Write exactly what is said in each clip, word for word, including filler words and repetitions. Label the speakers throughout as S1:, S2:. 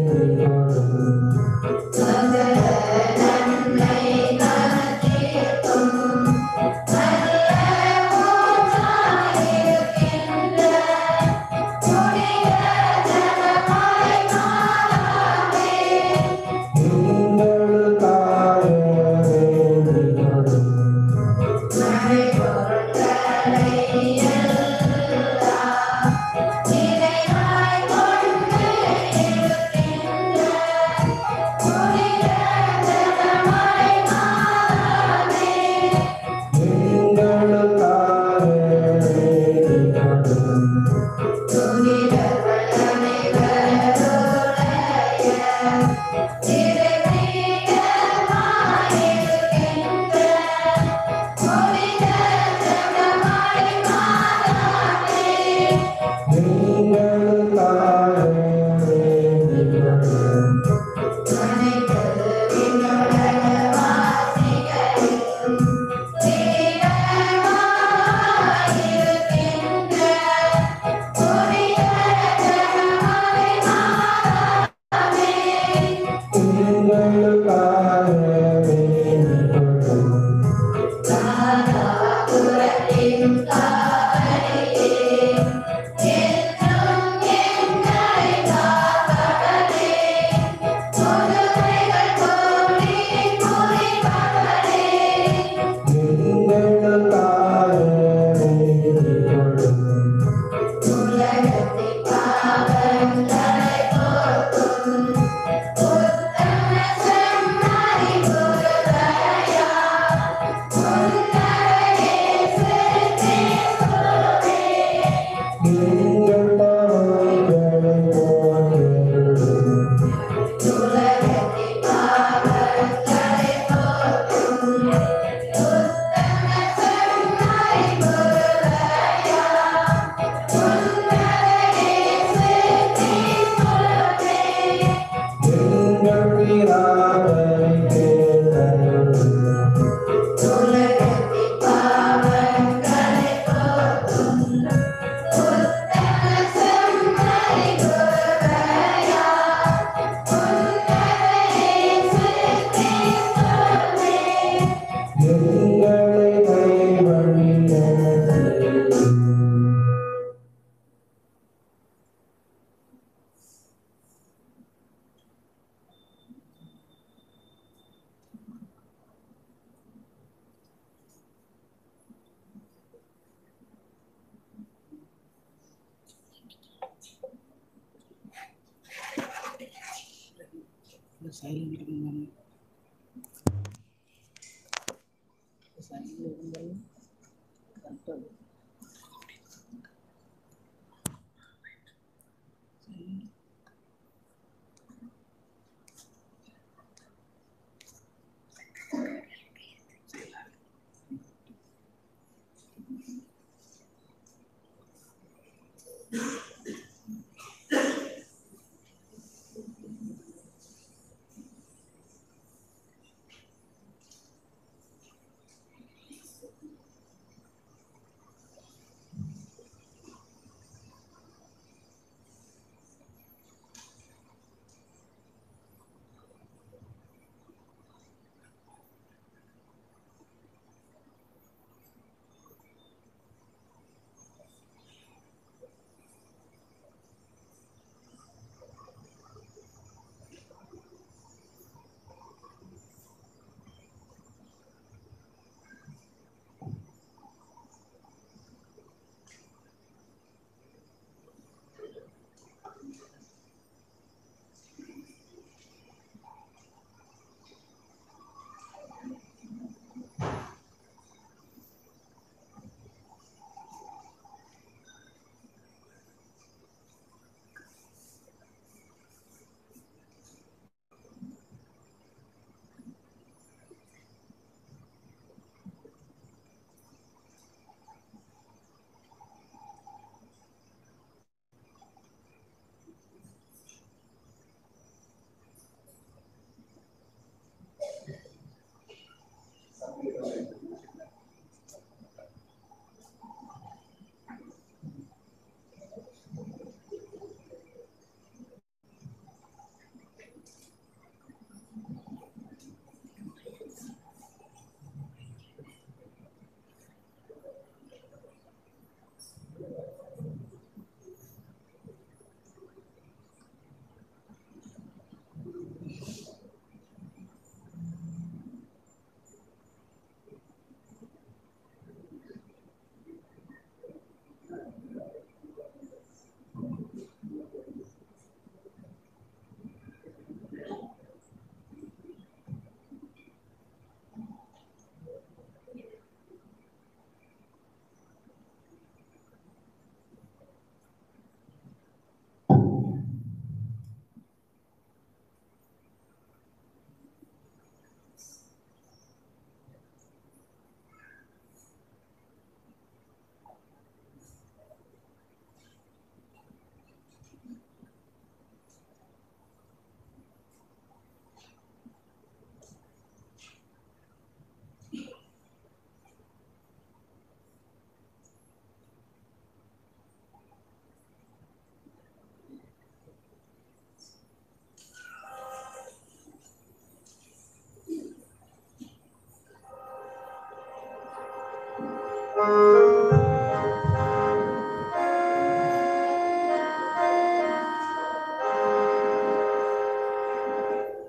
S1: silent இருந்தாலும் silent இருந்தாலும் கரெக்டாக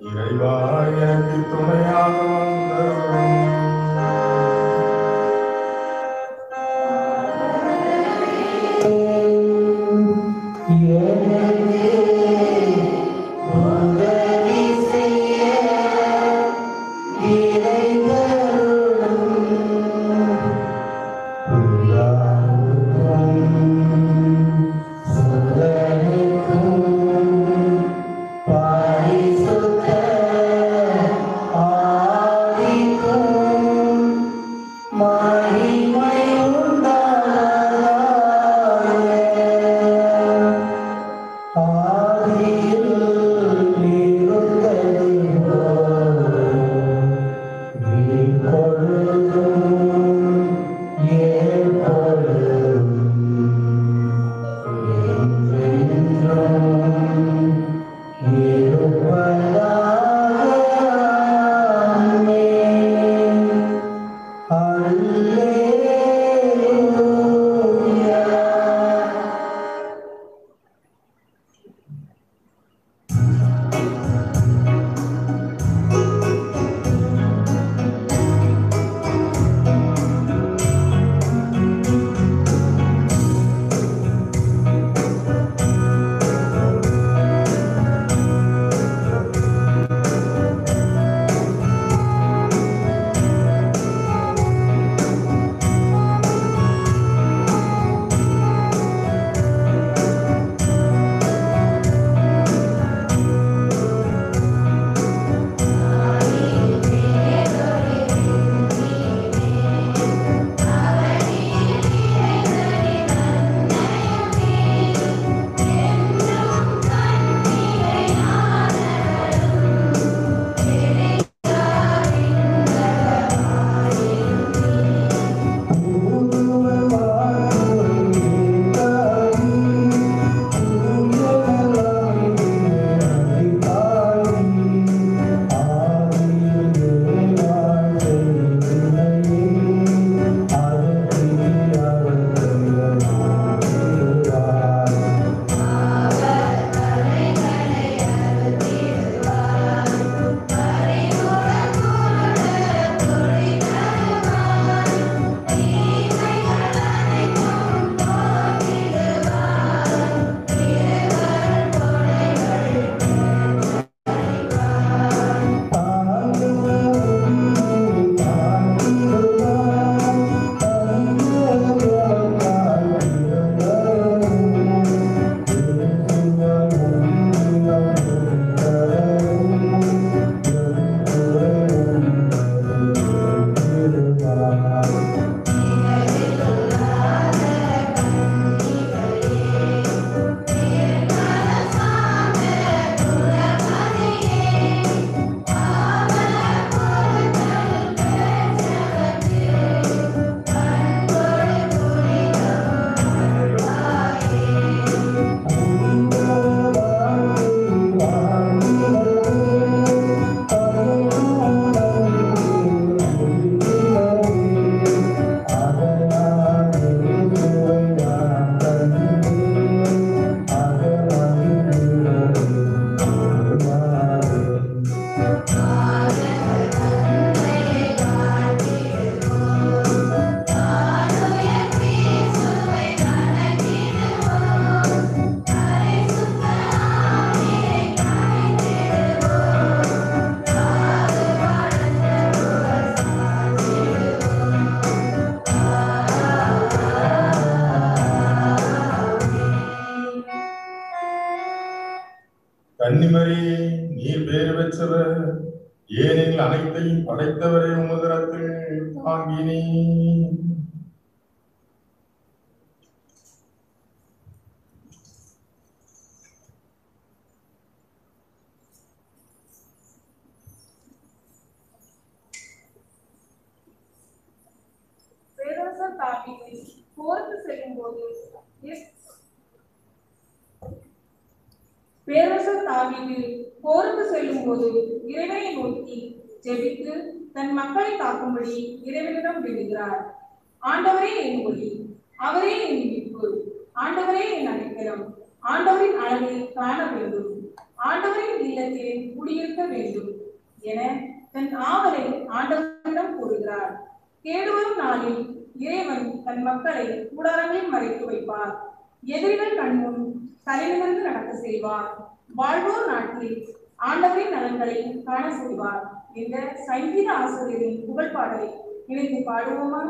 S2: இறைவா எனக்கு துணையாக வந்தருளும். கன்னிமரியே, நீர் பேறு பெற்றவர், ஏனெனில் அனைத்தையும் படைத்தவரை உமதுரத்தில் தாங்கினீ.
S3: பேரரசர் தாவீது போருக்கு செல்லும் போது பேரரசர் தாவீது போருக்கு செல்லும் போது இறைவனை நோக்கி ஜெபித்து தன் மக்களை காக்கும்படி இறைவனிடம் வேண்டுகிறார். ஆண்டவரே என் ஒளி, அவரே என் மீட்பு, ஆண்டவரே என் அடைக்கலம், ஆண்டவரின் அழகை காண வேண்டும், ஆண்டவரின் இல்லத்தில் குடியிருக்க வேண்டும் என தன் ஆவலை ஆண்டவரிடம் கூறுகிறார். கேடுவரும் நாளில் இறைவன் தன் மக்களை கூடாரங்களில் மறைத்து வைப்பார். எதிரிகள் கண்முன் தலைநிமிர்ந்து நடக்க செய்வார். வாழ்வோர் நாட்டில் ஆண்டவரின் நலன்களை காண செய்வார் என்ற சங்கீத ஆசிரியரின் புகழ் பாடலை இணைந்து பாடுவோமா?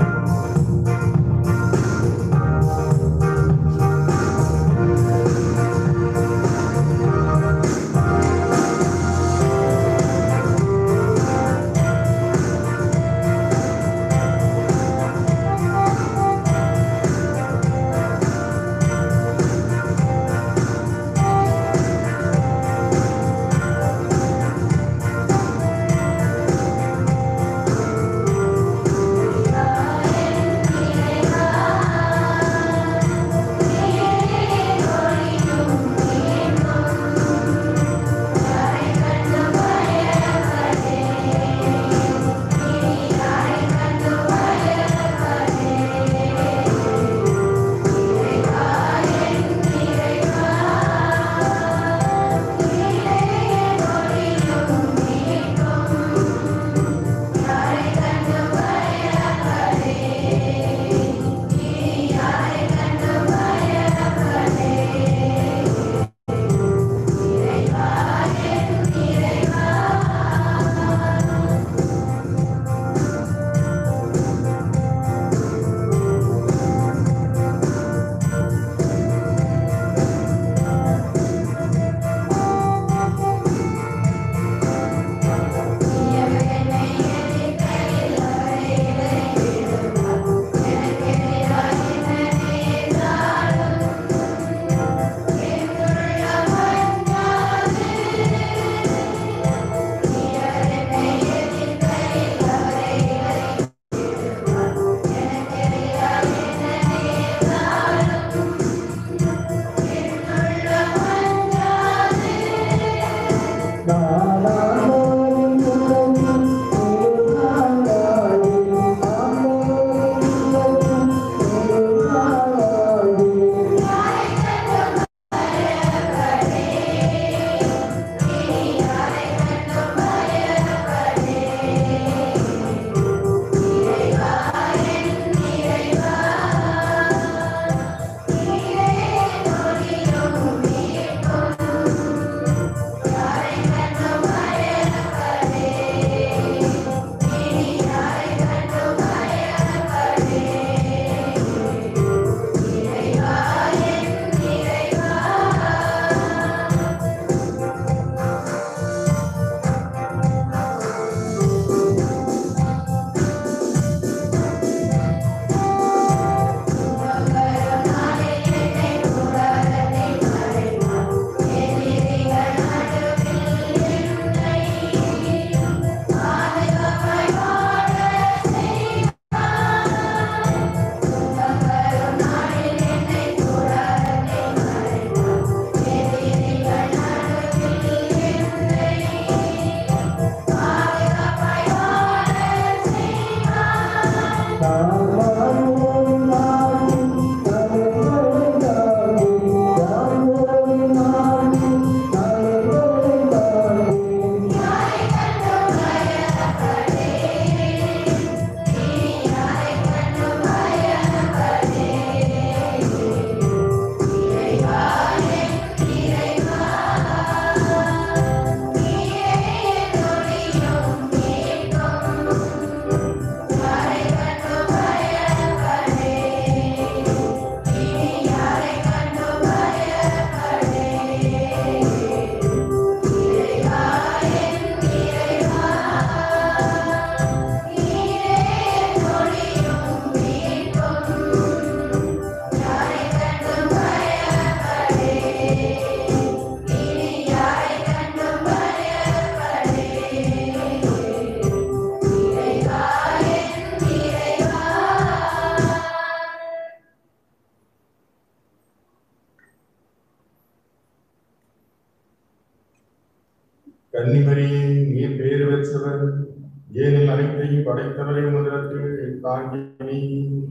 S2: கன்னிமரியே, நீர் பேறு பெற்றவர், ஏனில் அனைத்தையும் படைத்தவரை உமதிடத்தில் தாங்கி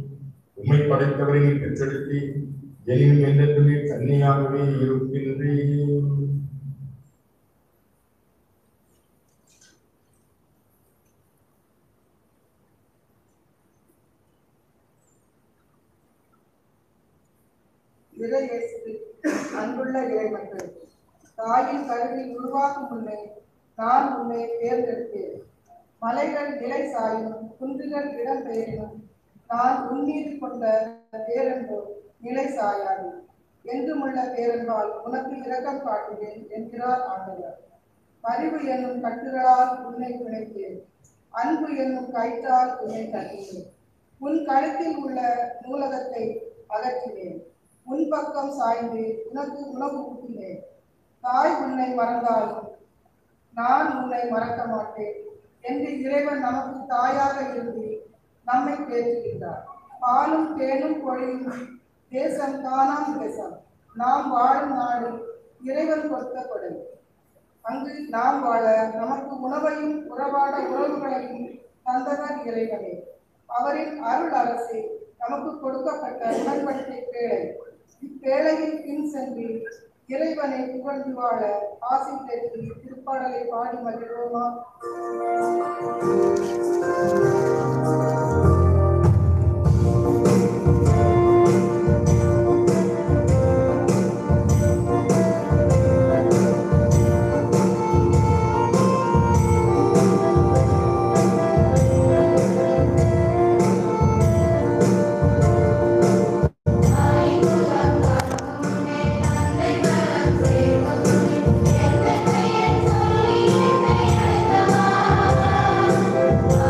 S2: உம்மை படைத்தவரை நீர் பெற்றெடுத்து எனினும் என்னென்றுமே கன்னியாகவே இருக்கின்றீர்.
S4: இறை இயேசுவில் அன்புள்ள இறைமக்கள், தாயின் கருவில் உருவாக்கும் முன்னே நான் உன்னை தேர்ந்தெடுத்தேன். மலைகள் நிலை சாயும், குன்றுகள் இடம் பெயரினும் நான் உன்மீது கொண்ட பேரன்போ நிலை சாயாது. என்றுமுள்ள பேரன்பால் உனக்கு இரக்கம் காட்டுவேன் என்கிறார் ஆண்டவர். பரிவு என்னும் கட்டுகளால் உன்னை பிணைத்தேன், அன்பு என்னும் கயிற்றால் உன்னை கட்டினேன். உன் கழுத்தில் உள்ள நூலகத்தை அகற்றினேன், உன் பக்கம் சாய்ந்து உனக்கு உணவு ஊட்டினேன். தாய் உன்னை மறந்தாலும் நான் உன்னை மறக்க மாட்டேன் என்று இறைவன் நமக்கு தாயாக இருந்து நம்மை தேற்றுகின்றார். பாலும் தேனும் பொழியும் தேசம் காணாம் தேசம், நாம் வாழும் நாடு இறைவன் கொடுத்த கொடை. அங்கு நாம் வாழ நமக்கு உணவையும் உறவாட உறவுகளையும் தந்தவர் இறைவனே. அவரின் அருள் அரசு நமக்கு கொடுக்கப்பட்ட உடன்படிக்கை பேழை. இப்பேழையில் பின் சென்று இறைவனை புகழ்ந்து வாழ ஆசை பெற்று திருப்பாடலை பாடி மகிழ்வோமா?
S5: Thank you.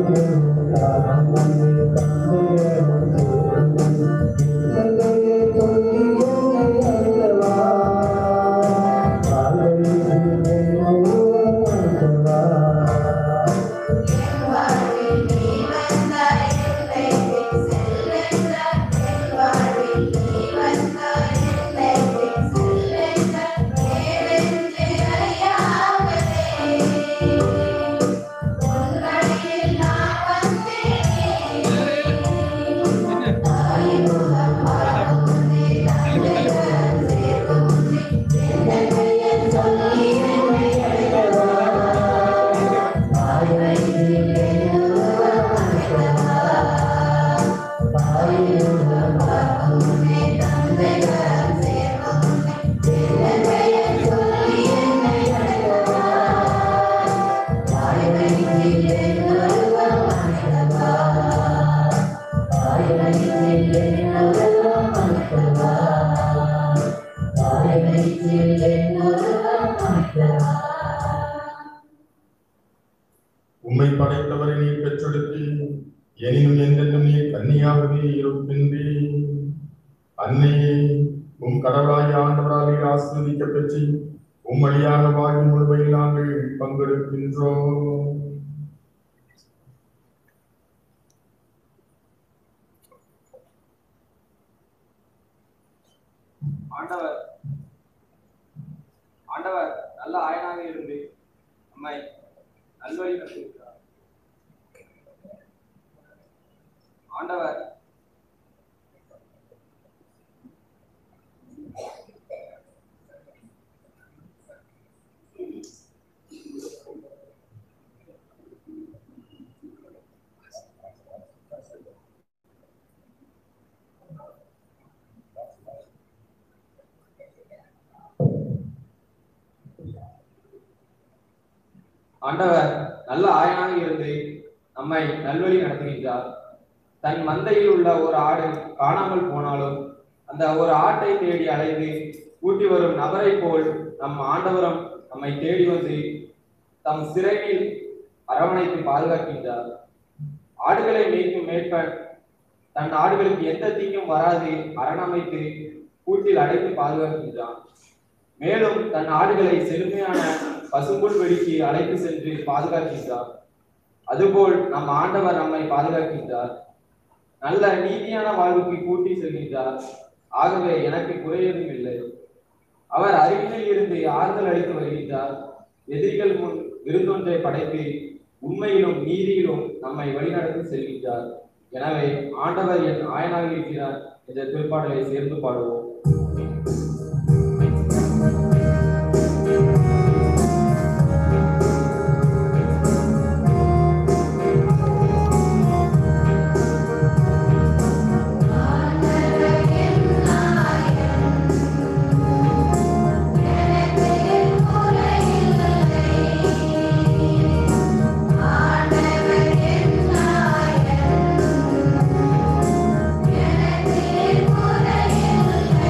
S2: உம்மை படைத்தவரை நீர் பெற்றெடுத்து எனினும் என்றென்றும் நீர் கன்னியாகவே இருக்கின்றீர். அன்னையே, உம் கடவுளாய் ஆண்டவரால் நீர் ஆசீர்வதிக்கப் பெற்று உம் வழியாக வாழ்வு முழுமையில் நாங்கள் பங்கெடுக்கின்றோம்.
S5: ஆண்டவர் ஆண்டவர் நல்ல ஆயனாக இருந்து நம்மை நல்வழி நடத்துகிறார். ஆண்டவர் ஆண்டவர் நல்ல ஆயனாக இருந்து நம்மை நல்வழி நடத்துகின்றார். தன் மந்தையில் உள்ள ஒரு ஆடு காணாமல் போனாலும் அந்த ஒரு ஆட்டை தேடி அலைந்து கூட்டி வரும் நபரை போல் நம் ஆண்டவரும் நம்மை தேடி வந்து தம் சிறையில் அரவணைத்து பாதுகாக்கின்றார். ஆடுகளை மேய்க்கும் மேய்ப்பன் தன் ஆடுகளுக்கு எந்த தீங்கும் வராது அரணமைத்து கூட்டில் அடைத்து பாதுகாக்கின்றான். மேலும் தன் ஆடுகளை செழுமையான பசும்புல் வெளிக்கு அழைத்து சென்று பாதுகாக்கின்றார். அதுபோல் நம் ஆண்டவர் நம்மை பாதுகாக்கின்றார். நல்ல நீதியான வாழ்வுக்கு கூட்டி செல்கின்றார். ஆகவே எனக்கு குறையதும் இல்லை. அவர் அருகில் இருந்து ஆறுதல் அளித்து வருகின்றார். எதிரிகள் முன் விருந்தொன்றை படைத்து உண்மையிலும் நீதியிலும் நம்மை வழிநடத்தி செல்கின்றார். எனவே ஆண்டவர் என் ஆயனாக இருக்கிறார் என்ற திருப்பாடலை சேர்ந்து பாடுவோம்.
S6: Yeah.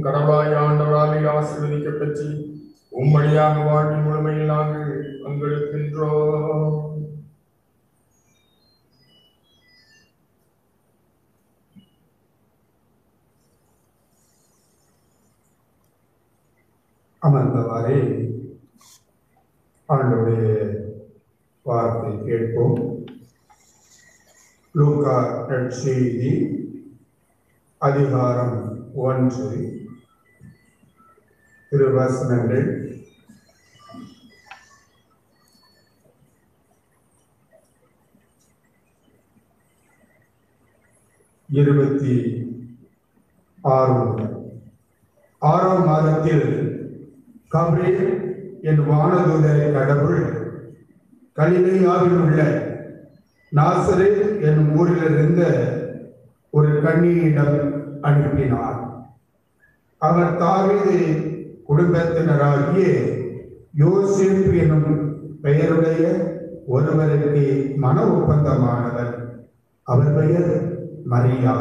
S2: கடவுளாய் ஆண்டவராலே ஆசீர்வதிக்கப் பெற்று உம்மடியாக வாழ்வின் முழுமையில் நாங்கள் பங்கெடுக்கின்றோம்.
S6: அமர்ந்தவாறே ஆண்டவருடைய வார்த்தை கேட்போம். லூக்கா நற்செய்தி அதிகாரம் ஒன்று திருவசனங்கள் இருபத்தி ஆறு முதல். ஆறாம் மாதத்தில் கபிரியேல் என் வானதூதரை கடவுள் கலிலேயாவில் உள்ள நாசரேத் என்னும் ஊரில் இருந்த ஒரு கன்னியிடம் அனுப்பினார். அவர் தாவீது குடும்பத்தினராகிய யோசேப்பு என்னும் பெயருடைய ஒருவருக்கு மன ஒப்பந்தமானவர். அவர் பெயர் மரியா.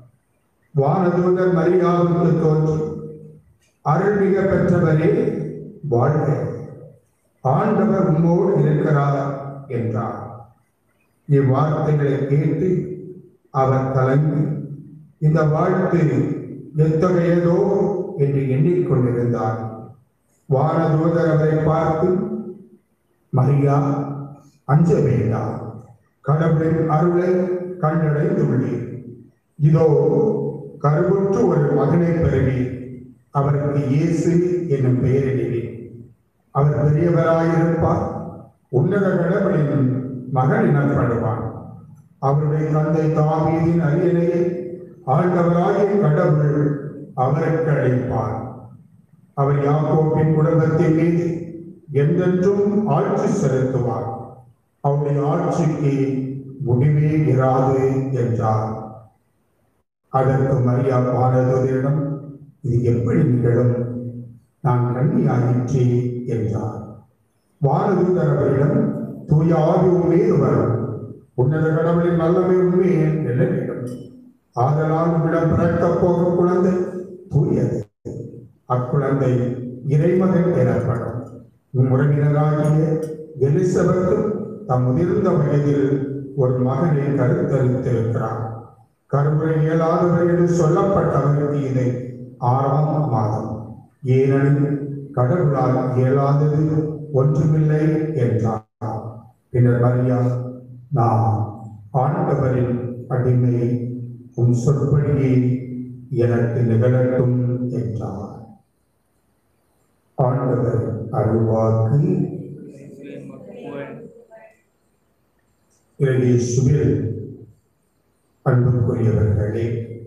S6: வானதூதர் மரியாவுக்கு தோன்றி, அருள்மிக பெற்றவரே வாழ்க, ஆண்டவர் உம்மோடு இருக்கிறார் என்றார். இவ்வார்த்தைகளை கேட்டு அவர் கலங்கி இந்த வாழ்த்து எத்தகையதோ என்று எண்ணிக்கொண்டிருந்தார். வானதூதர் அவரை பார்த்து, மரியா, அஞ்ச வேண்டாம், கடவுளின் அருளை கண்டடைந்துள்ளீர். இதோ கருவுற்று ஒரு மகனை பெறுவீர், அவருக்கு இயேசு என்னும் பெயரிடுவீர். அவர் பெரியவராயிருப்பார், உன்னத கடவுளின் மகன் எனப்படுவான். அவருடைய தந்தை தாவீதின் அரியணையை ஆண்டவராகிய கடவுள் அவருக்கு அளிப்பார். அவர் யாக்கோபின் குடும்பத்தின் மீது என்றென்றும் ஆட்சி செலுத்துவார். அவருடைய ஆட்சிக்கு முடிவே இராது என்றார். அதற்கு மரியா வானதூதரிடம், இது எப்படி நிகழும்? நான் கன்னியாயிற்றே என்றார். வானதூதர் அவரிடம், தூய ஆவி உம்மீது வரும், உன்னத கடவுளின் வல்லமை உண்மையை நிலையிடும். ஆதலால் உம்மிடம் பிறக்கப் போகும் குழந்தை தூயது. அக்குழந்தை இறைமகன் எனப்படும். உம் உறவினராகிய எலிசபெத்தும் தம் முதிர்ந்த வயதில் ஒரு மகனை கருத்தரித்திருக்கிறார். கருவுரை இயலாதவர் என்று சொல்லப்பட்டவருக்கு இதை ஆறாம் மாதம், ஏனெனில் கடவுளால் இயலாதது ஒன்றுமில்லை என்றார். பின்னர் மரியா, நான் ஆண்டவரின் அடிமை, உன் சொற்படியே எனக்கு நிகழட்டும் என்றார். ஆண்டவர் அருள்வாக்கு. இயேசுவில் அன்புக்குரியவர்களே,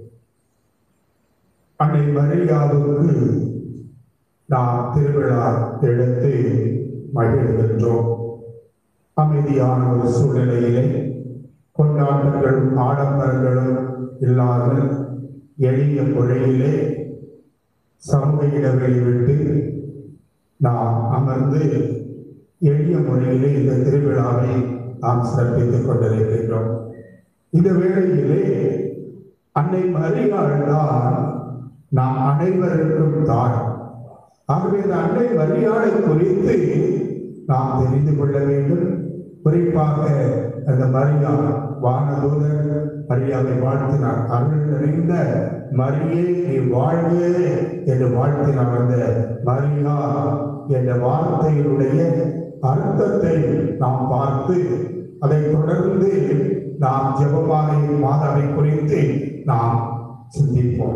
S6: அன்னை மரியாவுக்கு நாம் திருவிழா எடுத்து மகிழ்கின்றோம். அமைதியான ஒரு சூழ்நிலையிலே கொண்டாட்டங்களும் ஆடம்பரங்களும் இல்லாமல் எளிய முறையிலே சமூக இடைவெளி விட்டு நாம் அமர்ந்து எளிய முறையிலே இந்த திருவிழாவை நாம் சிறப்பித்துக் கொண்டிருக்கின்றோம். இந்த வேளையிலே அன்னை மரியாள் தான் நாம் அனைவருக்கும் தாய். ஆகவே இந்த அன்னை மரியாளை குறித்து நாம் தெரிந்து கொள்ள வேண்டும். குறிப்பாக அந்த மரியா வானதூதர் மரியாவை வாழ்த்தினார். அருள் நிறைந்த மரியே நீ வாழ்க என்று வாழ்த்தினார். அந்த மரியா என்ற வார்த்தையினுடைய அர்த்தத்தை நாம் பார்த்து அதை தொடர்ந்து நாம் ஜெபமாலை மாதாவை குறித்து நாம் சிந்திப்போம்.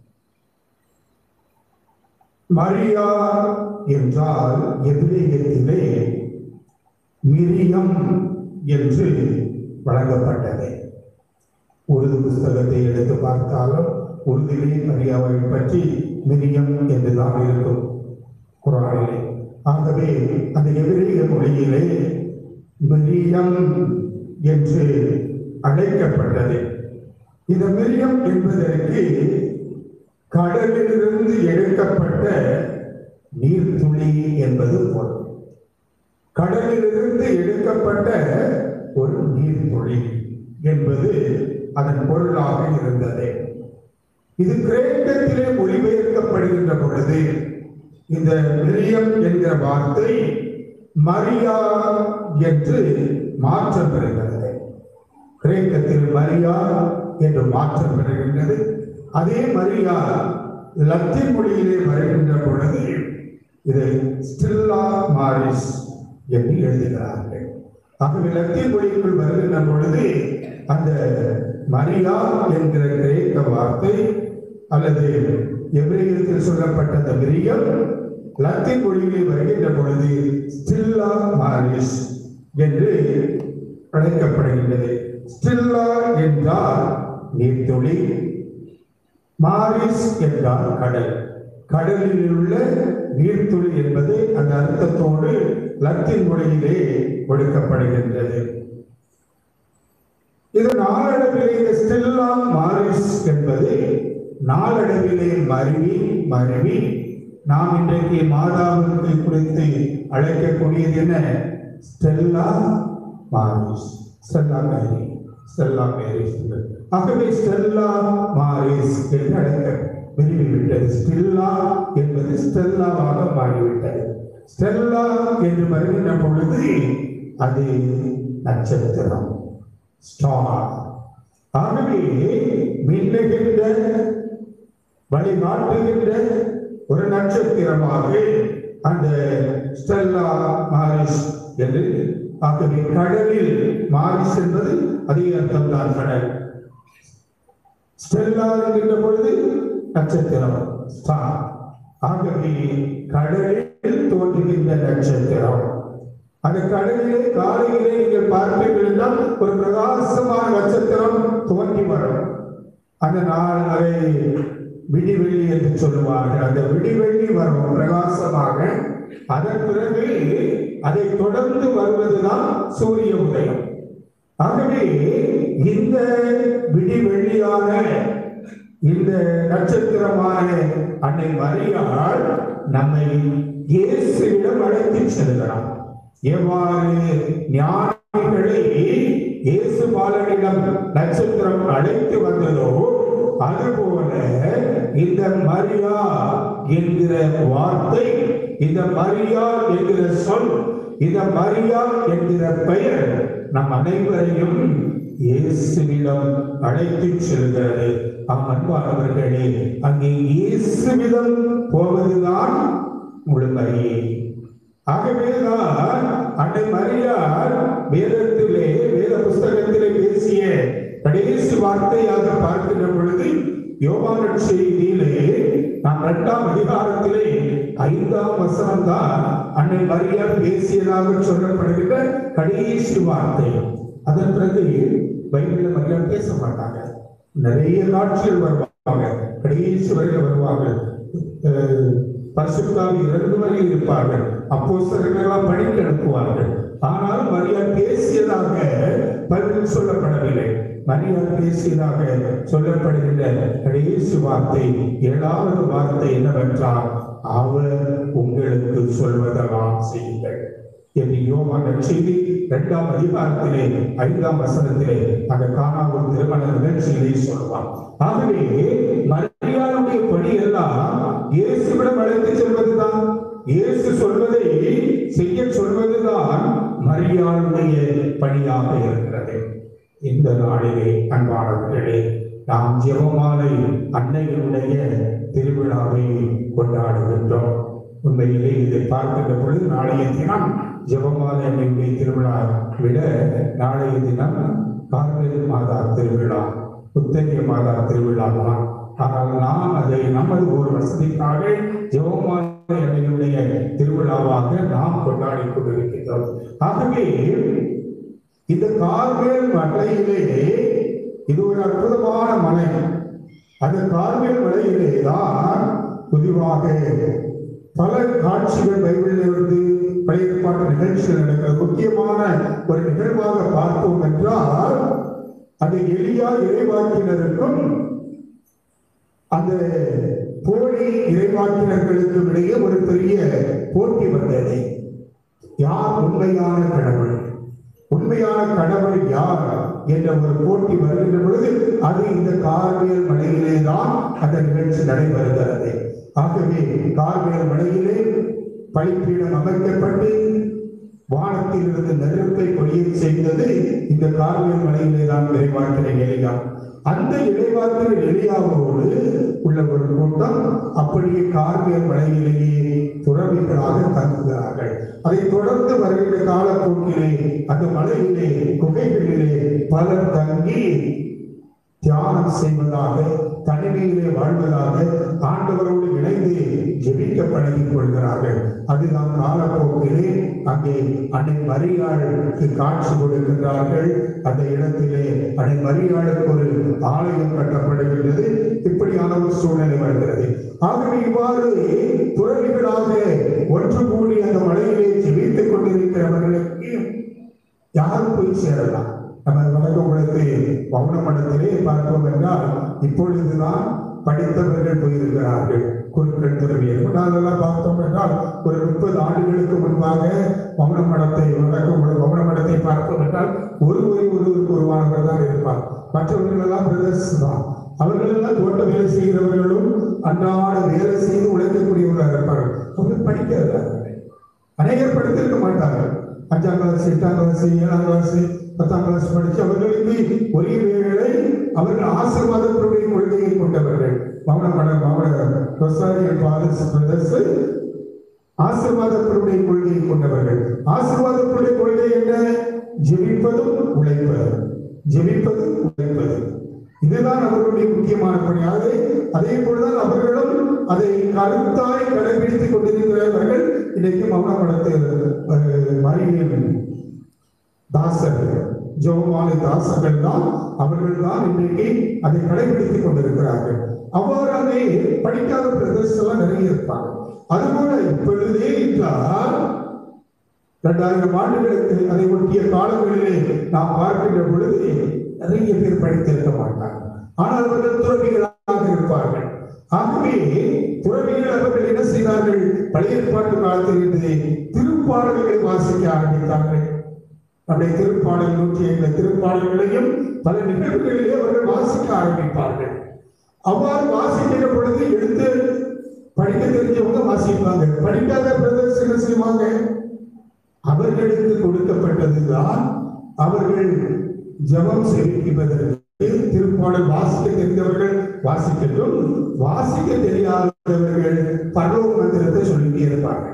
S6: மரியா என்றால் எபிரேயத்திலே மிரியம் என்று வழங்கப்பட்டது. உருது புஸ்தகத்தை எடுத்து பார்த்தாலும் உருதிலே மரியாவை பற்றி மிரியம் என்றுதான் இருக்கும் குர்ஆனிலே. ஆகவே அந்த எபிரேய மொழியிலே மிரியம் என்று அழைக்கப்பட்டது. இந்த மிரியம் என்பதற்கு கடலிலிருந்து எடுக்கப்பட்ட நீர்த்துளி என்பது பொருள். கடலிலிருந்து எடுக்கப்பட்ட ஒரு நீர்த்துளி என்பது அதன் பொருளாக இருந்தது. இது கிரேக்கத்திலே மொழிபெயர்க்கப்படுகின்ற பொழுது இந்த மிரியம் என்கிற வார்த்தை மரியா என்று மாற்றம் பெறுகிறது. கிரேக்கத்தில் மரியா என்று மாற்றம் பெறுகின்றது. அதே மரியா லத்தீன் மொழியிலே வருகின்ற பொழுது இதை ஸ்டெல்லா மாரிஸ் என்று எழுதுகிறார்கள். ஆகவே லத்தீன் மொழிக்குள் வருகின்ற பொழுது அந்த மரியா என்கிற கிரேக்க வார்த்தை அல்லது எபிரேயத்தில் சொல்லப்பட்ட அந்த மிரியம் லத்தீன் மொழியிலே வருகின்ற பொழுது ஸ்டெல்லா மாரிஸ் என்று அழைக்கப்படுகின்றது. ஸ்டெல்லா என்றால் நீர்த்துளி, மாரிஸ் என்றால் கடல். கடலில் உள்ள நீர்த்துளி என்பது அந்த அர்த்தத்தோடு லத்தீன் மொழியிலே கொடுக்கப்படுகின்றது. இது நாளடைவிலே இந்த ஸ்டெல்லா மாரிஸ் என்பது நாளடைவிலே மருவி மருவி நாம் இன்றைக்கு மாதாவுக்கு குறித்து அழைக்கக்கூடியது என்ன? Stella Maris, Stella Mary, Stella Maris. ஆகவே ஸ்டெல்லா மாரிஸ் என்று அழைக்க விரும்பிவிட்டது. ஸ்டெல்லா என்பது ஸ்டெல்லாவாக மாறிவிட்டது. ஸ்டெல்லா என்று வருகின்ற பொழுது அது நட்சத்திரம், ஸ்டார். ஆகவே மின்னுகின்ற வழிகாட்டுகின்ற ஒரு நட்சத்திரமாக அந்த ஸ்டெல்லா மாரிஸ் என்று. ஆகவே கடலில் மாரிஸ் என்பது அதே அர்த்தம் தான், கடல். ஸ்டெல்லா என்கின்ற பொழுது நட்சத்திரம், ஸ்டார். ஆகவே கடலில் தோன்றுகின்ற நட்சத்திரம். அந்த கடலிலே காலையிலே நீங்கள் பார்ப்பீர்கள் என்றால் ஒரு பிரகாசமான நட்சத்திரம் தோன்றி வரும். அந்த நாள் அதை விடிவெள்ளி என்று சொல்லுவார்கள். அந்த விடிவெள்ளி வரும் பிரகாசமாக. அதன் பிறகு அதை தொடர்ந்து வருவதுதான் சூரிய உதயம். ஆகவே இந்த விடிவெள்ளியான இந்த நட்சத்திரமான அன்னை மரியாள் நம்மை இயேசுவிடம் அழைத்து செல்கிறார். எவ்வாறு ஞானிகளை இயேசு பாலனிடம் நட்சத்திரம் அழைத்து வந்ததோ அதுபோல இந்த மரியா என்கிற வார்த்தை, இந்த மரியா என்கிற சொல், இந்த மரியா என்கிற பெயர் நம் அனைவரையும் இயேசுவிடம் அழைத்து செல்கிறது. அன்பானவர்களே, அங்கே இயேசுவிடம் போவதுதான் முழுமை. ஆகவேதான் அன்னை மரியாள் வேதத்திலே, வேத புஸ்தகத்திலே பேசிய கடைசி வார்த்தையாக பார்க்கின்ற பொழுது யோவான் செய்தியிலே நாம் இரண்டாம் அதிகாரத்திலே ஐந்தாம் வசனம் தான் அன்னை மரியாள் பேசியதாக சொல்லப்படுகின்ற கடைசி வார்த்தை. அதன் பிறகு பைபிள்ல மரியாள் பேச மாட்டாங்க. நிறைய காட்சிகள் வருவாங்க, கடைசி வரையில் வருவாங்க. பரிசுத்தாவி இரண்டு வரையில் இருப்பார்கள். அப்போஸ்தலர்கள் எல்லாம் படிக்க அனுப்புவார்கள். ஆனால் மரியாள் பேசியதாக பைபிள் சொல்லப்படவில்லை. மரியாள் பேசியதாக சொல்லப்படுகின்ற கடைசி வார்த்தை, ஏழாவது வார்த்தை என்னவென்றால், அவர் உங்களுக்கு சொல்வதெல்லாம் செய்யுங்கள் என்று யோவான் செய்தி இரண்டாம் அதிகாரத்திலே ஐந்தாம் வசனத்திலே அந்த கானாவூர் திருமண நிகழ்ச்சியிலே சொல்வார். ஆகவே மரியாளுடைய பணி எல்லாம் இயேசுவிடம் அழைத்து செல்வதுதான், இயேசு சொல்வதை செய்ய சொல்வதுதான் மரியாளுடைய பணியாக இருக்கிறது. இந்த நாளிலே அன்பானவர்களே, நாம் ஜெபமாலை அன்னையினுடைய திருவிழாவை கொண்டாடுகின்றோம். உண்மையிலே இதை பார்க்கின்ற பொழுது நாளைய தினம் ஜெபமாலை அன்னையுடைய திருவிழா விட நாளைய தினம் கார்மேல் மாதா திருவிழா, புத்தகிய மாதா திருவிழா தான். ஆனால் நாம் அதை நமது ஒரு வசதிக்காக ஜெபமாலை அன்னையுடைய திருவிழாவாக நாம் கொண்டாடி கொண்டிருக்கின்றோம். ஆகவே இந்த கார்மேல் மலையிலே, இது ஒரு அற்புதமான மலை. அந்த கார்மேல் மலையிலே தான் பொதுவாக பல காட்சிகள் பைபிளில் இருந்து பழைய ஏற்பாட்டு நிகழ்ச்சிகள் நடக்கிற முக்கியமான ஒரு நிகழ்வாக பார்ப்போம் என்றால், அந்த எலியா இறைவாக்கினருக்கும் அந்த போலி இறைவாக்கினர்களுக்கும் இடையே ஒரு பெரிய போட்டி வந்தது. யார் உண்மையான கடவுள்? உண்மை உண்மையான கடவுள் யார் என்ற ஒரு போட்டி வருகின்ற பொழுது அது இந்த கார்மேல் மலையிலே தான் அந்த நிகழ்ச்சி நடைபெறுகிறது. ஆகவே கார்மேல் மலையிலே பலிபீடம் அமைக்கப்பட்டு வானத்தில் இருந்து நெருப்பை பொழிய செய்தது இந்த கார்மேல் மலையிலே தான் இறைவாக்கினர் எலியா. அந்த இறைவாக்கினர் எலியாவோடு உள்ள ஒரு கூட்டம் அப்படியே கார்மேல் மலையிலேயே துறவிகளாக தங்குகிறார்கள். அதை தொடர்ந்து வருகின்ற காலப்போக்கிலே அந்த மலையிலே குகைகளிலே பலர் தங்கி தியானம் செய்வதாக, தனிமையிலே வாழ்வதாக, ஆண்டவரோடு இணைந்து ஜெபிக்க பழகிக் கொள்கிறார்கள். அதுதான் காலப்போக்கிலே அங்கே அன்னை மரியாளுக்கு காட்சி கொடுக்கின்றார்கள். அந்த இடத்திலே அன்னை மரியாளுக்கு ஒரு ஆலயம் கட்டப்படுகின்றது. இப்படியான ஒரு சூழ்நிலை வருகிறது. ஆகவே இவ்வாறு துறவிகளாக ஒன்று கூடி அந்த மலையிலே ஜெபித்துக் கொண்டிருக்கிறவர்களுக்கு யார் போய் சேரலாம்? நம்ம வடக்குளத்து வவுன மடத்திலே பார்த்தோம் என்றால் இப்பொழுதுதான் படித்தவர்கள் போயிருக்கிறார்கள். குருக்கள் துறவியர்கள் நாளெல்லாம் பார்த்தோம் என்றால் ஒரு முப்பது ஆண்டுகளுக்கு முன்பாக வவுன மடத்தை வடக்கு வவுன மடத்தை பார்த்தோம் என்றால் ஒருவரை ஒருவருக்கு ஒருவானவர் தான் இருப்பார். மற்றவர்கள் எல்லாம் பிரதர்ஸ் தான். அவர்கள் எல்லாம் தோட்ட வேலை செய்கிறவர்களும் அன்றாட வேலை செய்து உழைக்கக்கூடியவர்களாக இருப்பார்கள். அவர்கள் படிக்கிறார்கள். அநேகர் படித்திருக்க மாட்டார்கள். அஞ்சாம் கிளாஸ், எட்டாம் கிளாஸ், ஏழாம் கிளாஸ், பத்தாம் கிளாஸ் படிச்சு அவர்களுக்கு ஒரே வேளை அவர்கள் ஆசீர்வாதத்தினுடைய கொள்கையை கொண்டவர்கள். ஆசீர்வாதத்தினுடைய கொள்கையை கொண்டவர்கள். ஆசீர்வாதத்தினுடைய கொள்கை என்ன? ஜெபிப்பதும் உழைப்பது, ஜெபிப்பதும் உழைப்பது. இதுதான் அவர்களுடைய முக்கியமான பணியாக. அதே போலதான் அவர்களும் அதை கருத்தாய் கடைபிடித்துக் கொண்டிருக்கிறார்கள். இன்றைக்கு மௌன மடத்தில் மறியல் தாசர்கள், ஜெபமாலை தாசர்கள் தான் அவர்கள் தான் இன்றைக்கு அதை கடைபிடித்துக் கொண்டிருக்கிறார்கள். அவ்வாறாக படிக்காத பிரதேசம் நிறைய இருப்பாங்க. அதுபோல இப்பொழுதே என்றால் இரண்டாயிரம் ஆண்டுகளுக்கு அதை ஒட்டிய காலங்களிலே நாம் பார்க்கின்ற பொழுது நிறைய பேர் படித்திருக்க மாட்டார்கள். ஆனால் அவர்கள் துறவிகளாக இருப்பார்கள். ஆகவே துறவிகள் அவர்கள் என்ன செய்தார்கள்? பழைய ஏற்பாட்டு காலத்தில் இருந்து திருப்பாடல்களை வாசிக்க ஆரம்பித்தார்கள். நம்முடைய திருப்பாடல் நூற்றி ஐம்பது திருப்பாடல்களையும் பல நிகழ்வுகளிலே அவர்கள் வாசிக்க ஆரம்பிப்பார்கள். அவ்வாறு வாசிக்கிற பொழுது எடுத்து படிக்க தெரிஞ்சவங்க வாசிப்பாங்க. படிக்காத பிரதர்ஸ் என்ன செய்வாங்க? அவர்களுக்கு கொடுக்கப்பட்டதுதான் அவர்கள் ஜெபம் செலுத்துவதற்கு. திருப்பாடல் வாசிக்க தெரிந்தவர்கள் வாசிக்கட்டும், வாசிக்க தெரியாதவர்கள் பரலோக மந்திரத்தை சொல்லிட்டே இருப்பார்கள்.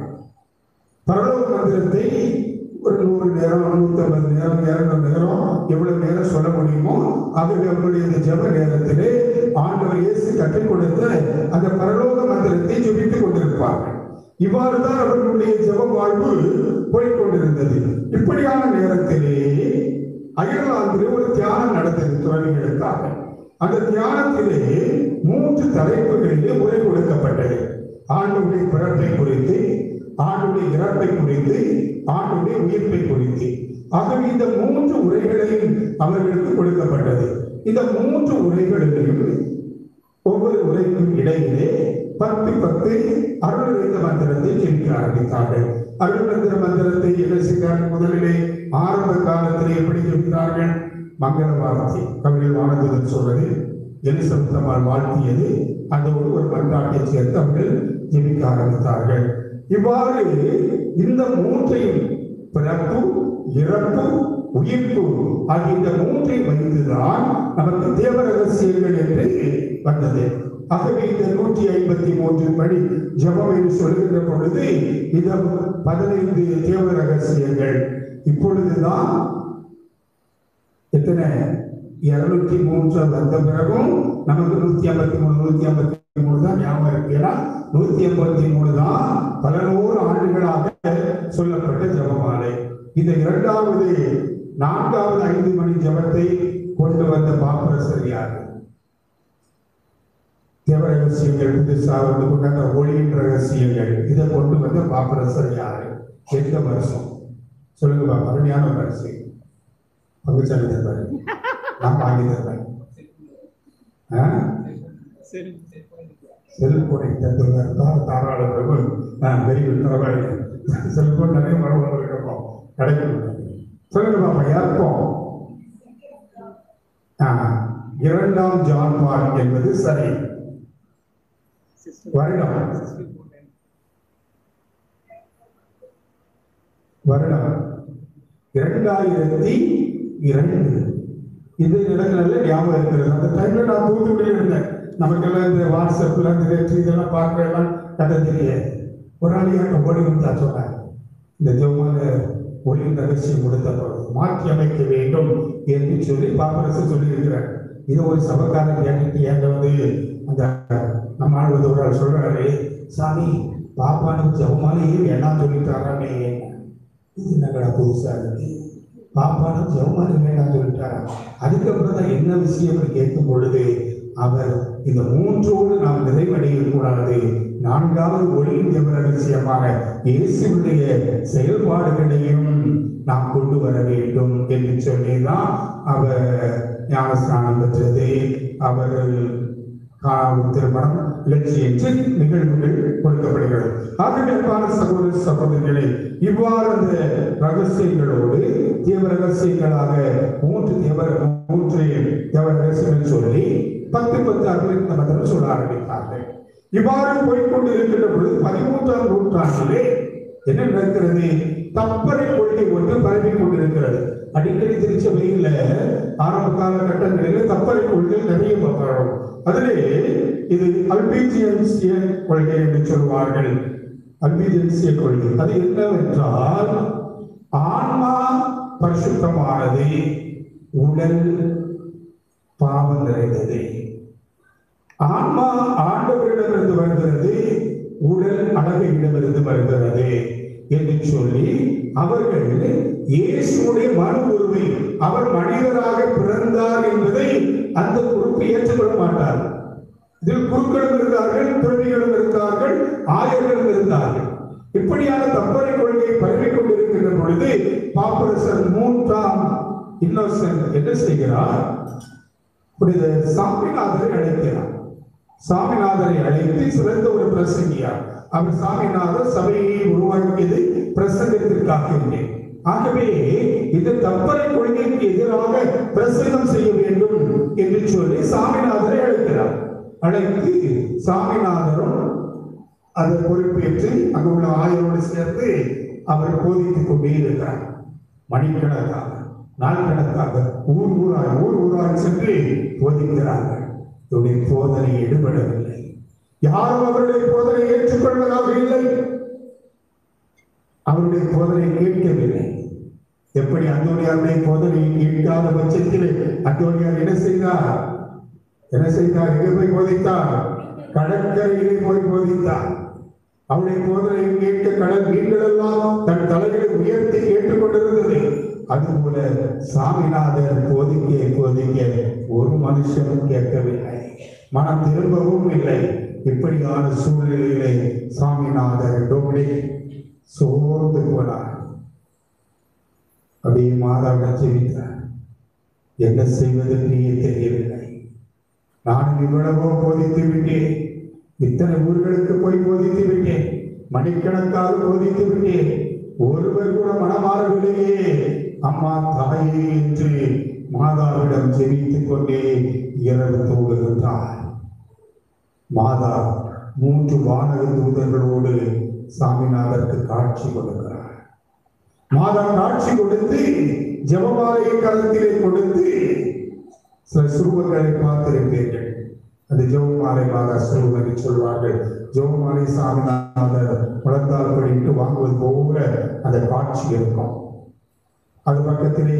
S6: பரலோக மந்திரத்தை ஒரு நூறு நேரம், நூத்தி ஐம்பது நேரம், இருநூறு நேரம், எவ்வளவு நேரம் சொல்ல முடியுமோ அவர்கள் அவர்களுடைய ஜெப நேரத்திலே ஆண்டவர் இயேசு கற்றுக் கொடுத்த அந்த பரலோக மந்திரத்தை ஜெபித்துக் கொண்டிருப்பார்கள். இவ்வாறுதான் அவர்களுடைய ஜெப வாழ்வு போய்கொண்டிருந்தது. இப்படியான நேரத்திலே அயர்லாந்திலே ஒரு தியானம் நடந்தது துறவிகளுக்காக. அந்த தியானத்திலே மூன்று தலைப்புகளிலே உரை கொடுக்கப்பட்டது. ஆண்டவருடைய பிறப்பை குறித்து, ஆண்டவருடைய இறப்பை குறித்து, ஆண்டவருடைய உயிர்ப்பை குறித்து. ஆகவே இந்த மூன்று உரைகளையும் அவர்களுக்கு கொடுக்கப்பட்டது. இந்த மூன்று உரைகளிலும் ஒவ்வொரு உரைக்கும் இடையிலே பத்து பத்து அருள் நிறைந்த மந்திரத்தை ஜெபிக்க ஆரம்பித்தார்கள். அருள் மந்திர மந்திரத்தை என்ன செய்தார்கள்? முதலிலே ஆரம்ப காலத்திலே எப்படி ஜெபித்தார்கள்? மங்கள வார்த்தை கவிஞர் வானதுதன் சொல்றது, எலிசபெத் அம்மாள் வாழ்த்தியது, அதோடு ஒரு மன்றாட்டை சேர்த்து அவர்கள் ஜெபிக்க ஆரம்பித்தார்கள். இவ்வாறு இந்த மூன்றையும், பிறப்பு, இறப்பு, உயிர்ப்பு ஆகிய இந்த மூன்றை வைத்துதான் நமக்கு தேவ ரகசியங்கள் என்று வந்தது. ஆகவே இந்த நூற்றி ஐம்பத்தி மூன்று படி ஜெபம் என்று சொல்கின்ற பொழுது இந்த பதினைந்து தேவ ரகசியங்கள் இப்பொழுதுதான் எத்தனை இருநூத்தி மூன்று வந்த பிறகும் நமக்கு நூத்தி ஐம்பத்தி மூணு நூத்தி ஐம்பத்தி மூணு தான் ஞாபகம் இருக்கிறா. நூத்தி ஐம்பத்தி மூணு தான் பல நூறு ஆண்டுகளாக சொல்லப்பட்ட ஜெபமாலை. இந்த இரண்டாவது நான்காவது ஐந்து மணி ஜெபத்தை கொண்டு வந்த பாப்பரசர் யார்? தேவ ரகசியங்கள் புதுசா வந்து கொண்ட அந்த ஒளியின் ரகசியங்கள் இதை கொண்டு வந்த பாப்பரசர் யாரு? எந்த வருஷம் சொல்லுங்க பாப்பா. அருமையான ஒரு ரகசியம் பங்குச்சாமி தருவாரு, நான் வாங்கி தருவேன். செல்போனை தந்துள்ளார் தாராள பிரபு. வெரி குட், பரவாயில்லை. செல்போன் நிறைய மரபு இருக்கணும் கிடைக்கும். சொல்லுங்க பாப்பா யாருக்கும் இரண்டாம் ஜான் பால் என்பது சரி. வருடம் வருடம் இரண்டாயிரத்தி இரண்டு. இது இடங்கள்ல ஞாபகம் இருக்கிறது. அந்த டைம்ல நான் தூத்துக்குடியில் இருந்தேன். நமக்கெல்லாம் இந்த வாட்ஸ்அப்ல இந்த இதெல்லாம் பார்க்கலாம் கதை தெரியாது. ஒரு நாள் எனக்கு ஓடி வந்தா சொன்னாங்க, இந்த ஜெவமான ஒளி ரகசியம் கொடுத்த மாற்றி அமைக்க வேண்டும் என்று சொல்லி பாப்பரசு சொல்லி இருக்கிறார். இது ஒரு சபக்காரன் கேட்டுட்டு ஏங்க வந்து அந்த நம்ம ஆழ்வது ஒரு ஆள் சொல்றாரு, சாமி பாப்பானுக்கு ஜெவமாலையே வேணாம் சொல்லிட்டாரானே. இது என்னடா புதுசா இருக்கு, பாப்பானும் ஜெவமாலை வேணாம் சொல்லிட்டாரா? அதுக்கப்புறம் தான் என்ன விஷயம்னு கேட்கும் பொழுது அவர் இந்த மூன்றோடு நாம் நிறைவடைய கூடாது, நான்காவது ஒளியின் ஜெப ரகசியமாக இயேசுடைய செயல்பாடுகளையும் நாம் கொண்டு வர வேண்டும் என்று சொல்லிதான் அவர் ஞானஸ்நானம் பெற்றது. அவர்கள் திருமணம் லட்சிய நிகழ்வுகள் கொடுக்கப்படுகிறது. ஆகவே சகோதர சகோதரிகளை இவ்வாறு அந்த ரகசியங்களோடு தேவ ரகசியங்களாக மூன்று தேவ மூன்று தேவ ரகசியங்கள் சொல்லி பத்து பத்து அறுபத்தி மதம் சொல்ல ஆரம்பித்தார்கள். இவ்வாறு போய்கொண்டு இருக்கின்ற பொழுது பதிமூன்றாம் நூற்றாண்டிலே என்ன நடக்கிறது? தப்பறை கொள்கை ஒன்று பரவி கொண்டிருக்கிறது. அடிக்கடி திருச்சபையில ஆரம்ப காலகட்டங்களில் தப்பறை கொள்கை நிறைய பரவும். அதிலே இது அல்பீஜியன்சிய கொள்கை என்று சொல்வார்கள். அல்பீஜியன்சிய கொள்கை அது என்னவென்றால், ஆன்மா பரிசுத்தமானது, உடல் பாவம் நிறைந்தது. ஆன்மா ஆண்டவரிடமிருந்து வருகிறது, உடல் அழகையிடமிருந்து வருகிறது என்று சொல்லி அவர்கள் இயேசுடைய மனு உரிமை, அவர் மனிதராக பிறந்தார் என்பதை அந்த பொறுப்பு ஏற்றுக்கொள்ள மாட்டார். இதில் குருக்களும் இருந்தார்கள், துறவிகளும் இருந்தார்கள், ஆயர்களும் இருந்தார்கள். இப்படியான தப்பறை கொள்கையை பரவிக் கொண்டிருக்கின்ற பொழுது பாப்பரசர் மூன்றாம் இன்னோசன்ட் என்ன செய்கிறார்? சாமிநாதரை அழைக்கிறார். சாமிநாதரை அழைத்து சிறந்த ஒரு பிரசங்கியார். அவர் சாமிநாதர் சபையை உருவாக்கியது பிரசங்கத்திற்காக இல்லை. ஆகவே இந்த தப்பறை கொள்கைக்கு எதிராக பிரசங்கம் செய்ய வேண்டும் என்று சொல்லி சாமிநாதரை அழைக்கிறார். அழைத்து சாமிநாதரும் அதை பொறுப்பேற்று அங்கு உள்ள ஆயரோடு சேர்ந்து அவர் போதித்துக் கொண்டே இருக்கிறார். மணிக்கணக்காக நாட்கணக்காக ஊர் ஊராய் ஊர் ஊராய் சென்று போதிக்கிறார்கள். இவருடைய போதனை எடுபடவில்லை. யாரும் அவருடைய போதனை ஏற்றுக்கொள்வதாக இல்லை, அவருடைய போதனை கேட்கவில்லை. எப்படி அந்தோனியாருடைய போதனையை கேட்காத பட்சத்தில் அந்தோனியார் என்ன செய்தார்? என்ன செய்தார்? எங்கே போய் போதித்தார்? கடற்கரையிலே போய் போதித்தார். அவருடைய போதனையை கேட்க கடல் மீன்கள் எல்லாம் தன் தலைகளை உயர்த்தி கேட்டுக்கொண்டிருந்தது. அதுபோல சாமிநாதர் போதிக்க போதிக்க ஒரு மனுஷனும் கேட்கவில்லை, மனம் திரும்பவும் இல்லை. இப்படியான சூழ்நிலையிலே சாமிநாதர் டோமினிக் சோர்ந்து போனார். அப்படியே மாதாவிடம் ஜெபித்தார். என்ன செய்வதென்றே தெரியவில்லை. நான் இவ்வளவோ போதித்து விட்டேன், இத்தனை ஊர்களுக்கு போய் போதித்து விட்டேன், மணிக்கணக்காக போதித்து விட்டேன், ஒருவர் கூட மனமாறவில்லையே. அம்மா தாயே என்று மாதாவிடம் ஜெபித்துக் கொண்டே இரவு தூங்குகின்றார். மாதா மூன்று வானக தூதர்களோடு சாமிநாதருக்கு காட்சி கொடுக்கிறார். மாதா காட்சி கொடுத்து ஜெபமாலையை கரத்திலே கொடுத்து சில சுருவங்களை பார்த்திருப்பீர்கள். அது ஜெபமாலை மாதா சுருவம் என்று சொல்வார்கள். ஜெபமாலை சாமிநாதர் முழந்தால் படிட்டு வாங்குவது போல அந்த காட்சி இருக்கும். அது பக்கத்திலே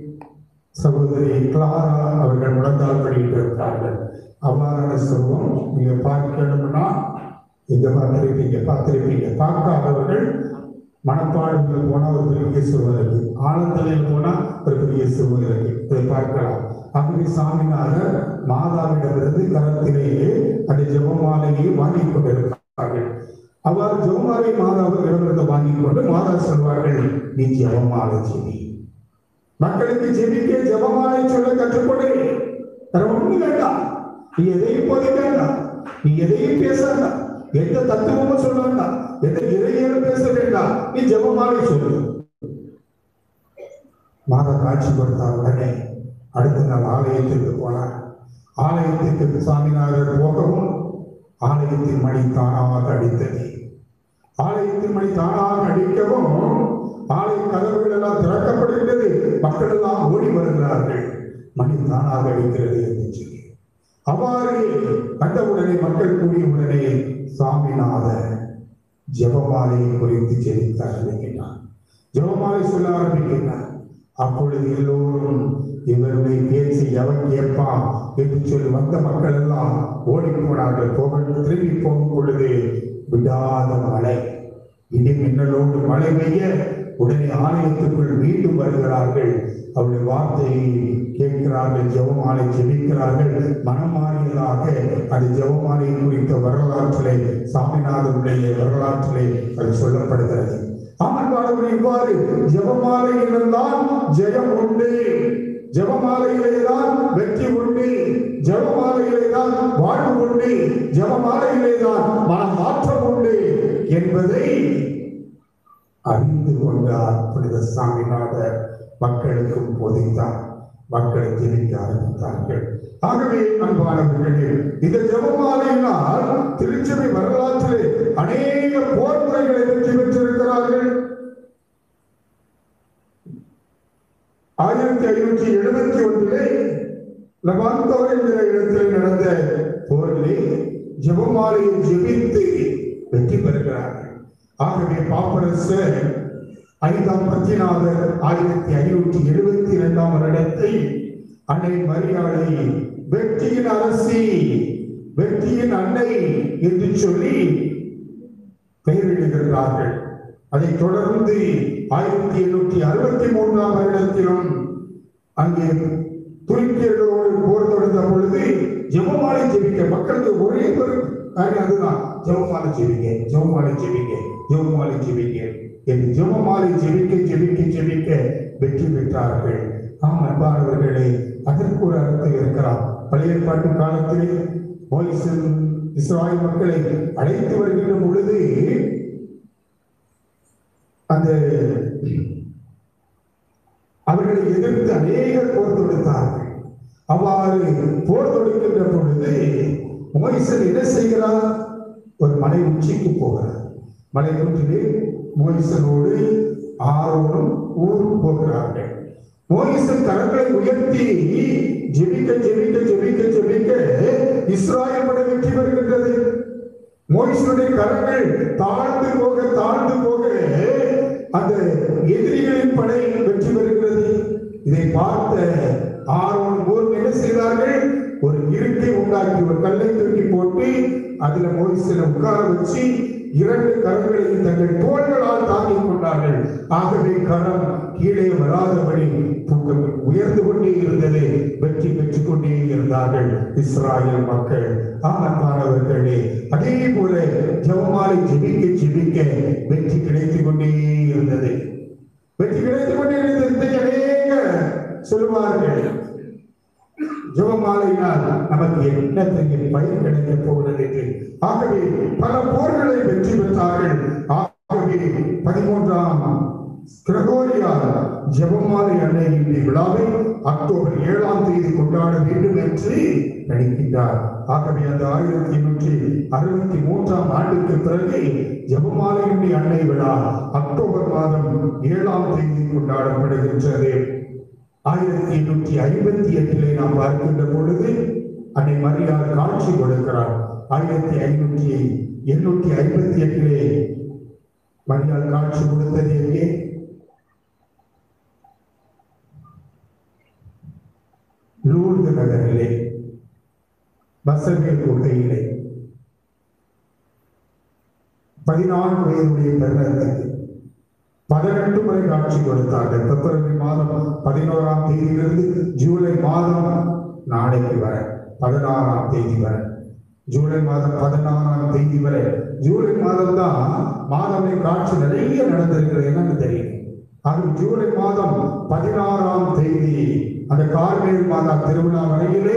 S6: சகோதரி கிளாரா அவர்கள் முழந்தால் படிட்டு இருக்கிறார்கள். அவ்வாறான சுருவம் நீங்க பார்க்கணும்னா எங்க பார்த்திருப்பீங்க பார்த்திருப்பீங்க பார்க்காதவர்கள் மணப்பாடுகள் போனா ஒரு பெரிய சுருவம் இருக்கு, ஆனந்தலையில் போனா ஒரு பெரிய சுருவம் இருக்கு, இதை பார்க்கலாம். அப்படி சாமிநாதர் மாதாவிடமிருந்து கரத்திலேயே அந்த ஜெபமாலையை வாங்கி கொண்டிருக்கிறார்கள். அவ்வாறு ஜெபமாலை மாதாவிடமிருந்து வாங்கி கொண்டு மாதா சொல்வார்கள், நீ ஜெபமாலை செவி, மக்களுக்கு ஜெபிக்க ஜெபமாலை சொல்ல கற்றுக்கொடு, ஒண்ணு வேண்டாம், நீ எதையும் போத வேண்டாம், நீ எதையும் பேச வேண்டாம், எந்த தத்துவமும் சொல்ல வேண்டாம், எந்த இறையரும் பேச வேண்டாம், நீ ஜெபமாலை சொல்லு. மாதா காட்சி கொடுத்தார். உடனே அடுத்த நாள் ஆலயத்திற்கு போனார். ஆலயத்திற்கு சாமிநாதர் போகவும் ஆலயத்தின் மணி தானாக அடித்தது. ஆலயத்தின் மணி தானாக அடிக்கவும் ஆலய கதவுகள் எல்லாம் திறக்கப்படுகிறது. மக்கள் எல்லாம் ஓடி வருகிறார்கள். மணி தானாக அடிக்கிறது என்று சொல்லி அவ்வாறு கண்டவுடனே மக்கள் கூடிய உடனே சாமிநாதர் ஜெபமாலையை குறித்து ஜெபிக்க ஆரம்பிக்கிறார். ஜெபமாலை சொல்ல ஆரம்பிக்கிறார். அப்பொழுது எல்லோரும் இவருடைய பேச்சை எவன் கேட்பான் என்று சொல்லி வந்த மக்கள் எல்லாம் ஓடி போனார்கள். போக திரும்பி போகும் பொழுது விடாத மழை, இடி மின்னலோடு மழை பெய்ய உடனே ஆலயத்துக்குள் மீண்டும் வருகிறார்கள். அவருடைய வார்த்தையை கேட்கிறார்கள். ஜெபமாலை ஜெபிக்கிறார்கள். மனம் மாறியதாக அது ஜெபமாலை குறித்த வரலாற்றிலே, சாமிநாதனுடைய வரலாற்றிலே அது சொல்லப்படுகிறது. ஆமாம், இவ்வாறு ஜெபமாலையில்தான் ஜெயம் உண்டு, ஜெபமாலையிலேதான் வெற்றி உண்டு, ஜெபமாலையிலேதான் வாழ்வு உண்டு, ஜெபமாலையிலேதான் மன மாற்றம் உண்டு என்பதை அறிந்து கொண்டார் புனித சாமிநாதர். மக்களுக்கும் போதித்தார். மக்களை ஜெபிக்க ஆரம்பித்தார்கள். ஆகவே அன்பானவர்களே, இந்த ஜெபமாலையினால் திருச்சபை வரலாற்றிலே அநேக போர் முறைகளை வெற்றி பெற்றிருக்கிறார்கள். ஆயிரத்தி ஐநூற்றி எழுபத்தி ஒன்றிலே லவாந்தோ என்கிற இடத்தில் நடந்த போரிலே ஜெபமாலையை ஜெபித்து வெற்றி பெறுகிறார்கள். ஆகவே பாப்பரசர் ஐந்தாம் பத்திநாதர் ஆயிரத்தி ஐநூற்றி எழுபத்தி இரண்டாம் வருடத்தை அன்னை மரியாதை வெற்றியின் அரசி, வெற்றியின் அன்னை என்று சொல்லி பெயரிடுகிறார்கள். அதைத் தொடர்ந்து ஆயிரத்தி எண்ணூற்றி அறுபத்தி மூன்றாம் வருடத்திலும் அங்கே துருக்கியர்களோடு போர் தொடர்ந்த பொழுது ஜெபமாலை ஜெபிக்க மக்களுக்கு ஒரே ஒரு காரியம் அதுதான், ஜெபமாலை ஜெபிக்க, ஜெபமாலை ஜெபிக்க, ஜெபமாலை ஜெபிக்க என்று ஜெபமாலை ஜெபிக்க ஜெபிக்க ஜெபிக்க வெற்றி பெற்றார்கள். ஆம் அன்பானவர்களே, அதற்கு ஒரு அர்த்தம் இருக்கிறார். பழைய ஏற்பாட்டு காலத்திலே மோசே இஸ்ராயேல் மக்களை அழைத்து வருகின்ற பொழுது அந்த அவர்களை எதிர்த்து அநேகர் போர் தொடுத்தார்கள். அவ்வாறு போர் தொடுக்கின்ற பொழுது மோசே என்ன செய்கிறார்? ஒரு மலை உச்சிக்கு போகிறார். மலை உச்சிலே மோசேயோடு ஆரோனும் ஊரும் போகிறார்கள். மோசே கரங்களை உயர்த்தி ஜெபிக்க ஜெபிக்க ஜெபிக்க ஜெபிக்க இஸ்ராயேல் படை வெற்றி பெறுகின்றது. மோசேயுடைய கரங்கள் தாழ்ந்து போக தாழ்ந்து போக அந்த எதிரிகளின் படை வெற்றி பெறுகிறது. இதை பார்த்த ஆரோன் ஊரும் என்ன செய்தார்கள்? ஒரு இருக்கை உண்டாக்கி ஒரு கல்லை தூக்கி போட்டு அதுல மோசே உட்கார வச்சு இரண்டு கரங்களையும் தங்கள் தோள்களால் தாங்கிக் கொண்டார்கள். ஆகவே கரம் கீழே வராதபடி உயர்ந்து கொண்டே இருந்தது. வெற்றி பெற்றுக் கொண்டே இருந்தார்கள் இஸ்ராயேல் மக்கள். ஆனவர்களே, அதே போல ஜெபமாலை ஜெபிக்க ஜெபிக்க வெற்றி கிடைத்துக் கொண்டே இருந்தது. வெற்றி கிடைத்துக் கொண்டே இருந்தது. அநேக சொல்லுவார்கள், ஜெபமாலையினால் நமக்கு என்ன பயன் கிடைக்க போகிறது என்று. ஆகவே பல போர்களை வெற்றி பெற்றார்கள். ஆகவே பதிமூன்றாம் கிரகோரியார் ஜெபமாலை அன்னையின் விழாவை அக்டோபர் ஏழாம் தேதி கொண்டாட வேண்டும் என்று நினைக்கின்றார். ஆகவே அந்த ஆயிரத்தி எண்ணூற்றி அறுபத்தி மூன்றாம் ஆண்டுக்கு பிறகு ஜெபமாலையுடைய அன்னை விழா அக்டோபர் மாதம் ஏழாம் தேதி கொண்டாடப்படுகின்றது. ஆயிரத்தி எண்ணூற்றி ஐம்பத்தி எட்டிலே நாம் பார்க்கின்ற பொழுது அன்னை மரியாள் காட்சி கொடுக்கிறார். ஆயிரத்தி ஐநூற்றி எண்ணூற்றி ஐம்பத்தி எட்டிலே மரியாள் காட்சி கொடுத்தது எங்கே? லூர்து நகரிலே, பசங்கள் குகையிலே பதினான்கு வயதுடைய பெண்ணத்துக்கு பதினெட்டு முறை காட்சி கொடுத்தார்கள். பிப்ரவரி மாதம் பதினோராம் தேதியிலிருந்து ஜூலை மாதம் நாளைக்கு வர பதினாறாம் தேதி வரை, ஜூலை மாதம் பதினாறாம் தேதி வரை, ஜூலை மாதம் தான் மாதமே காட்சி நிறைய நடந்திருக்கிறது. என்னன்னு தெரியும். அது ஜூலை மாதம் பதினாறாம் தேதி அந்த கார்மேல் மாதா திருவிழா வரையிலே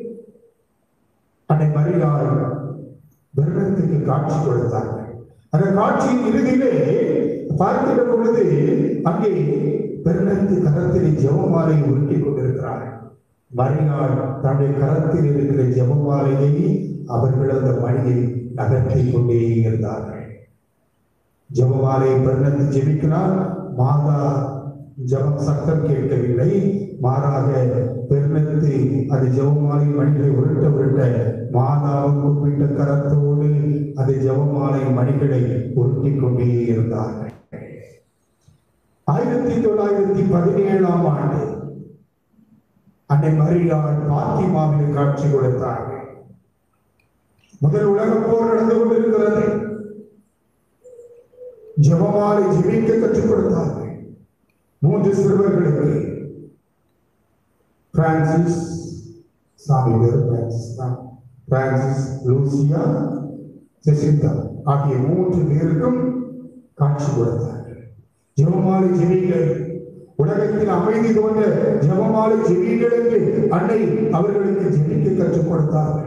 S6: அன்னை மரியாள் வெள்ளத்துக்கு காட்சி கொடுத்தார்கள். அந்த காட்சியின் இறுதியிலே பார்க்கின்ற பொழுது அங்கே பெருநத்து கரத்திலே ஜெபமாலை உருட்டிக் கொண்டிருக்கிறார்கள். மறுநாள் தன்னுடைய கரத்தில் இருக்கிற ஜெபமாலையை அவர்கள் அந்த மணியை நகர்த்திக் கொண்டே இருந்தார்கள். ஜெபமாலை பெருநத்து ஜெபிக்கிறார். மாதா ஜெபம் சத்தம் கேட்கவில்லை. மாறாக பெருநத்து அது ஜெபமாலை மணிகளை உருட்ட உருட்ட மாதாவும் குறிப்பிட்ட கரத்தோடு அது ஜெபமாலை மணிகளை உருட்டிக் கொண்டே இருந்தார்கள். ஆயிரத்தி தொள்ளாயிரத்தி பதினேழாம் ஆண்டு அன்னை மரியாள் பாத்திமாவில் காட்சி கொடுத்தார்கள். முதல் உலகப் போர் நடந்து கொண்டிருக்கிறது. ஜெபமாலை ஜெபிக்க கற்றுக் கொடுத்தார்கள். மூன்று சிறுவர்களுக்கு பிரான்சிஸ் சாமி பேர் பிரான்சிஸ் தான் பிரான்சிஸ், லூசியா, ஜெசிந்தா ஆகிய மூன்று பேருக்கும் காட்சி கொடுத்தார்கள். ஜெபமாலை ஜெபிங்கள், உலகத்தில் அமைதி தோன்ற ஜெபமாலை ஜெபிங்கள் என்று அன்னை அவர்களுக்கு ஜெபிக்க கற்றுக் கொடுத்தார்கள்.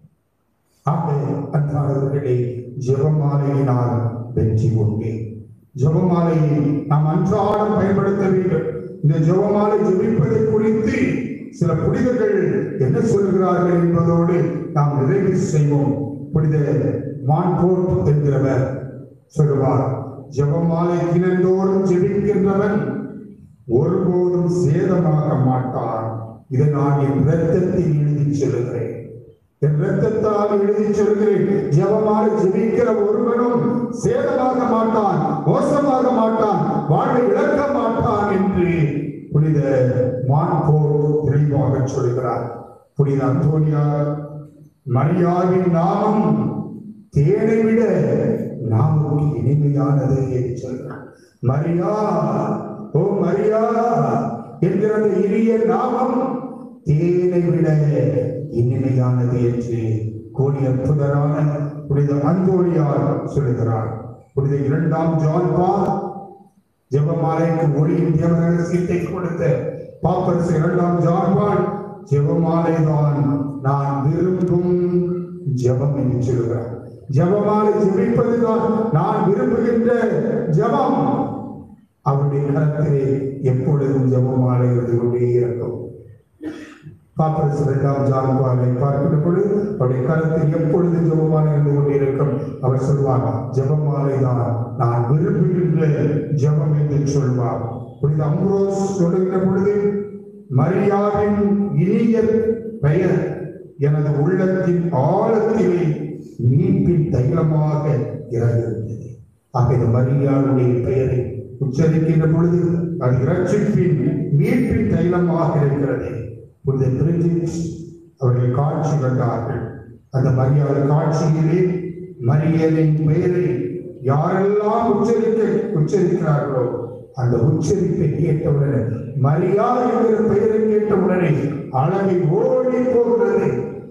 S6: ஆக அன்றாடவர்களை ஜெபமாலையினால் வெற்றி கொண்டேன். ஜெபமாலையை நாம் அன்றாடம் பயன்படுத்த வேண்டும். இந்த ஜெபமாலை ஜெபிப்பதை குறித்து சில புனிதர்கள் என்ன சொல்கிறார்கள் என்பதோடு நாம் நிறைவு செய்வோம். புனித மான்போர்ட் என்கிறவர் சொல்லுவார், ஜெபமாலை தினந்தோறும் ஜெபிக்கின்றவன் ஒருபோதும் சேதமாக மாட்டான். இதை நான் என் இரத்தத்தில் எழுதி சொல்லுகிறேன். என் இரத்தத்தால் எழுதி சொல்கிறேன். ஜெபமாலை ஜெபிக்கிற ஒருவனும் சேதமாக மாட்டான், மோசமாக மாட்டான், வாழ்வை இழக்க மாட்டான் என்று புனித மான்போர்ட் தெளிவாக சொல்கிறார். புனித அந்தோனியார், மரியாவின் நாமம் தேனை விட நாமுக்கு இனிமையானது என்று சொல்கிறார். மரியா, ஓ மரியா என்கிற அந்த இனிய நாமம் தேனை விட இனிமையானது என்று கோடி அற்புதரான புனித அந்தோனியார் சொல்லுகிறார். புனித இரண்டாம் ஜான் பால் ஜெபமாலைக்கு ஒளியின் தேவ ரகசியத்தை கொடுத்த பாப்பரசு இரண்டாம் ஜான் பால் ஜெபமாலை தான் நான் விரும்பும் ஜெபம் என்று சொல்கிறார். ஜெபமாலை ஜெபிப்பதுதான் நான் விரும்புகின்ற ஜெபம். அவருடைய கரத்திலே எப்பொழுதும் ஜெபமாலை இருந்து கொண்டே இருக்கும். பாப்பரசு இரண்டாம் ஜான் பாலை பார்க்கிற பொழுது அவருடைய கரத்தில் எப்பொழுது ஜெபமாலை இருந்து கொண்டே இருக்கும். அவர் சொல்வார், ஜெபமாலை தான் நான் விரும்புகின்ற ஜெபம் என்று சொல்வார். புனித அம்ப்ரோஸ் சொல்லுகிற பொழுது, மரியாவின் இனிய பெயர் எனது உள்ளத்தின் ஆழத்திலே மீட்பின் தைலமாக இறங்கியிருந்தது. ஆக இந்த மரியாளுடைய பெயரை உச்சரிக்கின்ற பொழுது அது இரட்சிப்பின் மீட்பின் தைலமாக இருக்கிறது. புனித பிரிஜிட் அவர்கள் காட்சி கண்டார்கள். அந்த மரியாள் காட்சியிலே மரியலின் பெயரை யாரெல்லாம் உச்சரிக்க உச்சரிக்கிறார்களோ அந்த உச்சரிப்பை கேட்டவுடனே, மரியா என்கிற பெயரை கேட்டவுடனே அழகை ஓடி போகிறது.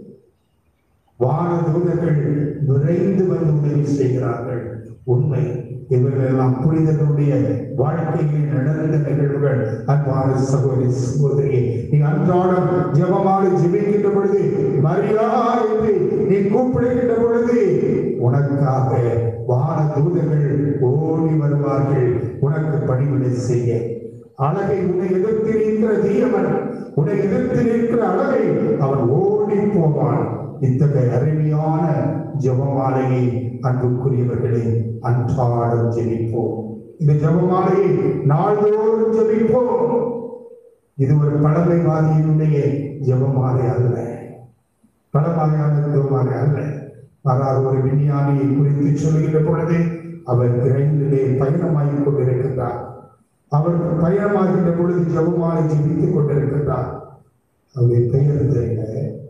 S6: வான தூதர்கள் விரைந்து வந்து உதவி செய்கிறார்கள். உண்மை, இவர்கள் எல்லாம் புனிதர்களுடைய வாழ்க்கையில் நடந்த நிகழ்வுகள். அன்பான சகோதரி சகோதரியே, நீ அன்றாடம் ஜெபமாலை ஜெபிக்கின்ற பொழுது, மரியா என்று நீ கூப்பிடுகின்ற பொழுது உனக்காக வான தூதர்கள் ஓடி வருவார்கள் உனக்கு பணிவிடை செய்ய. அழகை உன்னை எதிர்த்து நிற்கிற தீயவன், உன்னை எதிர்த்து நிற்கிற அழகை அவன் ஓடி போவான். இத்தகைய அருமையான ஜெபமாலையை அன்புக்குரியவர்களை அன்றாடம் ஜெபிப்போம். இந்த ஜெபமாலையை நாள்தோறும் ஜெபிப்போம். இது ஒரு பழமைவாதியினுடைய ஜெபமாலை அல்ல, பழமையான ஜெபமாலை அல்ல. மாறாக ஒரு விஞ்ஞானியை குறித்து சொல்லுகிற பொழுது அவர் இரண்டிலே பயணமாகிக் கொண்டிருக்கின்றார். அவர் பயணமாகின்ற பொழுது ஜெபமாலை ஜெபித்துக் கொண்டிருக்கின்றார். அவருடைய பெயர் தெரியல,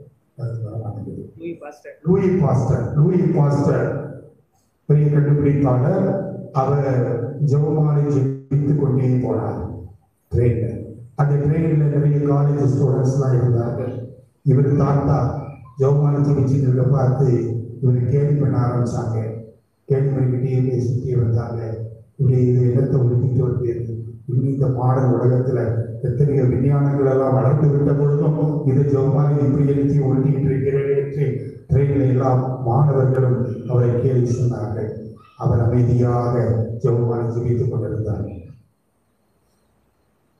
S6: லூயி பாஸ்டர். லூயி பாஸ்டர் பெரிய கண்டுபிடிப்பாளர். அவர் ஜெபமாலை ஜெபித்துக் கொண்டே போனார் ட்ரெயின்ல. அந்த ட்ரெயின்ல நிறைய காலேஜ் ஸ்டூடெண்ட்ஸ் எல்லாம் இருந்தார்கள். இவர் தாத்தா ஜெபமாலை ஜெபிச்சுட்டு இருக்க பார்த்து இவர் கேள்வி பண்ண ஆரம்பிச்சாங்க. கேள்வி பண்ணிக்கிட்டே பேசிக்கிட்டே வந்தாங்க. இப்படி இது இடத்தை ஒதுக்கிட்டு வந்து இன்னும் இந்த மாடல் உலகத்துல எத்தனையோ விஞ்ஞானங்கள் எல்லாம் வளர்ந்து விட்ட பொழுதும் இது ஜெபமாலை இப்படி எழுதி ஒழுங்கிட்டு இருக்கிறேன் என்று ட்ரெயினில் எல்லாம் மாணவர்களும் அவரை கேள்வி சொன்னார்கள். அவர் அமைதியாக ஜெபமாலை ஜெபித்துக் கொண்டிருந்தார்.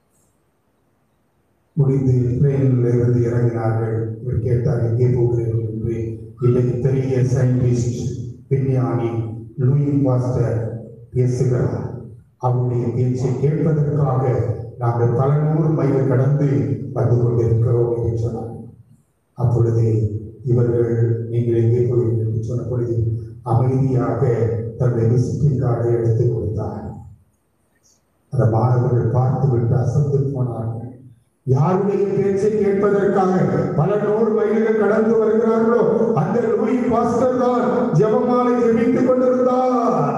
S6: முடிந்து ட்ரெயினில் இருந்து இறங்கினார்கள். இவர் கேட்டார், எங்கே போகிறீர்கள் என்று. இல்லை, பெரிய சயின்டிஸ்ட் விஞ்ஞானி லூயி பாஸ்டர் பேசுகிறார், அவருடைய பேச்சை கேட்பதற்காக நாங்கள் பல நூறு மைல் கடந்து வந்து கொண்டிருக்கிறோம் என்று சொன்னார். அப்பொழுது இவர்கள் நீங்கள் எங்கே போகிறீர்கள் என்று சொன்ன பொழுது அமைதியாக தன்னுடைய விசிட்டிங் கார்டை எடுத்து கொடுத்தார். அந்த மாணவர்கள் பார்த்து விட்டு அசந்து போனார்கள். யாருடைய பேச்சை கேட்பதற்காக பல நூறு மைல்கள் கடந்து வருகிறார்களோ அந்த லூயி பாஸ்டர் தான் ஜெபமாலை ஜெபித்துக் கொண்டிருந்தார்.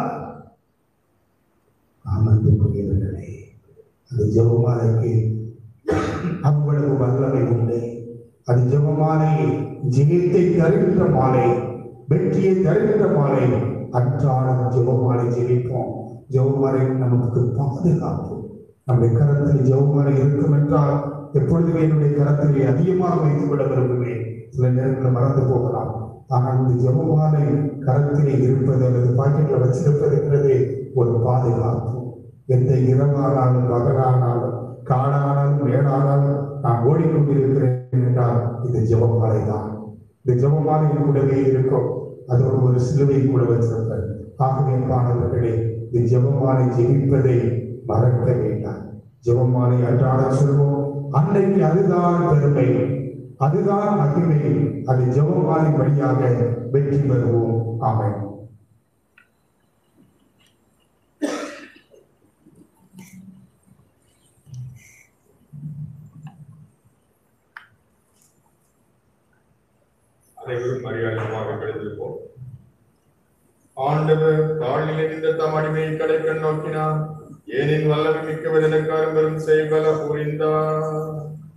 S6: ஆமந்துக்குரியவர்களே, அந்த ஜெபமாலைக்கு அவ்வளவு வல்லமை உண்டு. அது ஜெபமாலை ஜெயத்தை தருகின்ற மாலை, வெற்றியை தருகின்ற மாலை. அன்றாடம் ஜெபமாலை ஜெபிப்போம். ஜெபமாலை நமக்கு பாதுகாப்பு. நம்முடைய கரத்தில் ஜெபமாலை இருக்கும் என்றால் எப்பொழுதுமே என்னுடைய கரத்திலே அதிகமாக வைத்துக் கொள்ள விரும்புவேன். சில நேரங்களில் மறந்து போகலாம். ஆனால் இந்த ஜெபமாலை கரத்திலே இருப்பது அல்லது பாக்கெட்ல வச்சிருப்பது ஒரு பாதுகாப்பு. எந்த இரவானாலும் பகலானாலும் காடானாலும் மேடானாலும் நான் ஓடிக்கொண்டிருக்கிறேன் என்றால் இந்த ஜெபமாலை தான். இந்த ஜெபமாலை கூடவே இருக்கும். அதோடு ஒரு சிலுவை கூட வச்சிருப்பார். ஆகவே மாணவர்களே, இந்த ஜெபமாலை ஜெபிப்பதை மறக்க வேண்டாம். ஜெபமாலை அன்றாட சொல்வோம். அன்னைக்கு அதுதான் பெருமை, அதுதான் மகிமை. அது ஜெபமாலை வழியாக வெற்றி பெறுவோம். ஆமென்.
S2: அனைவரும் மரியாதையாக கழிந்திருப்போம். ஆண்டவர் தாழ்நிலை இந்த தம் அடிமையை கடைக்கண் நோக்கினார். ஏனின் வல்லமை மிக்கவர் எனக்காரும் பெரும் செய்வல புரிந்தார்.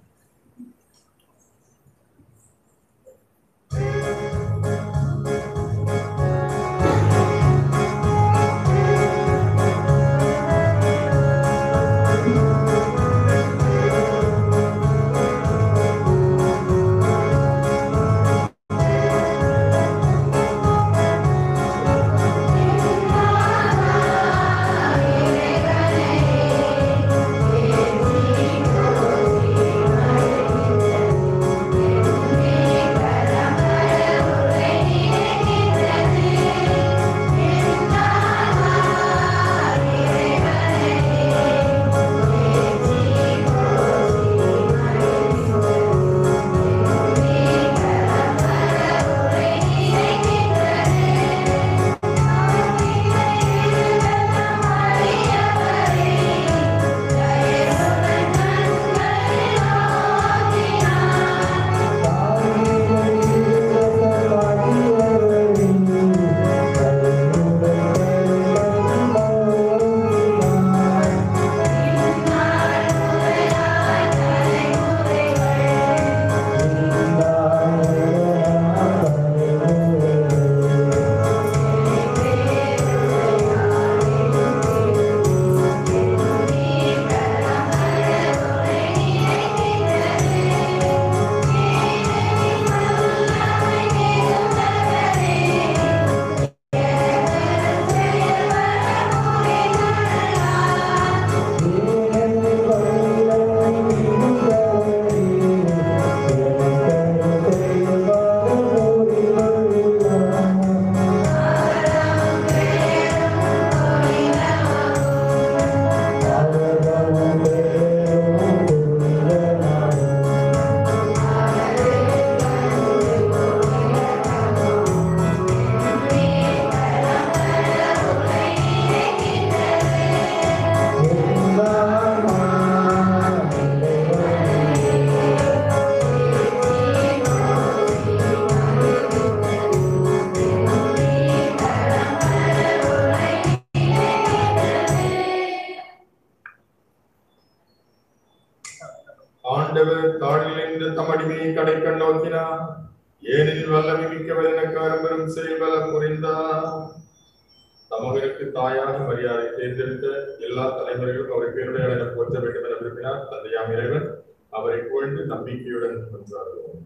S2: ஆண்டவர் தாழ்நிலைந்து தம் அடிமையை கடைக்கண் நோக்கினார். ஏனில் வல்லமை மிக்கவர் எனக்காரும் பெரும் செயல்பல புரிந்தார். தமகனுக்கு தாயாக மரியாதை தேர்ந்தெடுத்த எல்லா தலைவர்களும் அவரை பேருடைய என போற்ற வேண்டும் என விரும்பினார். தந்தையாம் இறைவன் அவரை புகழ்ந்து நம்பிக்கையுடன் கொண்டாடுவோம்.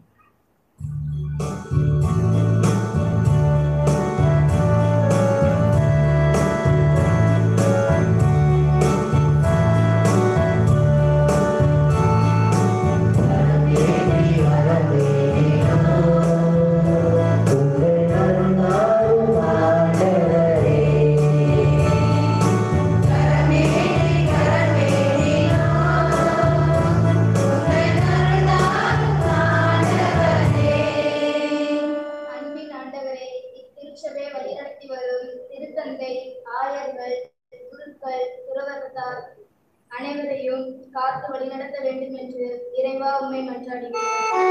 S7: காத்து வழிநடத்த வேண்டும் என்று இறைவா உம்மை மன்றாடுகிறேன்.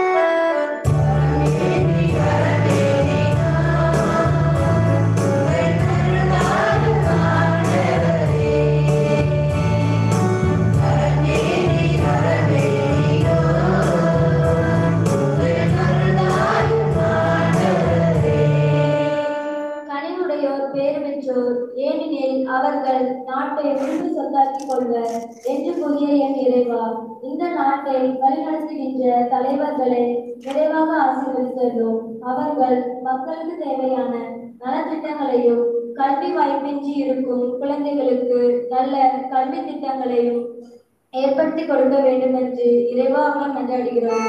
S8: ஏனெனில் அவர்கள் நாட்டை முன்பு சொந்தாக்கிக் கொள்வர் என்று கூறிய என் இறைவா, இந்த நாட்டை வழிநடத்துகின்ற தலைவர்களை நிறைவாக ஆசீர்வதித்தோம். அவர்கள் மக்களுக்கு தேவையான நலத்திட்டங்களையும் கல்வி வாய்ப்பின்றி இருக்கும் குழந்தைகளுக்கு நல்ல கல்வி திட்டங்களையும் ஏற்படுத்தி கொடுக்க வேண்டும் என்று இறைவாக மன்றாடுகிறோம்.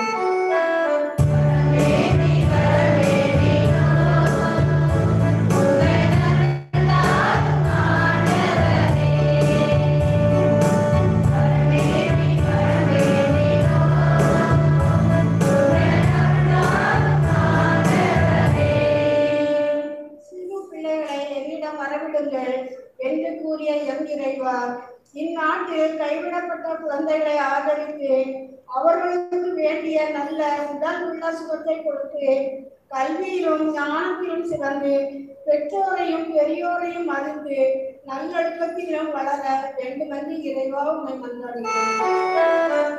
S9: என்று கூறிய எம் இறைவா, இந்நாட்டில் கைவிடப்பட்ட குழந்தைகளை ஆதரித்து அவர்களுக்கு வேண்டிய நல்ல உடல் உள்ள சுகத்தை கொடுத்து கல்வியிலும் ஞானத்திலும் சிறந்து பெற்றோரையும் பெரியோரையும் மதித்து நல்லொழுக்கத்திலும் வளர வேண்டுமென்று இறைவா உம்மை மன்றாடுகிறேன்.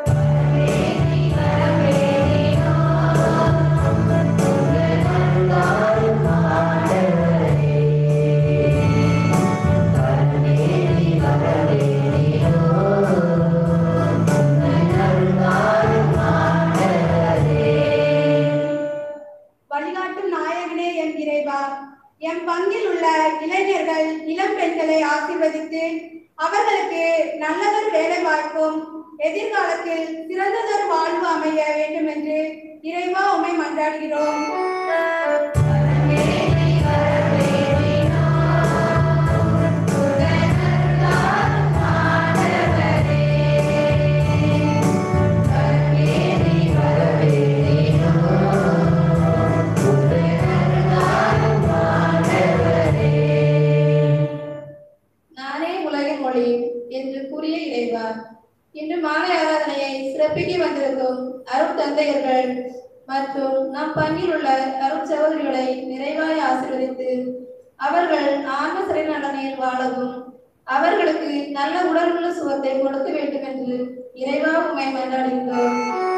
S9: எம் பங்கில் உள்ள இளைஞர்கள் இளம் பெண்களை ஆசீர்வதித்து அவர்களுக்கு நல்லதொரு வேலை வாய்ப்பும் எதிர்காலத்தில் சிறந்ததொரு வாழ்வு அமைய வேண்டும் என்று இறைவா உம்மை மன்றாடுகிறோம். என்று கூறிய இறைவா, இன்று மாலை ஆராதனையை சிறப்பிக்க வந்திருக்கும் அருள் தந்தையர்கள் மற்றும் நம் பங்கில் உள்ள அருள் சகோதரிகளை நிறைவாய் ஆசீர்வதித்து அவர்கள் ஆன்ம சிறை நலனில் வாழவும் அவர்களுக்கு நல்ல உடல் உள்ள சுகத்தை கொடுக்க வேண்டும் என்று இறைவா உம்மை மன்றாடுகிறோம்.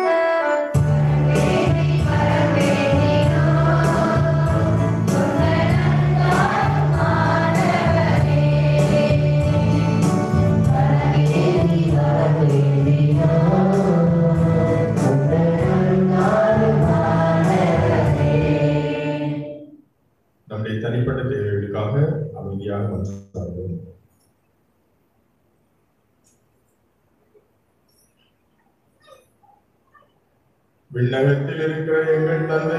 S2: நம்முடைய தனிப்பட்ட தேவைகளுக்காக அமைதியாக மன்றாடுவோம். விண்ணகத்தில் இருக்கிற எங்கள் தந்தை,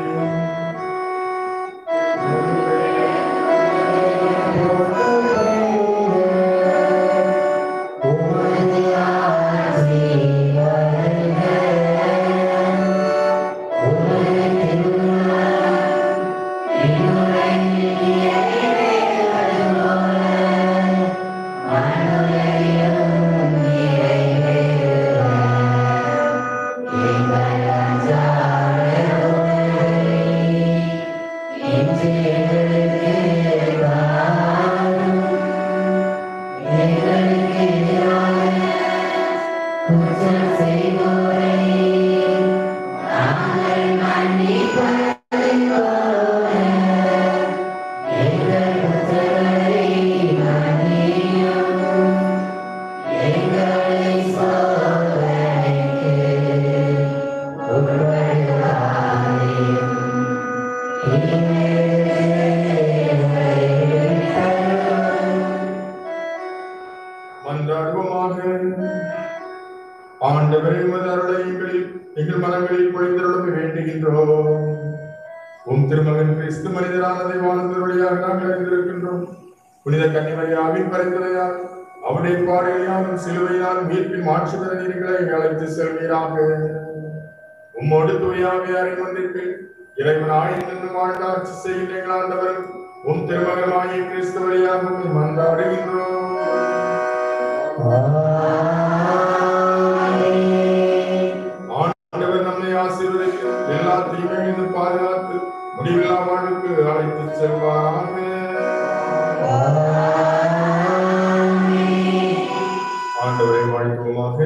S2: ஆண்டவரே, உமது அருளை எங்களில் எங்கள் மனங்களில் பொழிந்தருள வேண்டுகின்றோம். உம் திருமகன் கிறிஸ்து மனிதரானதை வாழ்ந்த வழியாக நாங்கள் அறிந்திருக்கின்றோம். புனித கன்னிமரியாவின் பரிந்துரையால் அவருடைய பாறையாலும் சிலுவையாலும் மீட்பின் மாற்று நீர்களை அழைத்து செல்வீராக. உம்மோடு தூயாவியாரின் ஒன்றிற்கு இறைவன் ஆய்ந்து வாழ்ந்த ஆட்சி செய்கின்ற எங்கள் ஆண்டவரும் உம் திருமகனாகிய கிறிஸ்து வழியாக மன்றாடுகின்றோம். எல்லா தீமையிலிருந்து பாதுகாத்து முடிவில்லா வாழ்வுக்கு அழைத்து செல்வாராக. ஆண்டவரை வாழ்த்துவோமாக.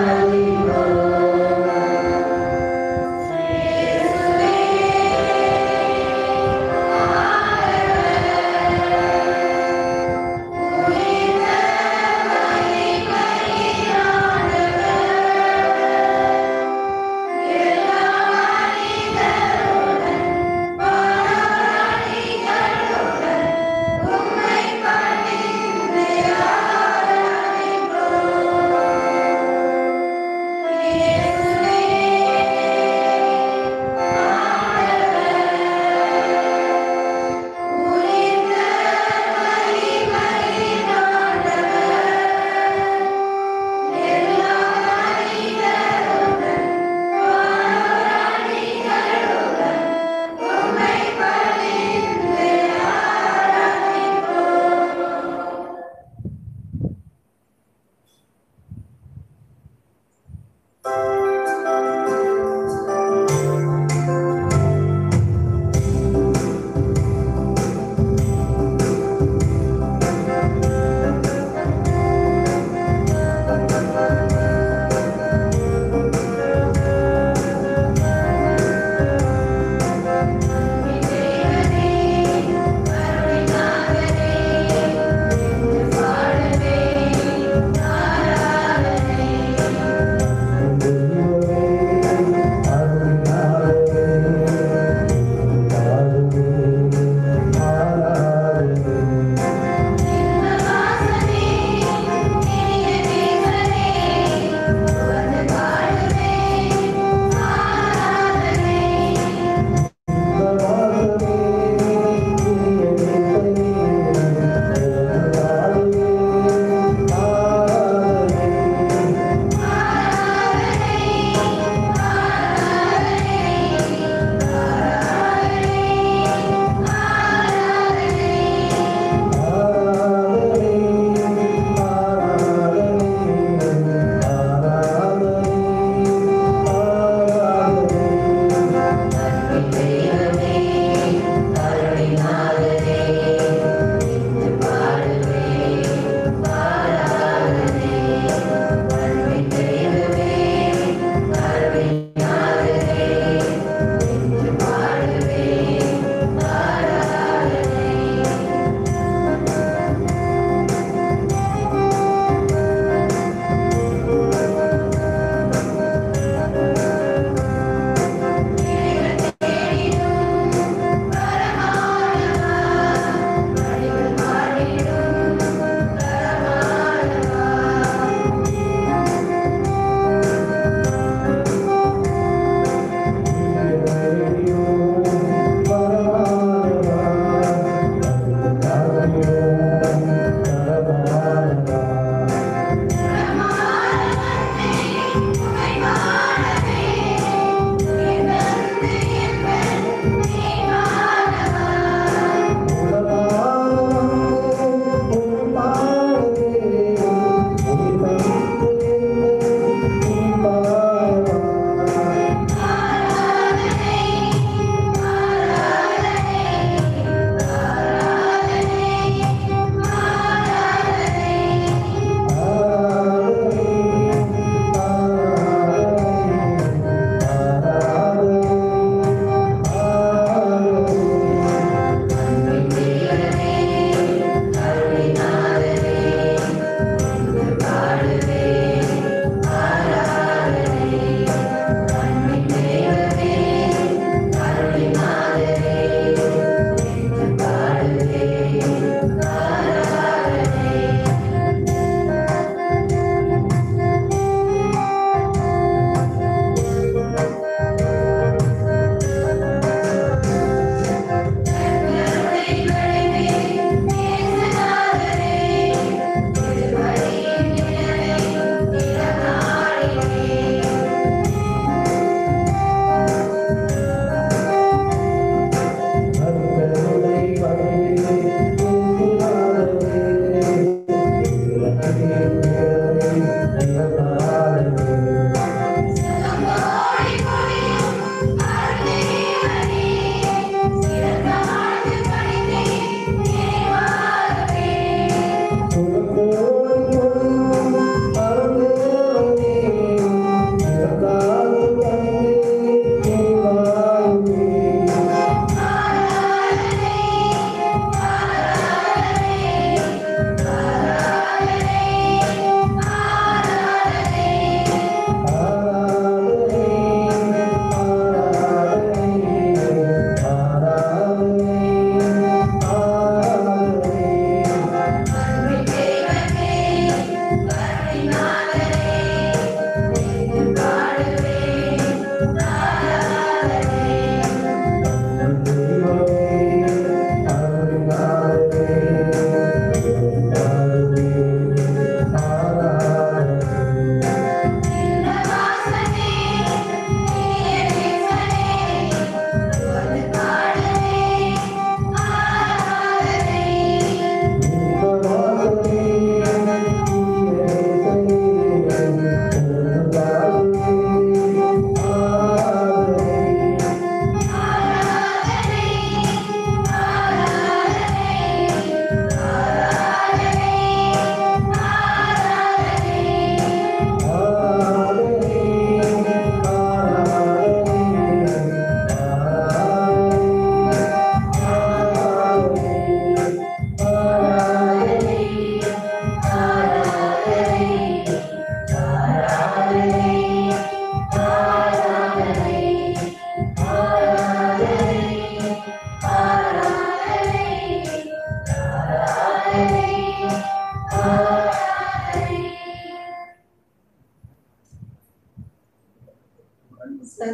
S10: Yes.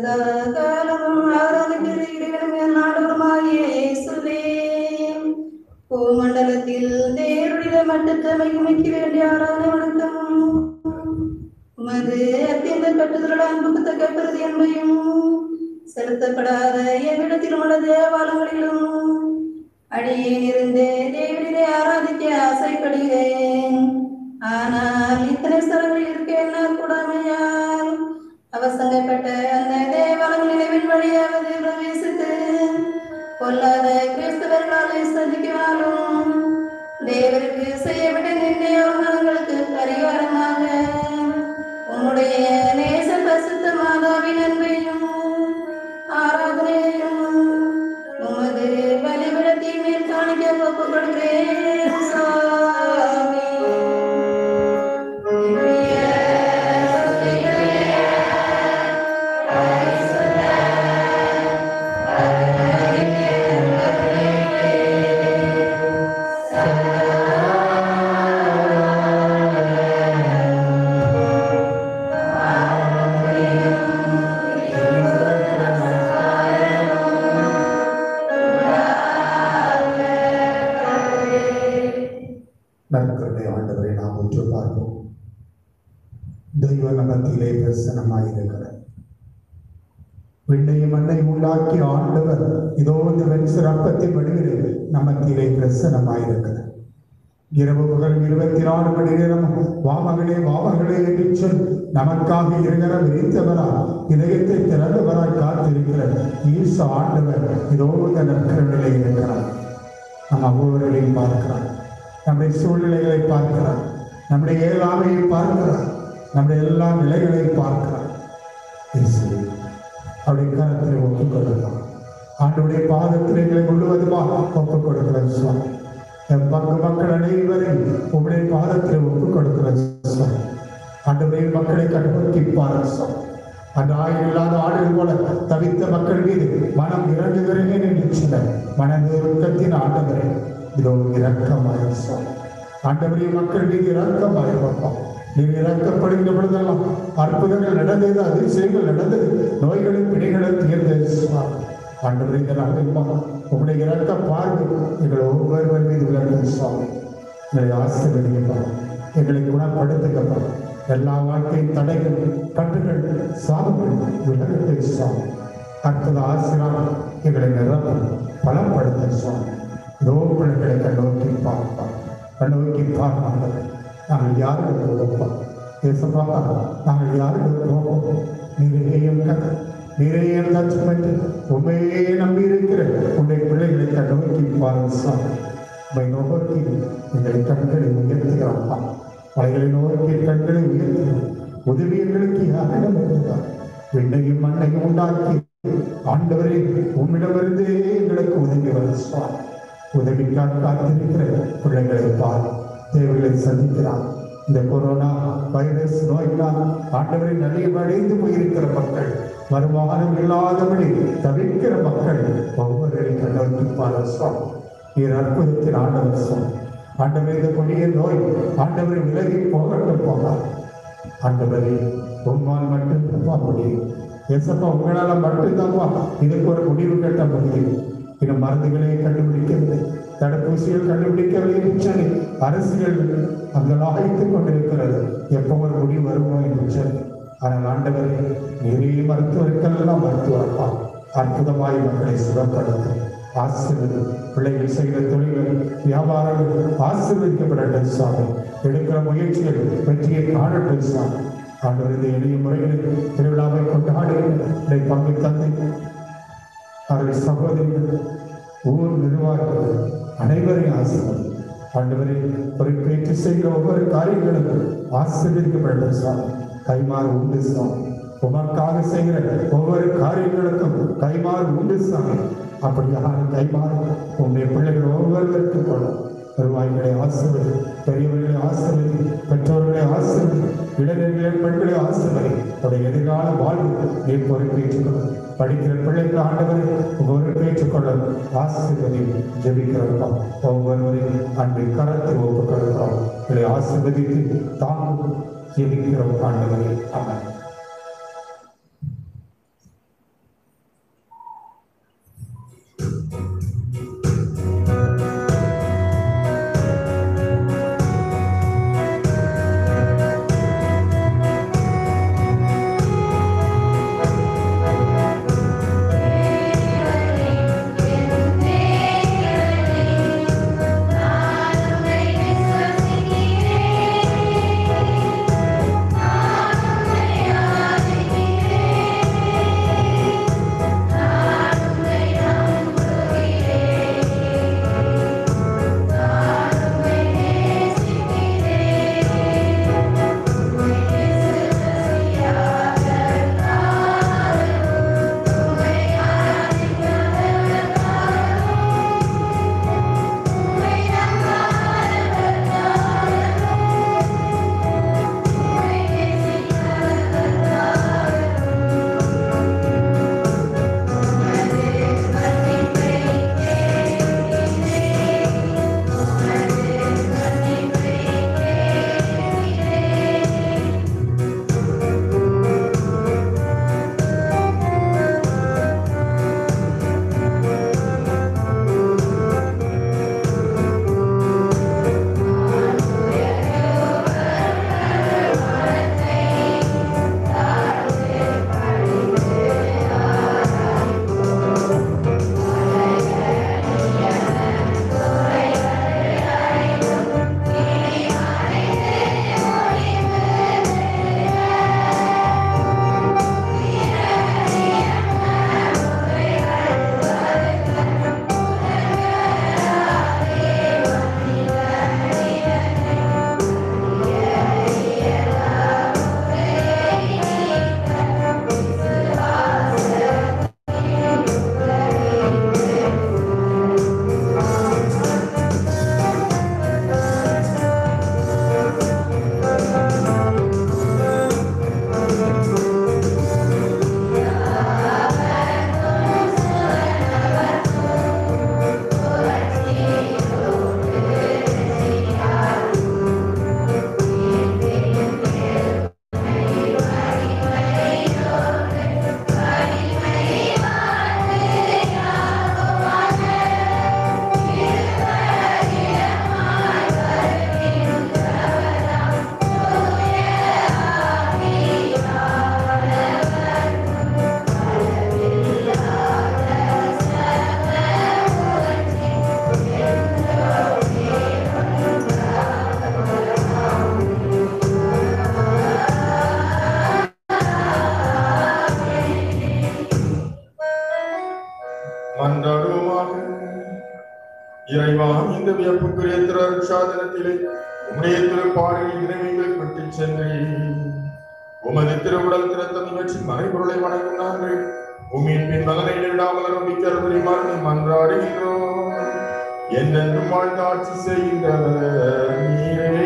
S9: சதா காலமும் ஆராதனையும் நாடகமாகிய இயேசுவே, பூமண்டலத்தில் தேருடைய மட்டத்தை மகிமைக்கு வேண்டிய ஆராதனை வணக்கம். உமது அத்தியந்த கட்டுதல் அன்புக்கு தக்க பிரதி என்பையும் செலுத்தப்படாத எவ்விடத்திலும் உள்ள தேவாலயங்களிலும் அடியேன் இருந்தே தேவனை ஆராதிக்க ஆசைப்படுகிறேன். ஆனால் இத்தனை ஸ்தலங்களில் இருக்க என்னால் கூடாமையால் அவசங்கப்பட்ட அந்த தேவாலயங்கள் நினைவின் வழியாவது பிரவேசித்து பொல்லாத கிறிஸ்தவர்களாலே சந்திக்குமாறும் தேவருக்கு செய்யப்பட்ட நிர்ணயங்களுக்கு பரிகாரமாக உன்னுடைய நேச பரிசுத்த மாதாவின் அன்பையும் ஆராதனையும் உமது பலிபீடத்தின் மேல் காணிக்க ஒப்புக் கொடுக்கிறேன் சுவாமி.
S6: நற்கருணை ஆண்டவரை நாம் உற்று பார்ப்போம். தெய்வ நமத்திலே பிரசன்னமாயிருக்கிறார். விண்ணையும் மண்ணை உண்டாக்கி ஆண்டவர் இதோ இந்த வெண் சிறப்பத்தை வடிவில் நமத்திலே பிரசன்னமாயிருக்கிறார். இரவு பகல் இருபத்தி நாலு மணி நேரம் வாமகளே வாமகளே என்று சொல் நமக்காக இருக்கிற விரித்தவரா இதயத்தை திறந்தவராய் காத்திருக்கிற ஈச ஆண்டவர் இதோ இந்த நற்கருணையிலே இருக்கிறார். நம் ஒவ்வொருவரையும் பார்க்கிறார். நம்முடைய சூழ்நிலைகளை பார்க்கிறார். நம்முடைய இயலாமையை பார்க்கிறார். நம்முடைய எல்லா நிலைகளை பார்க்கிறார். அவருடைய கரத்திலே ஒப்புக் கொடுக்கலாம். ஆண்டவருடைய பாதத்திலே எங்களை முழுவதுமாக ஒப்புக் கொடுக்கிற சுவாமி. என் பங்கு மக்கள் அனைவரையும் உங்களுடைய பாதத்திலே ஒப்புக் கொடுக்கிற சுவாமி. ஆண்டவருடைய மக்களை கண்ணோக்கி பாருங்க சுவாமி. அந்த ஆயுள் இல்லாத ஆடுகள் போல தவித்த மக்கள் மீது மனம் இறங்குகிறேன் என்று சொன்ன மனதிற்கத்தின் ஆண்டவரே இதோ இரக்கமாய் சுவாமி. ஆண்டவரே மக்கள் மீது இரக்கமாயிருப்பா. நீங்க இறக்கப்படுகின்ற பொழுதெல்லாம் அற்புதங்கள் நடந்தது, அதிசயங்கள் நடந்தது, நோய்களும் பிடிகளும் தீர்ந்தது சுவாமி. ஆண்டவரே இந்த நாளில் உங்களுடைய இறக்க பார்வை எங்கள் ஒவ்வொருவர் மீது விளங்கும் சுவாமி. எங்களை ஆசீர்வதிக்கப்பா, எங்களை குணப்படுத்துக்கப்பா. எல்லா வாழ்க்கை தடைகள் கட்டுகள் சாபங்கள் விலகத்தை சுவாமி. அற்புத ஆசீர்வாதம் எங்களை நிரப்ப பலப்படுத்த சுவாமி. இதோ பிள்ளைகளை கண்ணோக்கி பார்ப்பார், கண்ணோக்கி பார்ப்பாங்க. நாங்கள் யாருக்கு போவோம் பேசப்பா, நாங்கள் யாருக்கு போவோம்? நீரையும் கதை நீரையும் கற்றுமட்டு உண்மையே நம்பி இருக்கிற உன்னை பிள்ளைகளை கண்ணோக்கி பாருங்க சுவாமி. உண்மை நோக்கி எங்களை கண்களை உயர்த்துகிறாப்பா. மலைகளை நோக்கி கண்களை உயர்த்துகிறோம். உதவி எங்களுக்கு யாரிடம் இருந்தார்? விண்ணையும் மண்ணையும் உண்டாக்கி ஆண்டவரே உம்மிடமிருந்தே எங்களுக்கு உதவி வரும் சுவாமி. உதவிக்காக காத்திருக்கிற பிள்ளைகளை பார், தேவைகளை சந்திக்கிறார். இந்த கொரோனா வைரஸ் நோயினால் ஆண்டவரை நிறைய அடைந்து போயிருக்கிற மக்கள், வருமானம் இல்லாதபடி தவிர்க்கிற மக்கள் ஒவ்வொருவரையும் கண்ணோக்கி பார் சுவாமி. நீர் அற்புதத்தின் ஆண்டவர் சுவாமி. ஆண்டவரே இந்த கொடிய நோய் ஆண்டவரை விலகி போகட்டும் போகார். ஆண்டவரே உம்மால் மட்டும் தப்பா முடியும். எசப்பா உங்களால மட்டும்தான்ப்பா இதுக்கு ஒரு முடிவு கட்ட முடியும். இன்னும் மருந்துகளை கண்டுபிடிக்கவில்லை, தடுப்பூசிகள் கண்டுபிடிக்கவில்லை என்று சொல்லி அரசியல் அங்கே ஆய்த்துக் கொண்டிருக்கிறது. எப்போ ஒரு முடிவு வருமோ என்று சொல்லி. ஆனால் ஆண்டவரே நிறைய மருத்துவர்களெல்லாம் மருத்துவப்பா அற்புதமாய் மக்களை சுகப்படுத்த ஆசீர்வதி. பிள்ளைகள் செய்கிற தொழில்கள் வியாபாரங்கள் ஆசீர்வதிக்கப்படட்டும் சாமி. எடுக்கிற முயற்சிகள் வெற்றியை காணட்டும் சாமி. ஆண்டவர் இந்த எளிய முறைகளில் திருவிழாவை கொண்டாடுகிற பங்கு தந்தை அவர்கள் சகோதரிகள் ஊர் நிர்வாகிகள் அனைவரையும் ஆசீர்வதி. ஆண்டவரை பொறுப்பேற்று செய்கிற ஒவ்வொரு காரியங்களுக்கும் ஆசீர்வதிக்கப்படட்டும் சாமி. கைமாறு உண்டு சாமி. உமக்காக செய்கிற ஒவ்வொரு காரியங்களுக்கும் கைமாறு உண்டு சாமி. அப்படியாக கைமாறு உன்னுடைய பிள்ளைகள் ஒவ்வொருவருக்கும் கொள்ளும். வருவாய்களை ஆசீர்வதி, பெரியவர்களை ஆசீர்வதி, பெற்றோர்களை ஆசீர்வதி, இளைஞர்களை பெண்களை ஆசீர்வதி. உடைய எதிர்கால வாழ்வு நீ பொறுப்பேற்றுக்கொள்ளும். படிக்கிற பிள்ளைகள் ஆண்டவரை பொறுப்பேற்றுக்கொள்ள ஆசீர்வதி. ஜெபிக்கிறோம் ஒவ்வொருவரையும் அன்பை கரத்தை ஒப்புக் கொடுக்கிறோம். இதை ஆசீர்வதித்து தாங்கும் ஜெபிக்கிறோம் ஆண்டவரை. ஆமென்.
S2: மன்றாடுவோமாக. இறைவா, இந்த வியப்புக்குரிய திருச்சாதனத்திலே உம்முடைய திருப்பாடுகளின் இறைமைகள் விட்டுச் சென்று உமது திருவுடல் திறத்தம் இவற்றின் மறைபொருளை வணங்கும் நாங்கள் உம்மின் பின் நலனை விடாமல் நம்பிக்கை மன்றாடுகின்றோம். என்றென்றும் வாழ்ந்து ஆட்சி செய்கின்றவர் நீரே.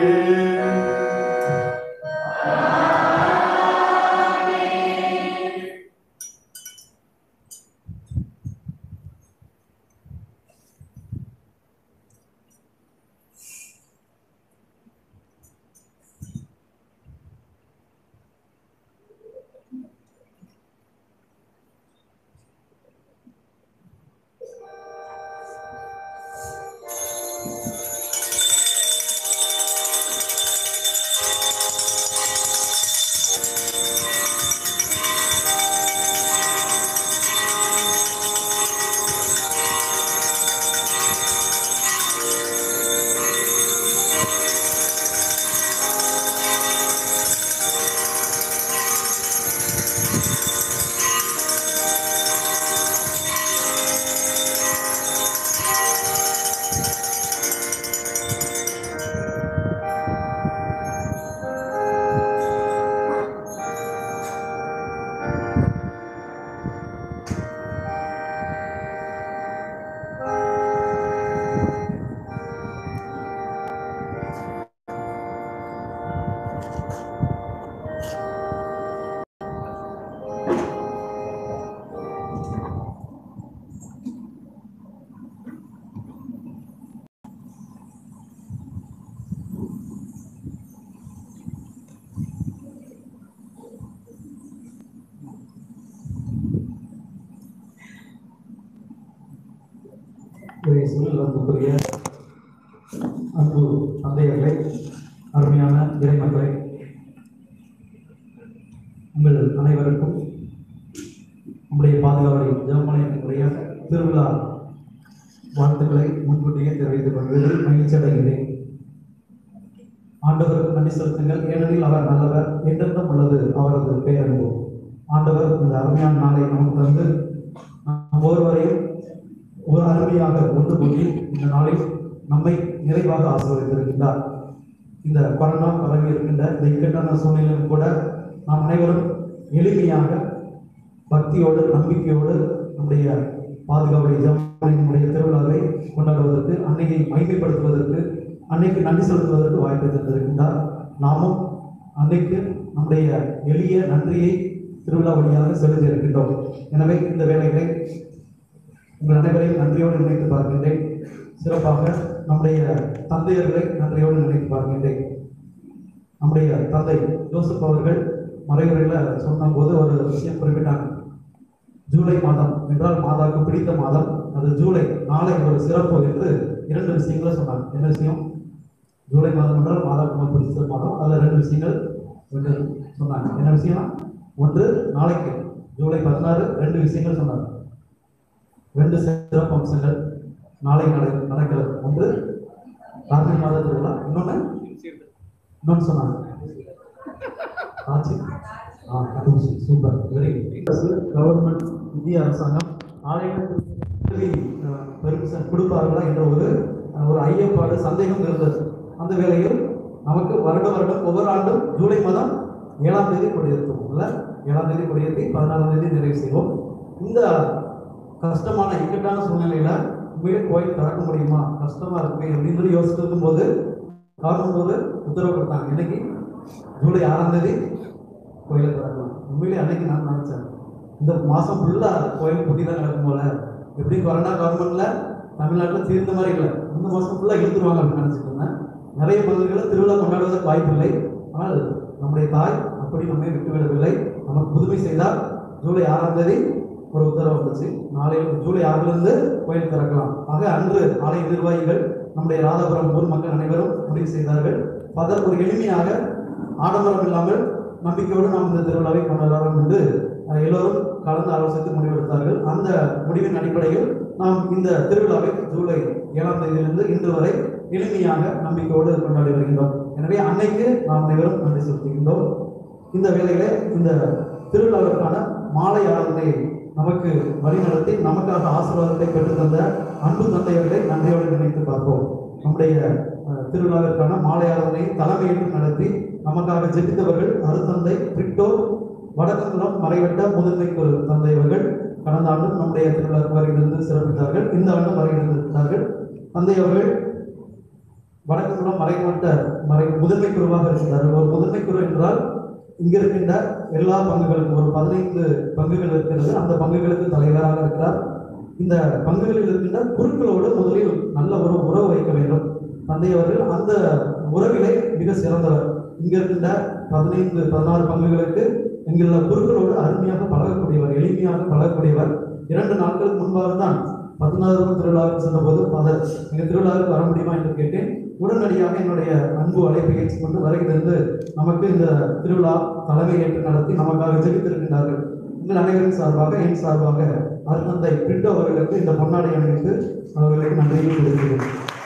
S10: அன்புக்குரிய அன்பு தந்தையர்களே, அருமையான இறைமக்களே, உங்கள் அனைவருக்கும் நம்முடைய பாதுகாவலை ஜெபமலையினுடைய திருவிழா வாழ்த்துக்களை முன்கூட்டியே தெரிவித்துக் கொள்வதில் மகிழ்ச்சி அடைகிறேன். ஆண்டவருக்கு நன்றி செலுத்துங்கள், ஏனெனில் அவர் நல்லவர், என்றென்றும் உள்ளது அவரது பேரன்பு. ஆண்டவர் இந்த அருமையான நாளை நமக்கு தந்து நம் ஒருவரையும் ஒரு அருமையாக ஒன்று கூட்டி இந்த நாளில் நம்மை நிறைவாக ஆசீர்வதித்திருக்கின்றார். இந்த கொரோனா பரவி இருக்கின்ற இந்த இக்கட்டான சூழ்நிலையிலும் கூட நாம் அனைவரும் எளிமையாக பக்தியோடு நம்பிக்கையோடு நம்முடைய பாதுகாவலை ஜெபமலையினுடைய திருவிழாவை கொண்டாடுவதற்கு, அன்னையை மகிமைப்படுத்துவதற்கு, அன்னைக்கு நன்றி செலுத்துவதற்கு வாய்ப்பு தந்திருக்கின்றார். நாமும் அன்னைக்கு நம்முடைய எளிய நன்றியை திருவிழா வழியாக செலுத்தி இருக்கின்றோம். எனவே இந்த வேலைகளை உங்கள் அனைவரையும் நன்றியோடு நினைத்து பார்க்கின்றேன். சிறப்பாக நம்முடைய தந்தையர்களை நன்றியோடு நினைத்து பார்க்கின்றேன். நம்முடைய தந்தை ஜோசப் அவர்கள் மறைவுரையில் சொன்ன போது ஒரு விஷயம் குறிப்பிட்டாங்க. ஜூலை மாதம் என்றால் மாதாவுக்கு பிடித்த மாதம், அது ஜூலை நாளை ஒரு சிறப்பு என்று இரண்டு விஷயங்களை சொன்னாங்க. என்ன விஷயம்? ஜூலை மாதம் என்றால் மாதாவுக்கு பிடித்த மாதம், அதில் ரெண்டு விஷயங்கள் ரெண்டு சொன்னாங்க. என்ன விஷயம்? ஒன்று, நாளைக்கு ஜூலை பதினாறு ரெண்டு விஷயங்கள் சொன்னாங்க. ரெண்டு சிறப்பு அம்சங்கள் நாளை நட நடக்கிறது. ஒன்று ராத்திரி மாத திருவிழா, இன்னொன்று இன்னொன்று சொன்னாங்க ஆட்சி. ஆ சூப்பர், வெரி கவர்மெண்ட் இந்திய அரசாங்கம் ஆலயத்துக்கு பெர்மிஷன் கொடுப்பார்களா என்ற ஒரு ஒரு ஐயப்பாடு சந்தேகம் இருந்தது. அந்த வேளையில் நமக்கு வருட வருடம் ஒவ்வொரு ஆண்டும் ஜூலை மாதம் ஏழாம் தேதி கொடியேற்றுவோம் இல்லை, ஏழாம் தேதி கொடியேற்றி பதினாறாம் தேதி நிறைவு செய்வோம். இந்த கஷ்டமான இக்கட்டான சூழ்நிலையில உண்மையிலே கோயில் திறக்க முடியுமா, கஷ்டமா இருக்கு அப்படின்னு சொல்லி யோசிச்சிருக்கும் போது கவர்மெண்ட் ஒரு உத்தரவு கொடுத்தாங்க. இன்னைக்கு ஜூலை ஆறாம் தேதி கோயிலை திறக்கலாம். உண்மையிலே அன்னைக்கு நான் நினைச்சேன், இந்த மாசம் ஃபுல்லா கோயில் பூட்டி தான் நடக்கும் போல, எப்படி கொரோனா கவர்மெண்ட்ல தமிழ்நாட்டில் தீர்ந்த மாதிரி இல்லை, இந்த மாசம் ஃபுல்லா இழுத்துருவாங்க அப்படின்னு நினைச்சிட்டு இருந்தேன். நிறைய பகுதிகளில் திருவிழா கொண்டாடுவதற்கு வாய்ப்பு இல்லை. ஆனால் நம்முடைய தாய் அப்படி நம்மை விட்டுவிடவில்லை. நமக்கு புதுமை செய்தால் ஜூலை ஆறாம் தேதி ஒரு உத்தரவு வந்துச்சு, நாளையில் ஜூலை ஆறிலிருந்து கோயில் திறக்கலாம். ஆக அன்று ஆலய நிர்வாகிகள் நம்முடைய ராதாபுரம் ஊர் மக்கள் அனைவரும் முடிவு செய்தார்கள். அதற்கு ஒரு எளிமையாக ஆடம்பரம் இல்லாமல் நம்பிக்கையோடு நாம் இந்த திருவிழாவை கொண்டாடலாம் என்று எல்லோரும் கலந்து ஆலோசித்து முடிவெடுத்தார்கள். அந்த முடிவின் அடிப்படையில் நாம் இந்த திருவிழாவை ஜூலை ஏழாம் தேதியிலிருந்து இன்று வரை எளிமையாக நம்பிக்கையோடு கொண்டாடி வருகின்றோம். எனவே அன்னைக்கு நாம் அனைவரும் நன்றி செலுத்துகின்றோம். இந்த வேளையிலே இந்த திருவிழாவிற்கான மாலை ஆராதனை நமக்கு வழிநடத்தி நமக்காக ஆசீர்வாதத்தை பெற்று தந்த அன்பு தந்தையர்களை நன்றியோடு நினைத்து பார்ப்போம். நம்முடைய திருவிழாவிற்கான மாலை ஆராதனை தலைமையேற்று நடத்தி நமக்காக ஜெபித்தவர்கள் அருத்தந்தை பிரிட்டோ வடக்குளம் மறைவட்ட முதன்மை தந்தை அவர்கள் கடந்த ஆண்டும் நம்முடைய திருவிழாவுக்கு வருகிறது சிறப்பித்தார்கள். இந்த ஆண்டும் வருகிறார்கள். தந்தை அவர்கள் வடக்குளம் மறைவட்ட மறை முதன்மை குருவாக இருக்கிறார்கள். ஒரு முதன்மை குரு என்றால் இங்க இருக்கின்ற எல்லா பங்குகளுக்கும் ஒரு பதினைந்து பங்குகள் இருக்கிறது. அந்த பங்குகளுக்கு தலைவராக இருக்கிறார். இந்த பங்குகளில் இருக்கின்ற குருக்களோடு முதலில் நல்ல ஒரு உறவு வைக்க வேண்டும். தந்தை அவர்கள் அந்த உறவிலே மிக சிறந்தவர். இங்க இருக்கின்ற பதினைந்து பதினாறு பங்குகளுக்கு எங்களுள்ள குருக்களோடு அருமையாக பழகக்கூடியவர், எளிமையாக பழகக்கூடியவர். இரண்டு நாட்களுக்கு முன்பாக தான் பதினாறு திருவிழாவுக்கு சென்ற போது ஃபாதர் எங்க திருவிழாவுக்கு வர முடியுமா என்று கேட்டேன். உடனடியாக என்னுடைய அன்பு அழைப்பை ஏற்றுக்கொண்டு வருகிறது நமக்கு இந்த திருவிழா தலைமை ஏற்று நடத்தி நமக்காக ஜெபித்திருக்கின்றார்கள். உங்கள் அனைவரின் சார்பாக என் சார்பாக அருத்தந்தை பிரிட்டோ அவர்களுக்கு இந்த பொன்னாடை அணிவித்து அவர்களுக்கு நன்றியை கொடுக்கிறேன்.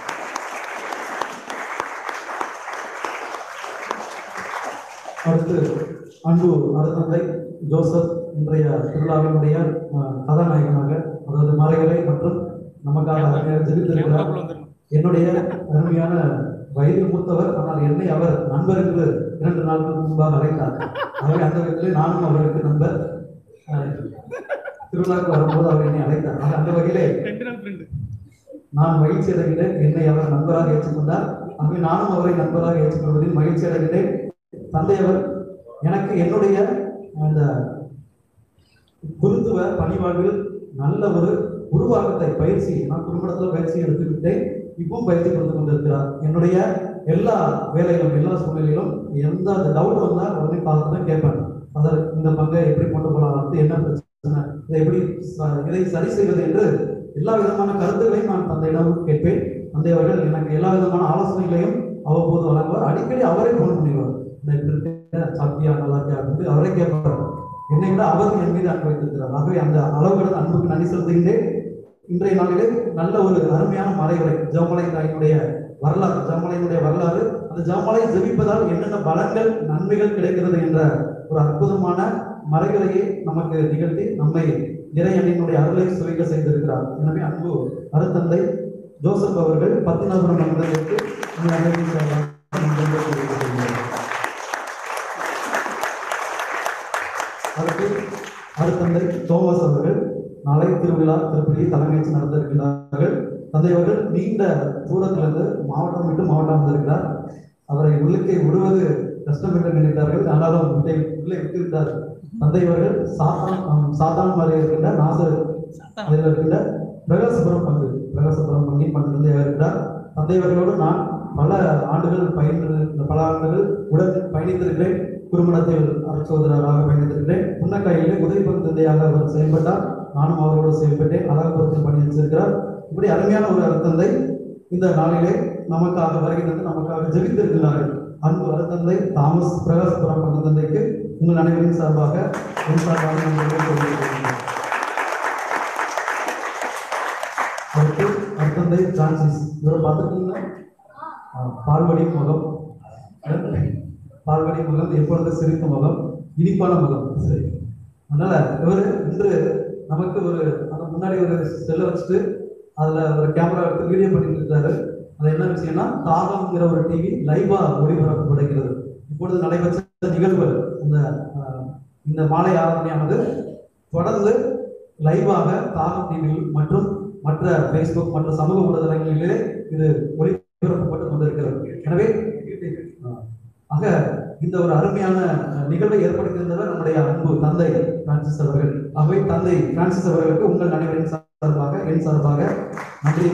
S10: அடுத்து அன்பு அருத்தந்தை ஜோசப் இன்றைய திருவிழாவினுடைய கதாநாயகனாக, அதாவது மறைகளை மற்றும் நமக்காக ஜெபித்திருக்கிறார். என்னுடைய அருமையான வயது மூத்தவர், ஆனால் என்னை அவர் நண்பர் என்று இரண்டு நாட்களுக்கு முன்பாக அழைத்தார். ஆகவே அந்த விதத்தில் நானும் அவருக்கு நண்பர். திருவிழாவுக்கு வரும்போது அவர் என்னை அழைத்தார். ஆக அந்த வகையிலே நான் மகிழ்ச்சி அடைகிறேன். என்னை அவர் நண்பராக ஏற்றுக்கொண்டார். ஆகவே நானும் அவரை நண்பராக ஏற்றுக்கொள்வதில் மகிழ்ச்சி அடைகிறேன். தந்தையவர் எனக்கு என்னுடைய அந்த குருத்துவ பணிவாழ்வில் நல்ல ஒரு உருவாக்கத்தை பயிற்சி, நான் குடும்பத்தில் பயிற்சி எடுத்துக்கிட்டேன், இப்பவும் பயிற்சி கொடுத்து கொண்டிருக்கிறார். என்னுடைய எல்லா வேலைகளும் எல்லா சூழ்நிலையிலும் எந்த டவுட் வந்தால் உடனே பார்த்து தான் கேட்பேன். அதில் இந்த பங்கை எப்படி கொண்டு போகலாம், அடுத்து என்ன பிரச்சனை, இதை எப்படி இதை சரி செய்வது என்று எல்லா விதமான கருத்துக்களையும் நான் தந்தையிடம் கேட்பேன். தந்தை அவர்கள் எனக்கு எல்லா விதமான ஆலோசனைகளையும் அவ்வப்போது வழங்குவார். அடிக்கடி அவரே போன் பண்ணிடுவார். சாத்தியா நல்லா இருக்கா அப்படின்னு அவரே கேட்பார். என்னை விட அவர் என் மீது அன்பு வைத்திருக்கிறார். ஆகவே அந்த அளவுடன் அன்புக்கு நன்றி செலுத்துகின்றேன். இன்றைய நாளிலே நல்ல ஒரு அருமையான மறைவுரை ஜெபமலை தாயினுடைய வரலாறு, ஜெபமலையினுடைய வரலாறு, அந்த ஜெபமலை ஜெபிப்பதால் என்னென்ன பலன்கள் நன்மைகள் கிடைக்கிறது என்ற ஒரு அற்புதமான மறைவுரையை நமக்கு நிகழ்த்தி நம்மை இறையனினுடைய அருளை சுவைக்க செய்திருக்கிறார். எனவே அன்பு அருத்தந்தை ஜோசப் அவர்கள் பத்தினாபுரம் மண்டலத்திற்கு அடுத்து அருத்தந்தை தோமஸ் அவர்கள் நாளை திருவிழா திருப்பதியை தலைமையேற்று நடத்த இருக்கின்றார்கள். தந்தை அவர்கள் நீண்ட தூரத்திலிருந்து மாவட்டம் விட்டு மாவட்டம் வந்திருக்கிறார். அவரை உள்ளுக்கே விடுவது கஷ்டம் என்று நினைத்தார்கள். ஆனாலும் உள்ளே விட்டு விட்டார். தந்தை அவர்கள் சாத்தான் சாத்தான் மாதிரி இருக்கின்ற நாசர் அதில் இருக்கின்ற பிரகாசபுரம் பங்கு பிரகாசபுரம் பங்கின் பங்கிலிருந்து இருக்கிறார். தந்தை அவர்களோடு நான் பல ஆண்டுகள் பயின்று பல ஆண்டுகள் உடன் பயணித்திருக்கிறேன். குறுமணத்தில் அரசோதராக பயணித்திருக்கிறேன். புன்னக்காயிலே உதவி பங்கு தந்தையாக அவர் செயல்பட்டார். நானும் அவரோடு செயல்பட்டேன். அழகபுரத்தில் பணி வச்சிருக்கிறார். இப்படி அருமையான ஒரு அருத்தந்தை இந்த நாளிலே நமக்காக வருகிறது, நமக்காக ஜெபித்திருக்கிறார்கள். அன்பு அருத்தந்தை தாமஸ் பிரகாசபுரம் பங்கு தந்தைக்கு உங்கள் அனைவரின் சார்பாக என் சார்பாக அடுத்து அருத்தந்தை பிரான்சிஸ். இவரை பார்த்துருக்கீங்களா? பால்வடி முகம், பால்வடி முகம், எப்பொழுது சிரித்த முகம், இனிப்பான முகம். சரி, அதனால இவர் இன்று நமக்கு ஒரு அந்த முன்னாடி ஒரு செல்ல வச்சுட்டு அதுல ஒரு கேமரா எடுத்து வீடியோ பண்ணிட்டு இருக்காரு. அது என்ன விஷயம்னா, தாகம்ங்கிற ஒரு டிவி லைவா ஒளிபரப்பப்படுகிறது. இப்பொழுது நடைபெற்ற நிகழ்வுகள் இந்த இந்த மாலை ஆராதனையானது தொடர்ந்து லைவாக தாகம் டிவியில் மற்றும் மற்ற பேஸ்புக் மற்ற சமூக ஊடகங்களிலே இது ஒளிபரப்பப்பட்டு கொண்டிருக்கிறது. எனவே ஆக இந்த ஒரு அருமையான நிகழ்வை ஏற்படுத்தியிருந்தவர் நம்முடைய அன்பு தந்தை பிரான்சிஸ் அவர்கள். ஆகவே தந்தை பிரான்சிஸ் அவர்களுக்கு உங்கள் அனைவரின் சார்பாக என் சார்பாக நன்றி.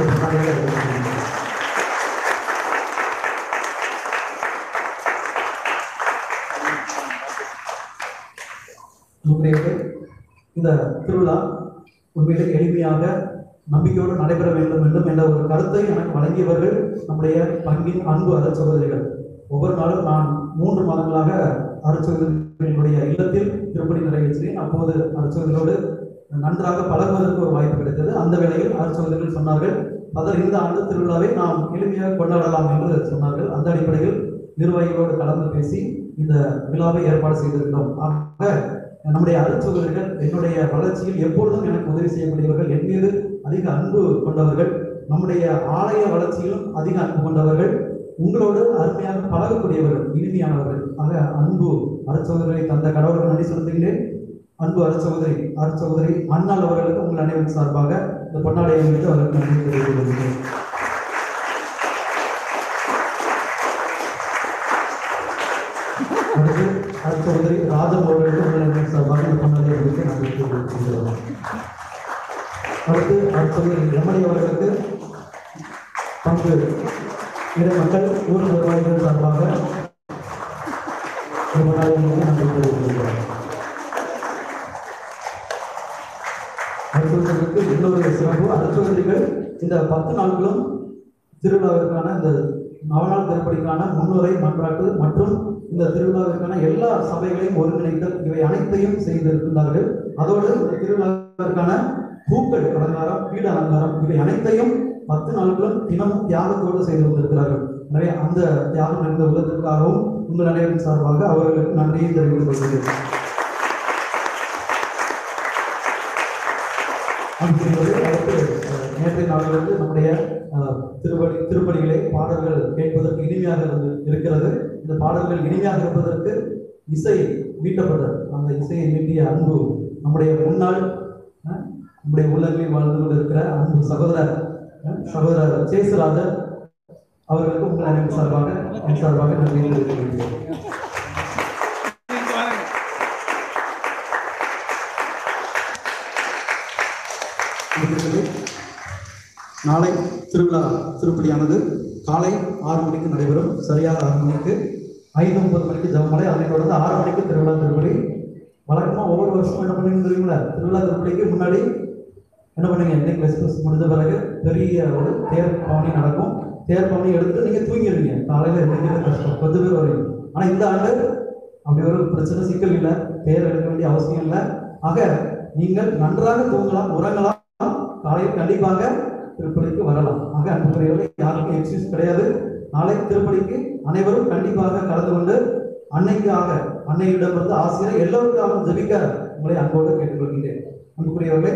S10: இந்த திருவிழா உண்மையிலே எளிமையாக நம்பிக்கையோடு நடைபெற வேண்டும் என்றும் என்ற ஒரு கருத்தை எனக்கு வழங்கியவர்கள் நம்முடைய பங்கின் அன்பு அருட்சகோதரிகள். ஒவ்வொரு நாளும் நான் மூன்று மாதங்களாக அருட்சகோதரிகளுடைய இல்லத்தில் திருப்பணி நிறைவேற்றினேன். அப்போது அருட்சகோதரிகளோடு நன்றாக பழகுவதற்கு ஒரு வாய்ப்பு கிடைத்தது. அந்த வேளையில் அருட்சகோதரிகள் சொன்னார்கள், அதர் இந்த ஆண்டு திருவிழாவை நாம் எளிமையாக கொண்டாடலாம் என்று சொன்னார்கள். அந்த அடிப்படையில் நிர்வாகிகளோடு கலந்து பேசி இந்த விழாவை ஏற்பாடு செய்திருக்கிறோம். ஆக நம்முடைய அருட்சகோதரிகள் என்னுடைய வளர்ச்சியில் எப்பொழுதும் எனக்கு உதவி செய்யக்கூடியவர்கள், என் மீது அதிக அன்பு கொண்டவர்கள், நம்முடைய ஆலய வளர்ச்சியிலும் அதிக அன்பு கொண்டவர்கள், உங்களோடு அருமையாக பழகக்கூடியவர்கள், இனிமையானவர்கள். ஆக அன்பு அருட்சகோதரிகளை தந்த கடவுளுக்கு நன்றி செலுத்துகிறேன். அன்பு அருட்சகோதரி அருட்சகோதரி அண்ணாள் அவர்களுக்கு உங்கள் அனைவரின் சார்பாக இந்த பொன்னாடையை வைத்து அவர்களுக்கு நன்றி தெரிவித்துக் கொள்கிறேன். அடுத்து அருட்சகோதரி ராஜம் அவர்களுக்கு உங்கள் அனைவரின் சார்பாக இந்த பொன்னாடையை வைத்து நன்றி தெரிவித்துக் கொள்கிறோம். அடுத்து அருட்சகோதரி எம்எல்ஏ அவர்களுக்கு பங்கு இறை மக்கள் ஊர் நிர்வாகிகள் சார்பாக இந்த பொன்னாடையை வைத்து நன்றி தெரிவித்துக் கொள்கிறோம். அருட்சகோதரிகளுக்கு இன்னொரு சிறப்பு, அருட்சகோதரிகள் இந்த பத்து நாட்களும் திருவிழாவிற்கான இந்த நவநாள் திருப்பலிக்கான முன்னுரை மன்றாட்டு மற்றும் இந்த திருவிழாவிற்கான எல்லா சபைகளையும் ஒருங்கிணைத்தல் இவை அனைத்தையும் செய்திருக்கின்றார்கள். அதோடு இந்த திருவிழாவிற்கான பூக்கள் அலங்காரம், வீடு அலங்காரம் இவை அனைத்தையும் பத்து நாட்களும் தினமும் தியாகத்தோடு செய்து கொண்டிருக்கிறார்கள். நிறைய அந்த தியாகம் நிறைந்த உள்ளதற்காகவும் உங்கள் அனைவரின் சார்பாக அவர்களுக்கு நன்றியை தெரிவித்துக் கொள்கிறேன். அடுத்து நேற்றைய நாளிலிருந்து நம்முடைய திருப்பலி திருப்பலிகளை பாடல்கள் கேட்பதற்கு இனிமையாக இருக்கிறது. இந்த பாடல்கள் இனிமையாக இருப்பதற்கு இசை மீட்டப்பட்டது. அந்த இசையை மீட்டிய அன்பு நம்முடைய முன்னாள் நம்முடைய உள்ளங்களில் வாழ்ந்து கொண்டிருக்கிற அன்பு சகோதரர் சகோதரர் சேசுராஜன் அவர்களுக்கு உங்கள் அனைவரின் சார்பாக என் சார்பாக நன்றி தெரிவித்துக் நாளை திருவிழா திருப்பலியானது காலை ஆறு மணிக்கு நடைபெறும். சரியாக ஆறு மணிக்கு ஐந்து முப்பது மணிக்கு ஜெபமாலை, அதனைத் தொடர்ந்து ஆறு மணிக்கு திருவிழா திருப்பலி. வழக்கமா ஒவ்வொரு வருஷமும் என்ன பண்ணுவீங்க தெரியுங்களா, திருவிழா திருப்பலிக்கு முன்னாடி என்ன பண்ணுவீங்க, இன்னைக்கு கிறிஸ்துமஸ் முடிஞ்ச பிறகு பெரிய ஒரு தேர் பவனி நடக்கும். தேர் பவனி எடுத்து நீங்க தூங்கிடுவீங்க. காலையில எந்திரிக்கிறது கஷ்டம், கொஞ்சம் பேர் வருவீங்க. ஆனா இந்த ஆண்டு அப்படி ஒரு பிரச்சனை சிக்கல் இல்லை, தேர் எடுக்க வேண்டிய அவசியம் இல்லை. ஆக நீங்கள் நன்றாக தூங்கலாம், உறங்கலாம், காலையில் கண்டிப்பாக திருப்பலிக்கு வரலாம். ஆக அன்புக்குரியவர்களே, யாருக்கும் எக்ஸ்கியூஸ் கிடையாது. நாளை திருப்பலிக்கு அனைவரும் கண்டிப்பாக கலந்து கொண்டு அன்னைக்காக அன்னையிடமிருந்து ஆசிரியர் எல்லோருக்காக ஜெபிக்க உங்களை அன்போடு கேட்டுக்கொள்கிறேன். அன்புக்குரியவர்களே,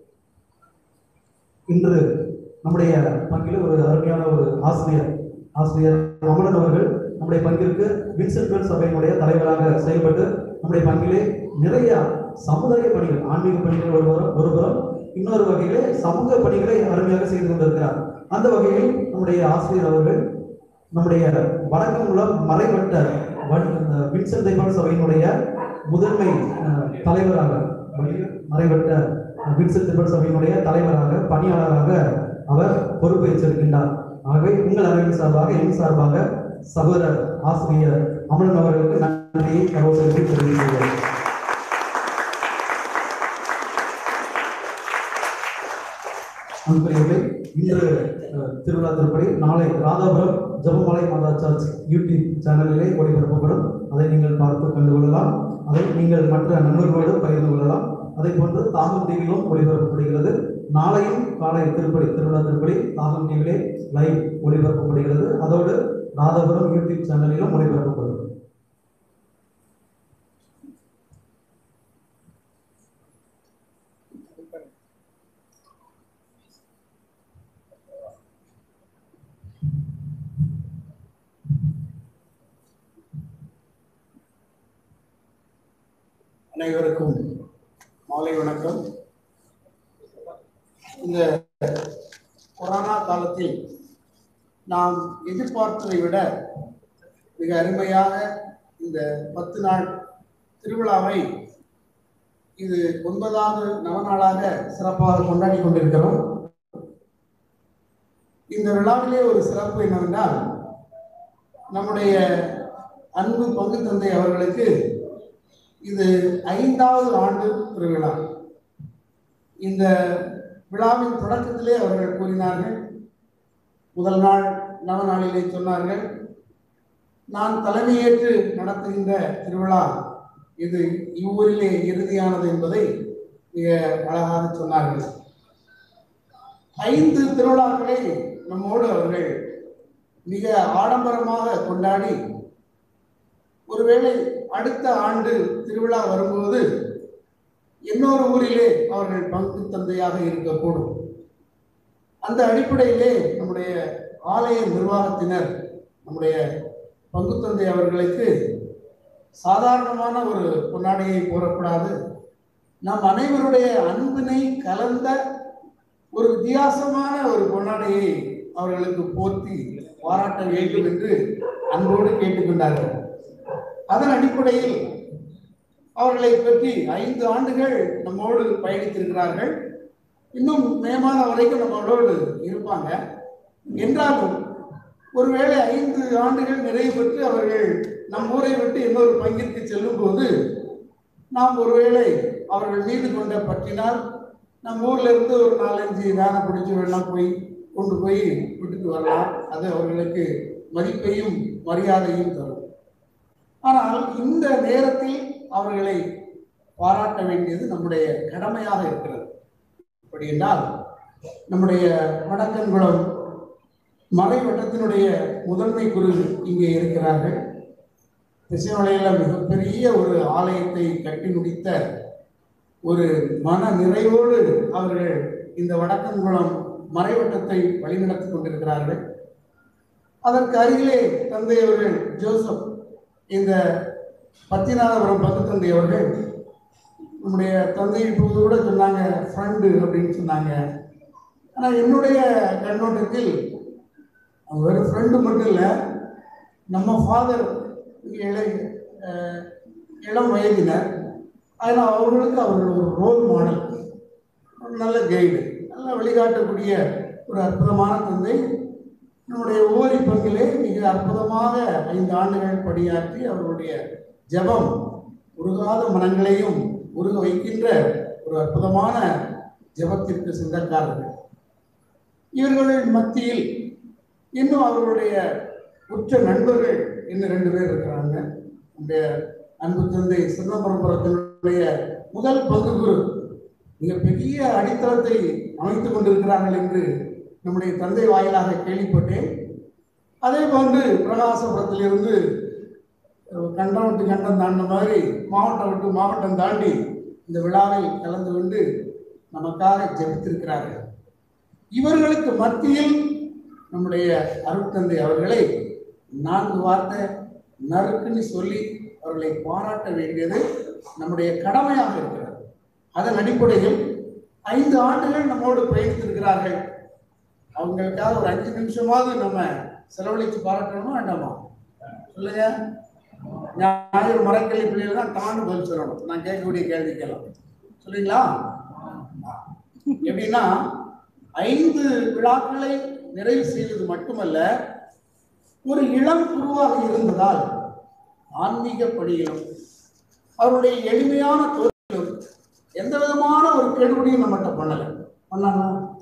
S10: இன்று நம்முடைய பங்கில் ஒரு அருமையான ஒரு ஆசிரியர் ஆசிரியர் அமலன் அவர்கள் நம்முடைய பங்கிற்கு வின்சென்ட் சபையினுடைய தலைவராக செயல்பட்டு நம்முடைய பங்கிலே நிறைய சமுதாய பணிகள், ஆன்மீக பணிகள் ஒருவரும் ஒருபுறம், இன்னொரு வகையிலே சமூக பணிகளை அருமையாக செய்து கொண்டிருக்கிறார். அந்த வகையில் நம்முடைய ஆசிரியர் அவர்கள் நம்முடைய வடக்கங்குளம் மறைவட்ட வின்சென்ட் தெய்வான சபையினுடைய முதன்மை தலைவராக, மறைவட்ட வின்சென்ட் தெய்வான சபையினுடைய தலைவராக பணியாளராக அவர் பொறுப்பேற்றிருக்கின்றார். ஆகவே உங்கள் அனைவரின் சார்பாக என் சார்பாக சகோதரர் ஆசிரியர் அமலன் அவர்களுக்கு நன்றியை கரோசரித்து தெரிவித்துள்ளேன். அன்புக்குரியவர்களே, இன்று திருவிழா திருப்பலி நாளை ராதாபுரம் ஜெபமாலை மாதா சர்ச் யூடியூப் சேனலிலே ஒளிபரப்பப்படும். அதை நீங்கள் பார்த்து கண்டுகொள்ளலாம். அதை நீங்கள் மற்ற நண்பர்களோடு பகிர்ந்து கொள்ளலாம். அதே போன்று தாகம் டிவியிலும் ஒளிபரப்பப்படுகிறது. நாளையும் காலை திருப்பலி திருவிழா திருப்பலி தாகம் டிவியிலே லைவ் ஒளிபரப்பப்படுகிறது. அதோடு ராதாபுரம் யூடியூப் சேனலிலும் ஒளிபரப்பப்படும்.
S11: அனைவருக்கும் மாலை வணக்கம். இந்த கொரோனா காலத்தில் நாம் எதிர்பார்த்ததை விட மிக அருமையாக இந்த பத்து நாள் திருவிழாவை இது ஒன்பதாவது நவநாளாக சிறப்பாக கொண்டாடி கொண்டிருக்கிறோம். இந்த விழாவிலே ஒரு சிறப்பு என்னவென்றால், நம்முடைய அன்பு பங்கு தந்தை அவர்களுக்கு இது ஐந்தாவது ஆண்டு திருவிழா. இந்த விழாவின் தொடக்கத்திலே அவர்கள் கூறினார்கள், முதல் நாள் நவநாளிலே சொன்னார்கள், நான் தலைமையேற்று நடத்துகின்ற திருவிழா இது இவ்வூரிலே இறுதியானது என்பதை மிக அழகாக சொன்னார்கள். ஐந்து திருவிழாக்களை நம்மோடு அவர்கள் மிக ஆடம்பரமாக கொண்டாடி, ஒருவேளை அடுத்த ஆண்டு திருவிழா வரும்போது இன்னொரு ஊரிலே அவர்கள் பங்கு தந்தையாக இருக்கக்கூடும். அந்த அடிப்படையிலே நம்முடைய ஆலய நிர்வாகத்தினர் நம்முடைய பங்கு தந்தை அவர்களுக்கு சாதாரணமான ஒரு பொன்னாடையை போடக்கூடாது, நம் அனைவருடைய அன்பினை கலந்த ஒரு வித்தியாசமான ஒரு பொன்னாடையை அவர்களுக்கு போர்த்தி பாராட்ட வேண்டும் என்று அன்போடு கேட்டுக்கொண்டார்கள். அதன் அடிப்படையில் அவர்களை பற்றி ஐந்து ஆண்டுகள் நம்மோடு பயணித்திருக்கிறார்கள். இன்னும் மே மாதம் வரைக்கும் நம்மளோடு இருப்பாங்க. என்றாலும் ஒருவேளை ஐந்து ஆண்டுகள் நிறைவு பெற்று அவர்கள் நம் ஊரை விட்டு இன்னொரு பங்கிற்கு செல்லும் போது நாம் ஒருவேளை அவர்கள் மீது கொண்ட பற்றினால் நம் ஊர்ல இருந்து ஒரு நாலஞ்சு வேனை பிடிச்சி வேணாம் போய் கொண்டு போய் விட்டுட்டு வரலாம். அது அவர்களுக்கு மதிப்பையும் மரியாதையும் தரும். ஆனால் இந்த நேரத்தில் அவர்களை பாராட்ட வேண்டியது நம்முடைய கடமையாக இருக்கிறது. அப்படி என்றால் நம்முடைய வடக்கன்குளம் மறைவட்டத்தினுடைய முதன்மை குரு இங்கே இருக்கிறார்கள். திசைமலையில் மிகப்பெரிய ஒரு ஆலயத்தை கட்டி முடித்த ஒரு மன நிறைவோடு அவர்கள் இந்த வடக்கன்குளம் மறைவட்டத்தை வழிநடத்தி கொண்டிருக்கிறார்கள். அதற்கு அருகிலே தந்தை அவர்கள் ஜோசப், இந்த பத்திநாதபுரம் பங்கு தந்தை அவர்கள் நம்முடைய தந்தை இப்போது கூட சொன்னாங்க ஃப்ரெண்டு அப்படின்னு சொன்னாங்க. ஆனால் என்னுடைய கண்ணோட்டத்தில் அவங்க வெறும் ஃப்ரெண்டு மட்டும் இல்லை, நம்ம ஃபாதர் இளை இளம் வயதினர். அதனால் அவர்களுக்கு அவர்கள் ஒரு ரோல் மாடல், ஒரு நல்ல கைடு, நல்லா வழிகாட்டக்கூடிய ஒரு அற்புதமான தந்தை. நம்முடைய ஓரி பங்கிலே மிக அற்புதமாக ஐந்து ஆண்டுகள் பணியாற்றி அவர்களுடைய ஜெபம் உருகாத மனங்களையும் உருக வைக்கின்ற ஒரு அற்புதமான ஜெபத்திற்கு சொந்தக்காரர்கள். இவர்கள் மத்தியில் இன்னும் அவர்களுடைய உற்ற நண்பர்கள் இன்னும் ரெண்டு பேர் இருக்கிறாங்க. நம்முடைய அன்பு தந்தை சிதம்பரபுரத்தினுடைய முதல் பங்கு குரு மிகப்பெரிய அடித்தளத்தை அமைத்துக் கொண்டிருக்கிறார்கள் என்று நம்முடைய தந்தை வாயிலாக கேள்விப்பட்டேன். அதே போன்று பிரகாசபுரத்திலிருந்து கண்டம் விட்டு கண்டம் தாண்டின மாதிரி மாவட்டம் விட்டு மாவட்டம் தாண்டி இந்த விழாவில் கலந்து கொண்டு நமக்காக ஜெபித்திருக்கிறார்கள். இவர்களுக்கு மத்தியில் நம்முடைய அருட்தந்தை அவர்களை நான்கு வார்த்தை நறுக்குன்னு சொல்லி அவர்களை பாராட்ட வேண்டியது நம்முடைய கடமையாக இருக்கிறது. அதன் அடிப்படையில் ஐந்து ஆண்டுகள் நம்மோடு பயணித்திருக்கிறார்கள். அவங்களுக்காக ஒரு அஞ்சு நிமிஷமாவது நம்ம செலவழித்து பாராட்டணுமா வேண்டாமா சொல்லுங்க. ஞாயிறு மரக்கல்வி பிள்ளைகள் தான் தாண்டு பதில் சொல்லணும். நான் கேட்கக்கூடிய கேள்விக்கெல்லாம் சொல்றீங்களா? எப்படின்னா ஐந்து விழாக்களை நிறைவு செய்வது மட்டுமல்ல, ஒரு இளம் குருவாக இருந்ததால் ஆன்மீக படியிலும் அவருடைய எளிமையான தோற்றிலும் எந்த விதமான ஒரு கெடுபடியும் நம்மகிட்ட பண்ணலை. பண்ணாங்க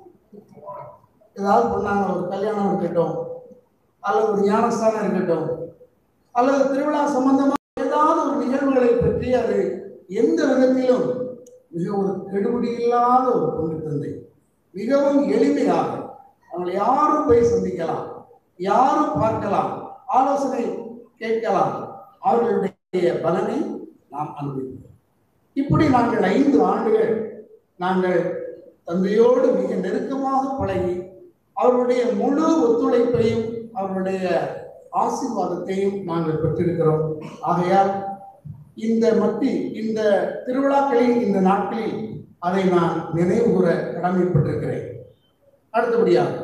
S11: ஏதாவது பண்ணாங்க, ஒரு கல்யாணம் இருக்கட்டும், அல்லது ஒரு ஞானஸ்தானம் இருக்கட்டும், அல்லது திருவிழா சம்பந்தமாக ஏதாவது ஒரு நிகழ்வுகளை பற்றி அது எந்த விதத்திலும் மிக ஒரு கெடுபடி இல்லாத ஒரு பொண்ணு தந்தை, மிகவும் எளிமையாக அவங்களை யாரும் போய் சந்திக்கலாம், யாரும் பார்க்கலாம், ஆலோசனை கேட்கலாம், அவர்களுடைய பலனை நாம் அனுபவிக்கிறோம். இப்படி நாங்கள் ஐந்து ஆண்டுகள் நாங்கள் தந்தையோடு மிக நெருக்கமாக பழகி அவருடைய முழு ஒத்துழைப்பையும் அவருடைய ஆசீர்வாதத்தையும் நாங்கள் பெற்றிருக்கிறோம். ஆகையால் இந்த மத்தி இந்த திருவிழாக்களின் இந்த நாட்களில் அதை நான் நினைவு கூற கடமைப்பட்டிருக்கிறேன். அடுத்தபடியாக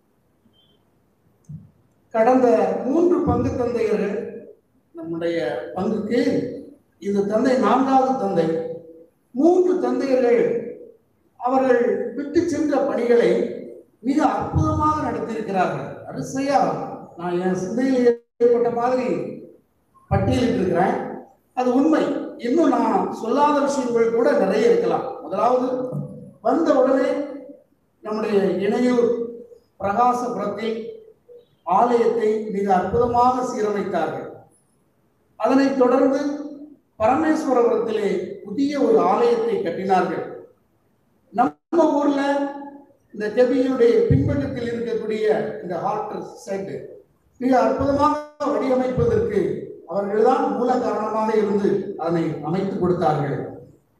S11: கடந்த மூன்று பங்கு தந்தையர்கள் நம்முடைய பங்குக்கு இந்த தந்தை நான்காவது தந்தை. மூன்று தந்தையர்கள் அவர்கள் விட்டு சென்ற பணிகளை மிக அற்புதமாக நடத்தியிருக்கிறார்கள். அரிசையா நான் என் சிந்தையில் ஏற்பட்ட மாதிரி பட்டியலிட்டு இருக்கிறேன். அது உண்மை. இன்னும் நான் சொல்லாத விஷயங்கள் கூட நிறைய இருக்கலாம். முதலாவது, வந்த உடனே நம்முடைய இணையூர் பிரகாசபுரத்தில் ஆலயத்தை மிக அற்புதமாக சீரமைத்தார்கள். அதனைத் தொடர்ந்து பரமேஸ்வரபுரத்திலே புதிய ஒரு ஆலயத்தை கட்டினார்கள். நம்ம ஊர்ல இந்த கெபியுடைய பின்பக்கத்தில் இருக்கக்கூடிய இந்த ஹார்ட் செட் மிக அற்புதமாக வடிவமைப்பதற்கு அவர்கள்தான் மூல காரணமாக இருந்து அதனை அமைத்து கொடுத்தார்கள்.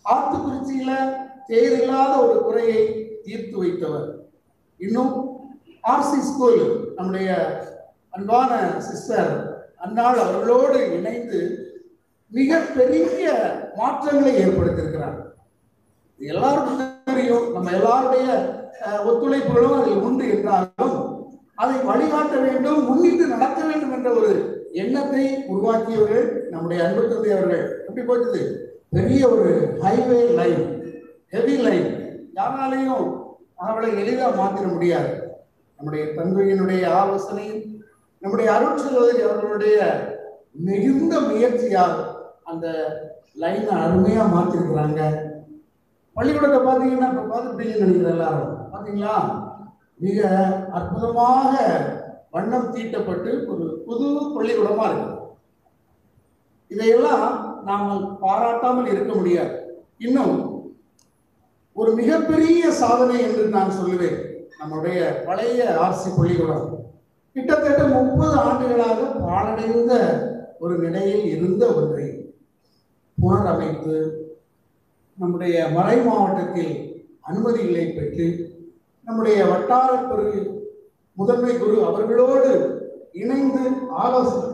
S11: ஆத்துக்குறிச்சியில தேவையில்லாத ஒரு குறையை தீர்த்து வைத்தவர். இன்னும் ஆர்சி ஸ்கூல் நம்முடைய அன்பான சிஸ்டர் அன்னாள் அவர்களோடு இணைந்து மிக பெரிய மாற்றங்களை ஏற்படுத்தியிருக்கிறார். எல்லாருக்கும் தெரியும், நம்ம எல்லாருடைய ஒத்துழைப்புகளும் அதில் உண்டு என்றாலும் அதை வழிகாட்ட வேண்டும், முன்னிட்டு நடக்க வேண்டும் என்ற ஒரு எண்ணத்தை உருவாக்கியவர்கள் நம்முடைய அன்பு தந்தை அவர்கள். எப்படி போச்சது? பெரிய ஒரு ஹைவே லைன், ஹெவி லைன், யாராலையும் அவளை எளிதாக மாற்றிட முடியாது. நம்முடைய தந்தையினுடைய ஆலோசனையும் நம்முடைய அருட்சகோதரி அவர்களுடைய மிகுந்த முயற்சியால் அந்த லைனை அருமையா மாற்றிருக்கிறாங்க. பள்ளிக்கூடத்தை பார்த்தீங்கன்னா இப்போ பார்த்துட்டீங்கன்னு நினைக்கிறேன் எல்லாரும் பார்த்தீங்களா, மிக அற்புதமாக வண்ணம் தீட்டப்பட்டு ஒரு புது பள்ளிக்கூடமா இருக்கு. இதையெல்லாம் நாம் பாராட்டாமல் இருக்க முடியாது. இன்னும் ஒரு மிகப்பெரிய சாதனை என்று நான் சொல்லுவேன். நம்முடைய பழைய ஆர்சி பள்ளிக்கூடம் கிட்டத்தட்ட முப்பது ஆண்டுகளாக பாழடைந்த ஒரு நிலையில் இருந்த ஒன்றை புனரமைத்து நம்முடைய மறை மாவட்டத்தில் அனுமதிகளை பெற்று நம்முடைய வட்டார குரு முதன்மை குரு அவர்களோடு இணைந்து ஆலோசனை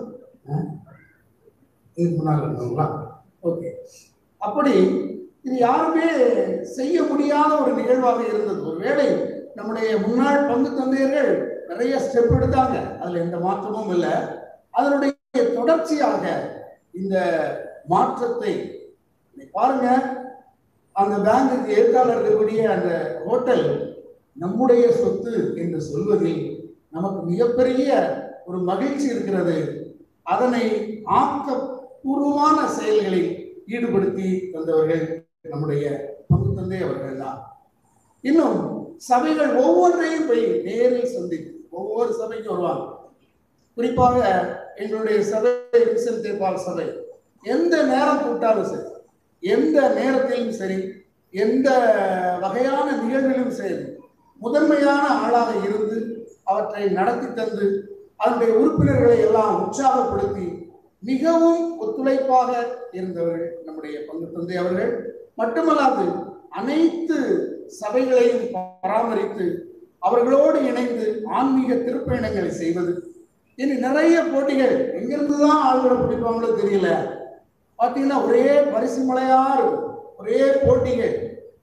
S11: ஓகே அப்படி இது யாருமே செய்ய முடியாத ஒரு நிகழ்வாக இருந்தது. ஒருவேளை நம்முடைய முன்னாள் பங்கு தந்தையர்கள் நிறைய ஸ்டெப் எடுத்தாங்க, அதுல எந்த மாற்றமும் இல்லை. அதனுடைய தொடர்ச்சியாக இந்த மாற்றத்தை பாருங்க. அந்த பேங்குக்கு ஏற்கால இருக்கக்கூடிய அந்த ஹோட்டல் நம்முடைய சொத்து என்று சொல்வதில் நமக்கு மிகப்பெரிய ஒரு மகிழ்ச்சி இருக்கிறது. அதனை ஆக்கப்பூர்வமான செயல்களில் ஈடுபடுத்தி தந்தவர்கள் நம்முடைய பங்கு தந்தை அவர்கள் தான். இன்னும் சபைகள் ஒவ்வொன்றையும் போய் நேரில் சந்தித்து ஒவ்வொரு சபைக்கும் வருவாங்க. குறிப்பாக எங்களுடைய சபை விசல் தேர்ப்பால் சபை எந்த நேரம் கூட்டாலும் சரி, எந்த நேரத்திலும் சரி, எந்த வகையான நிகழ்விலும் சரி, முதன்மையான ஆளாக இருந்து அவற்றை நடத்தி தந்து அதனுடைய உறுப்பினர்களை எல்லாம் உற்சாகப்படுத்தி மிகவும் ஒத்துழைப்பாக இருந்தவர்கள் நம்முடைய பங்கு தந்தை அவர்கள். மட்டுமல்லாது அனைத்து சபைகளையும் பராமரித்து அவர்களோடு இணைந்து ஆன்மீக திருப்பயணங்களை செய்வது. இனி நிறைய போட்டிகள் எங்கிருந்துதான் ஆளுகளை பிடிப்பாங்களோ தெரியல. பார்த்தீங்கன்னா ஒரே பரிசு மலையா இருக்கும், ஒரே போட்டிகள்.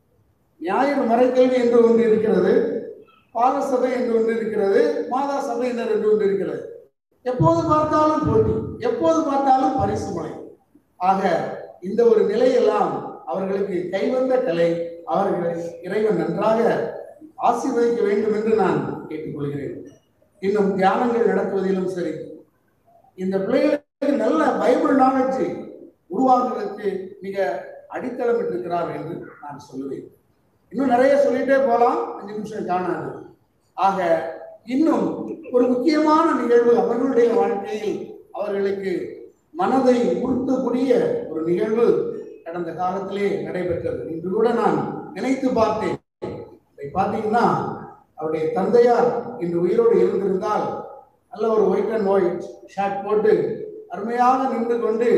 S11: ஞாயிறு மறைக்கல்வி என்று ஒன்று இருக்கிறது, பால சபை என்று ஒன்று இருக்கிறது, மாதா சபையினர் என்று ஒன்று இருக்கிறது. எப்போது பார்த்தாலும் போட்டி, எப்போது பார்த்தாலும் பரிசு மலை. ஆக இந்த ஒரு நிலையெல்லாம் அவர்களுக்கு கைவந்த கலை. அவர்களை இறைவன் நன்றாக ஆசீர்வதிக்க வேண்டும் என்று நான் கேட்டுக்கொள்கிறேன். இன்னும் தியானங்கள் நடத்துவதிலும் சரி, இந்த பிள்ளைகளுக்கு நல்ல பைபிள் நாலேஜ் உருவாக்குவதற்கு மிக அடித்தளம் இருக்கிறார் என்று நான் சொல்லுவேன். இன்னும் நிறைய சொல்லிட்டே போகலாம், அஞ்சு நிமிஷம் காணாது. ஆக இன்னும் ஒரு முக்கியமான நிகழ்வு அவர்களுடைய வாழ்க்கையில் அவர்களுக்கு மனதை உறுத்தக்கூடிய ஒரு நிகழ்வு கடந்த காலத்திலே நடைபெற்றது. இன்று கூட நான் நினைத்து பார்த்தேன். இதை பார்த்தீங்கன்னா அவருடைய தந்தையார் இன்று உயிரோடு இருந்திருந்தால் நல்ல ஒரு ஒயிட் அண்ட் ஒயிட் ஷர்ட் போட்டு அருமையாக நின்று கொண்டு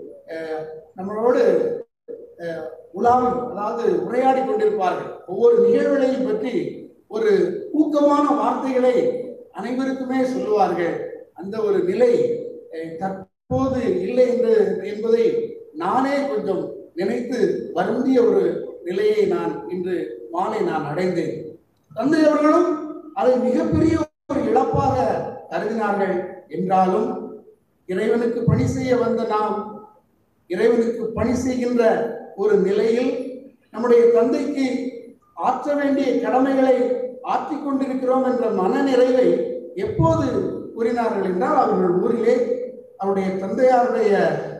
S11: நம்மளோடு உலாவி, அதாவது உரையாடி கொண்டிருப்பார்கள். ஒவ்வொரு நிகழ்வுகளையும் பற்றி ஒரு ஊக்கமான வார்த்தைகளை அனைவருக்குமே சொல்லுவார்கள். அந்த ஒரு நிலை தற்போது இல்லை என்று என்பதை நானே கொஞ்சம் நினைத்து வருந்திய ஒரு நிலையை நான் இன்று மாலை நான் அடைந்தேன். தந்தை அவர்களும் அதை மிகப்பெரிய ஒரு இழப்பாக கருதினார்கள். என்றாலும் இறைவனுக்கு பணி செய்ய வந்த நாம் இறைவனுக்கு பணி செய்கின்ற ஒரு நிலையில் நம்முடைய தந்தைக்கு ஆற்ற வேண்டிய கடமைகளை ஆற்றிக் கொண்டிருக்கிறோம் என்ற மன நிறைவை எப்போது கூறினார்கள் என்றால், அவர்கள் ஊரிலே அவருடைய தந்தையாருடைய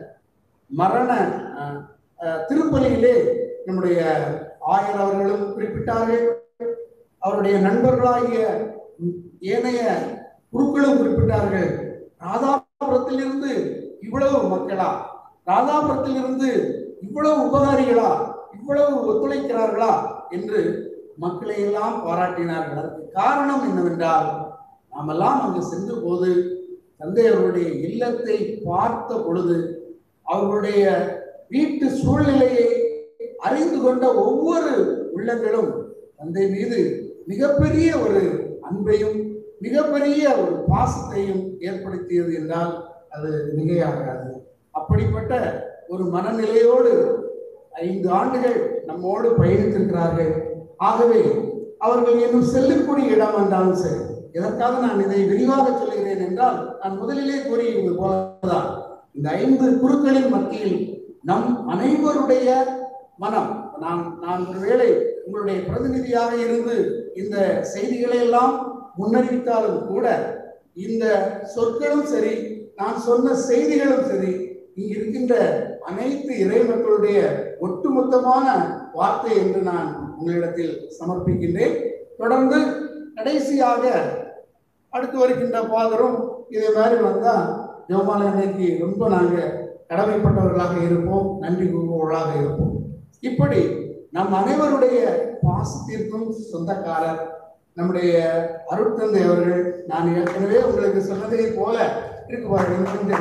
S11: மரண திருப்பலியிலே நம்முடைய ஆயர் அவர்களும் குறிப்பிட்டார்கள். அவருடைய நண்பர்களாகிய ஏனைய குருக்களும் குறிப்பிட்டார்கள். ராதாபுரத்திலிருந்து இவ்வளவு மக்களா, ராதாபுரத்திலிருந்து இவ்வளவு உபகாரிகளா, இவ்வளவு ஒத்துழைக்கிறார்களா என்று மக்களை எல்லாம் பாராட்டினார்கள். அதற்கு காரணம் என்னவென்றால், நாமெல்லாம் அங்கு சென்ற போது தந்தை அவருடைய இல்லத்தை பார்த்த பொழுது அவர்களுடைய வீட்டு சூழ்நிலையை அறிந்து கொண்ட ஒவ்வொரு உள்ளங்களும் தந்தை மீது மிகப்பெரிய ஒரு அன்பையும் மிகப்பெரிய ஒரு பாசத்தையும் ஏற்படுத்தியது என்றால் அது மிகையாகாது. அப்படிப்பட்ட ஒரு மனநிலையோடு ஐந்து ஆண்டுகள் நம்மோடு பயணித்திருக்கிறார்கள். ஆகவே அவர்கள் இன்னும் செல்லக்கூடிய இடம் என்றாலும் சரி. எதற்காக நான் இதை விரிவாக சொல்கிறேன் என்றால், நான் முதலிலே கூறியது போலதான் இந்த ஐந்து குருக்களின் மத்தியில் நம் அனைவருடைய மனம், நான் நான் ஒருவேளை உங்களுடைய பிரதிநிதியாக இருந்து இந்த செய்திகளை எல்லாம் முன்னறிவித்தாலும் கூட இந்த சொற்களும் சரி, நான் சொன்ன செய்திகளும் சரி, இங்கு இருக்கின்ற அனைத்து இறை மக்களுடைய ஒட்டுமொத்தமான வார்த்தை என்று நான் உங்களிடத்தில் சமர்ப்பிக்கின்றேன். தொடர்ந்து கடைசியாக அடுத்து வருகின்ற பாதரும் இதே மாதிரி வந்தா ஜெபமாலை அன்னைக்கு ரொம்ப நாங்கள் கடமைப்பட்டவர்களாக இருப்போம், நன்றி கூறுபவர்களாக இருப்போம். இப்படி நம் அனைவருடைய பாசத்திற்கும் சொந்தக்காரர் நம்முடைய அருட்தந்தை அவர்கள். நான் ஏற்கனவே உங்களுக்கு சொன்னதை போல இருக்கு பாருங்க, கொஞ்சம்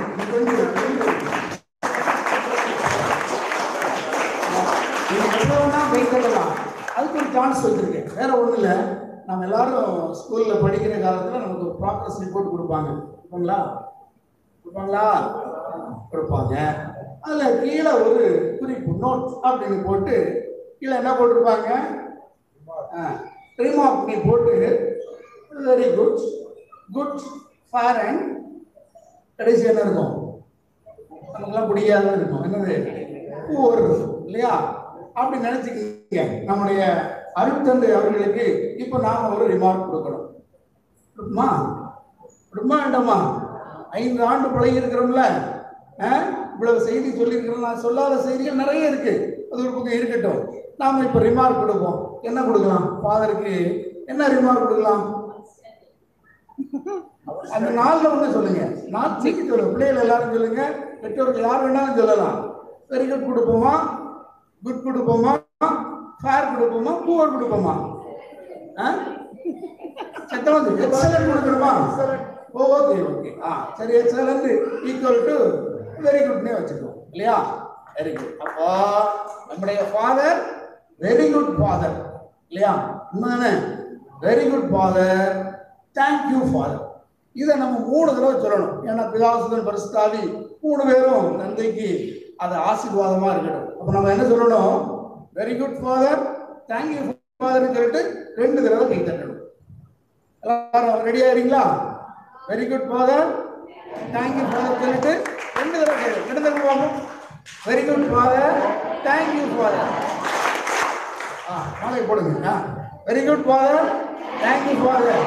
S11: அதுக்கு ஒரு சான்ஸ் வச்சிருக்கேன். வேற ஒன்றும் இல்லை, நம்ம எல்லாரும் ஸ்கூல்ல படிக்கிற காலத்துல நமக்கு ஒரு ப்ராக்ரஸ் ரிப்போர்ட் கொடுப்பாங்க. கொடுப்பாங்களா கொடுப்பாங்களா கொடுப்பாங்க. அதுல கீழே ஒரு குறிப்பு நோட் அப்படின்னு போட்டு கீழே என்ன போட்டிருப்பாங்க, ரிமார்க் நீ போட்டு very good, good, fair and கடைசி என்ன இருக்கும், நமக்குலாம் பிடிக்காத இருக்கும், என்னது பூர் இல்லையா? அப்படி நினைச்சுக்கிங்க. நம்முடைய அருட்தந்தை அவர்களுக்கு இப்போ நாம ஒரு ரிமார்க் கொடுக்கணும். கொடுக்குமா கொடுக்குமா வேண்டாமா? ஐந்து ஆண்டு பழகி இருக்கிறோம்ல, இவ்வளவு செய்தி சொல்லியிருக்கிறோம். நான் சொல்லாத செய்திகள் நிறைய இருக்கு, அது ஒரு பக்கம் இருக்கட்டும். நாம இப்ப ரிமார்க் கொடுப்போம். என்ன கொடுக்கலாம்? ஃபாதருக்கு என்ன ரிமார்க் கொடுக்கலாம்? அந்த நாள்ல ஒண்ணு சொல்லுங்க. நான் சீக்கி சொல்லுங்க, பிள்ளைகள் எல்லாரும் சொல்லுங்க, பெற்றோர்கள் யார் வேணாலும் சொல்லலாம். வெரி குட் கொடுப்போமா, குட் கொடுப்போமா, ஃபேர் கொடுப்போமா, பூவர் கொடுப்போமா? சத்தம் வந்து எக்ஸலன்ட் கொடுக்கணுமா? ஓகே ஓகே ஆ சரி, எக்ஸலன்ட் ஈக்குவல் டு வெரி குட்னே வச்சுக்கோம் இல்லையா? Very good. அப்போ நம்முடைய ஃபாதர் வெரி குட் ஃபாதர் இல்லையா? உண்மைதானே? Very good father, thank you father. இதை நம்ம மூணு தடவை சொல்லணும். ஏன்னா பிதாசுதன் பரிசுத்தாவி மூணு பேரும் தந்தைக்கு அது ஆசீர்வாதமா இருக்கட்டும். அப்போ நம்ம என்ன சொல்லணும்? வெரி குட் ஃபாதர், தேங்க்யூ ஃபாதர்னு சொல்லிட்டு ரெண்டு தடவை கை தட்டணும். எல்லாரும் ரெடியா இருக்கீங்களா? Very good father, thank you father சொல்லிட்டு ரெண்டு தடவை கை ரெண்டு தடவை பார்ப்போம். Very good father, thank you father. ஆ மாலை போடுங்க. Very good father, thank you father.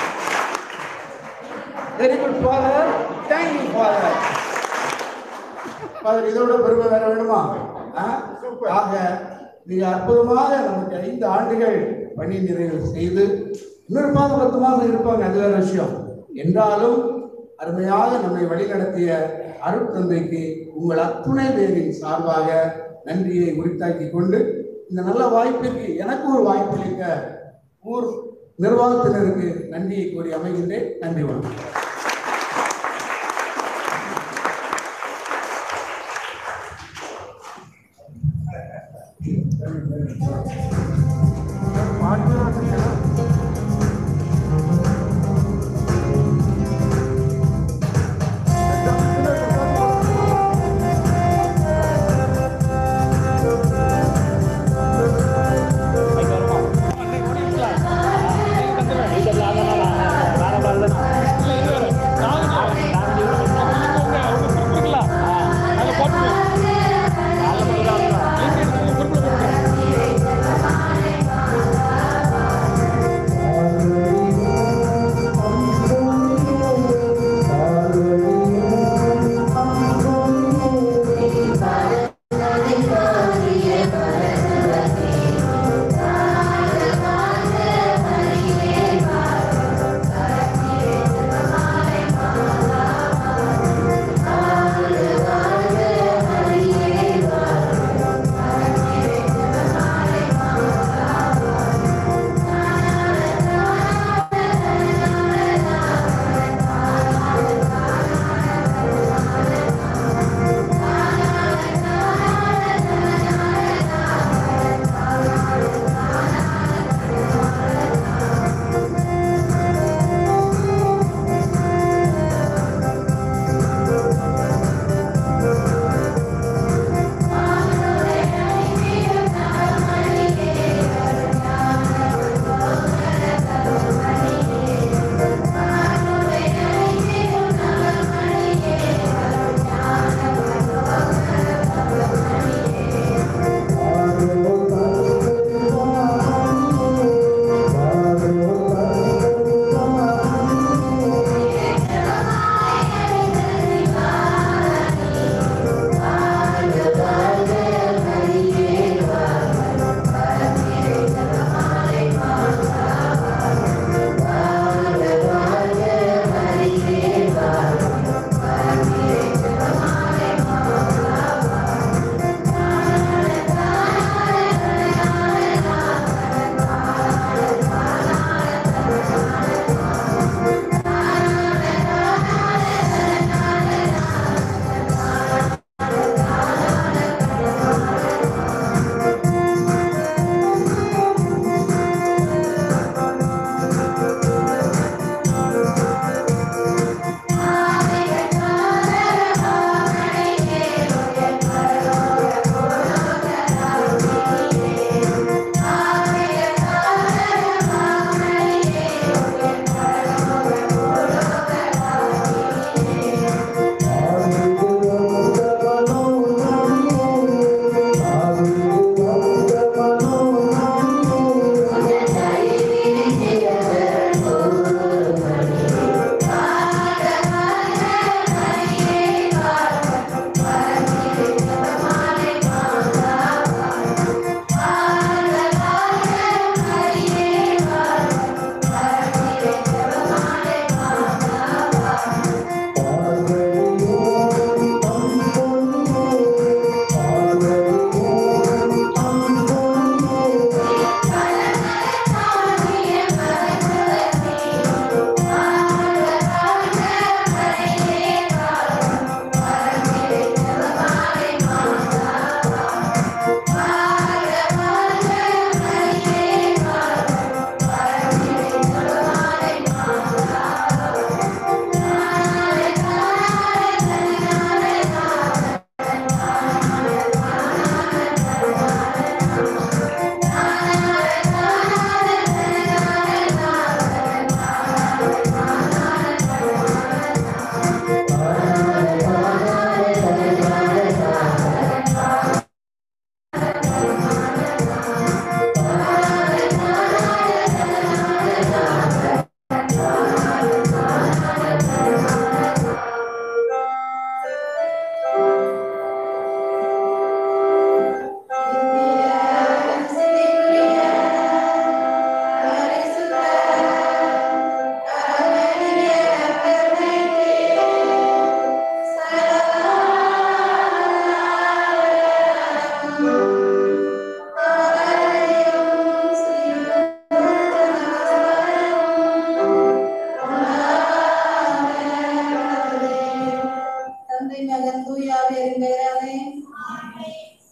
S11: Very good father, thank you father. Father இதோட பெருமை வேற வேணுமா? ஆக மிக அற்புதமாக நமக்கு ஐந்து ஆண்டுகள் பணி நிறைவு செய்து இன்னொரு மாதம் பத்து மாதம் இருப்பாங்க, அது வேற விஷயம். என்றாலும் அருமையாக நம்மை வழிநடத்திய அருட்தந்தைக்கு உங்கள் அத்துணை பேரின் சார்பாக நன்றியை உரித்தாக்கி கொண்டு இந்த நல்ல வாய்ப்பிற்கு எனக்கு ஒரு வாய்ப்பளிக்க ஊர் நிர்வாகத்தினருக்கு நன்றியை கூறி அமைகின்றேன். நன்றி வணக்கம்.
S1: Gracias.
S9: பெயராலே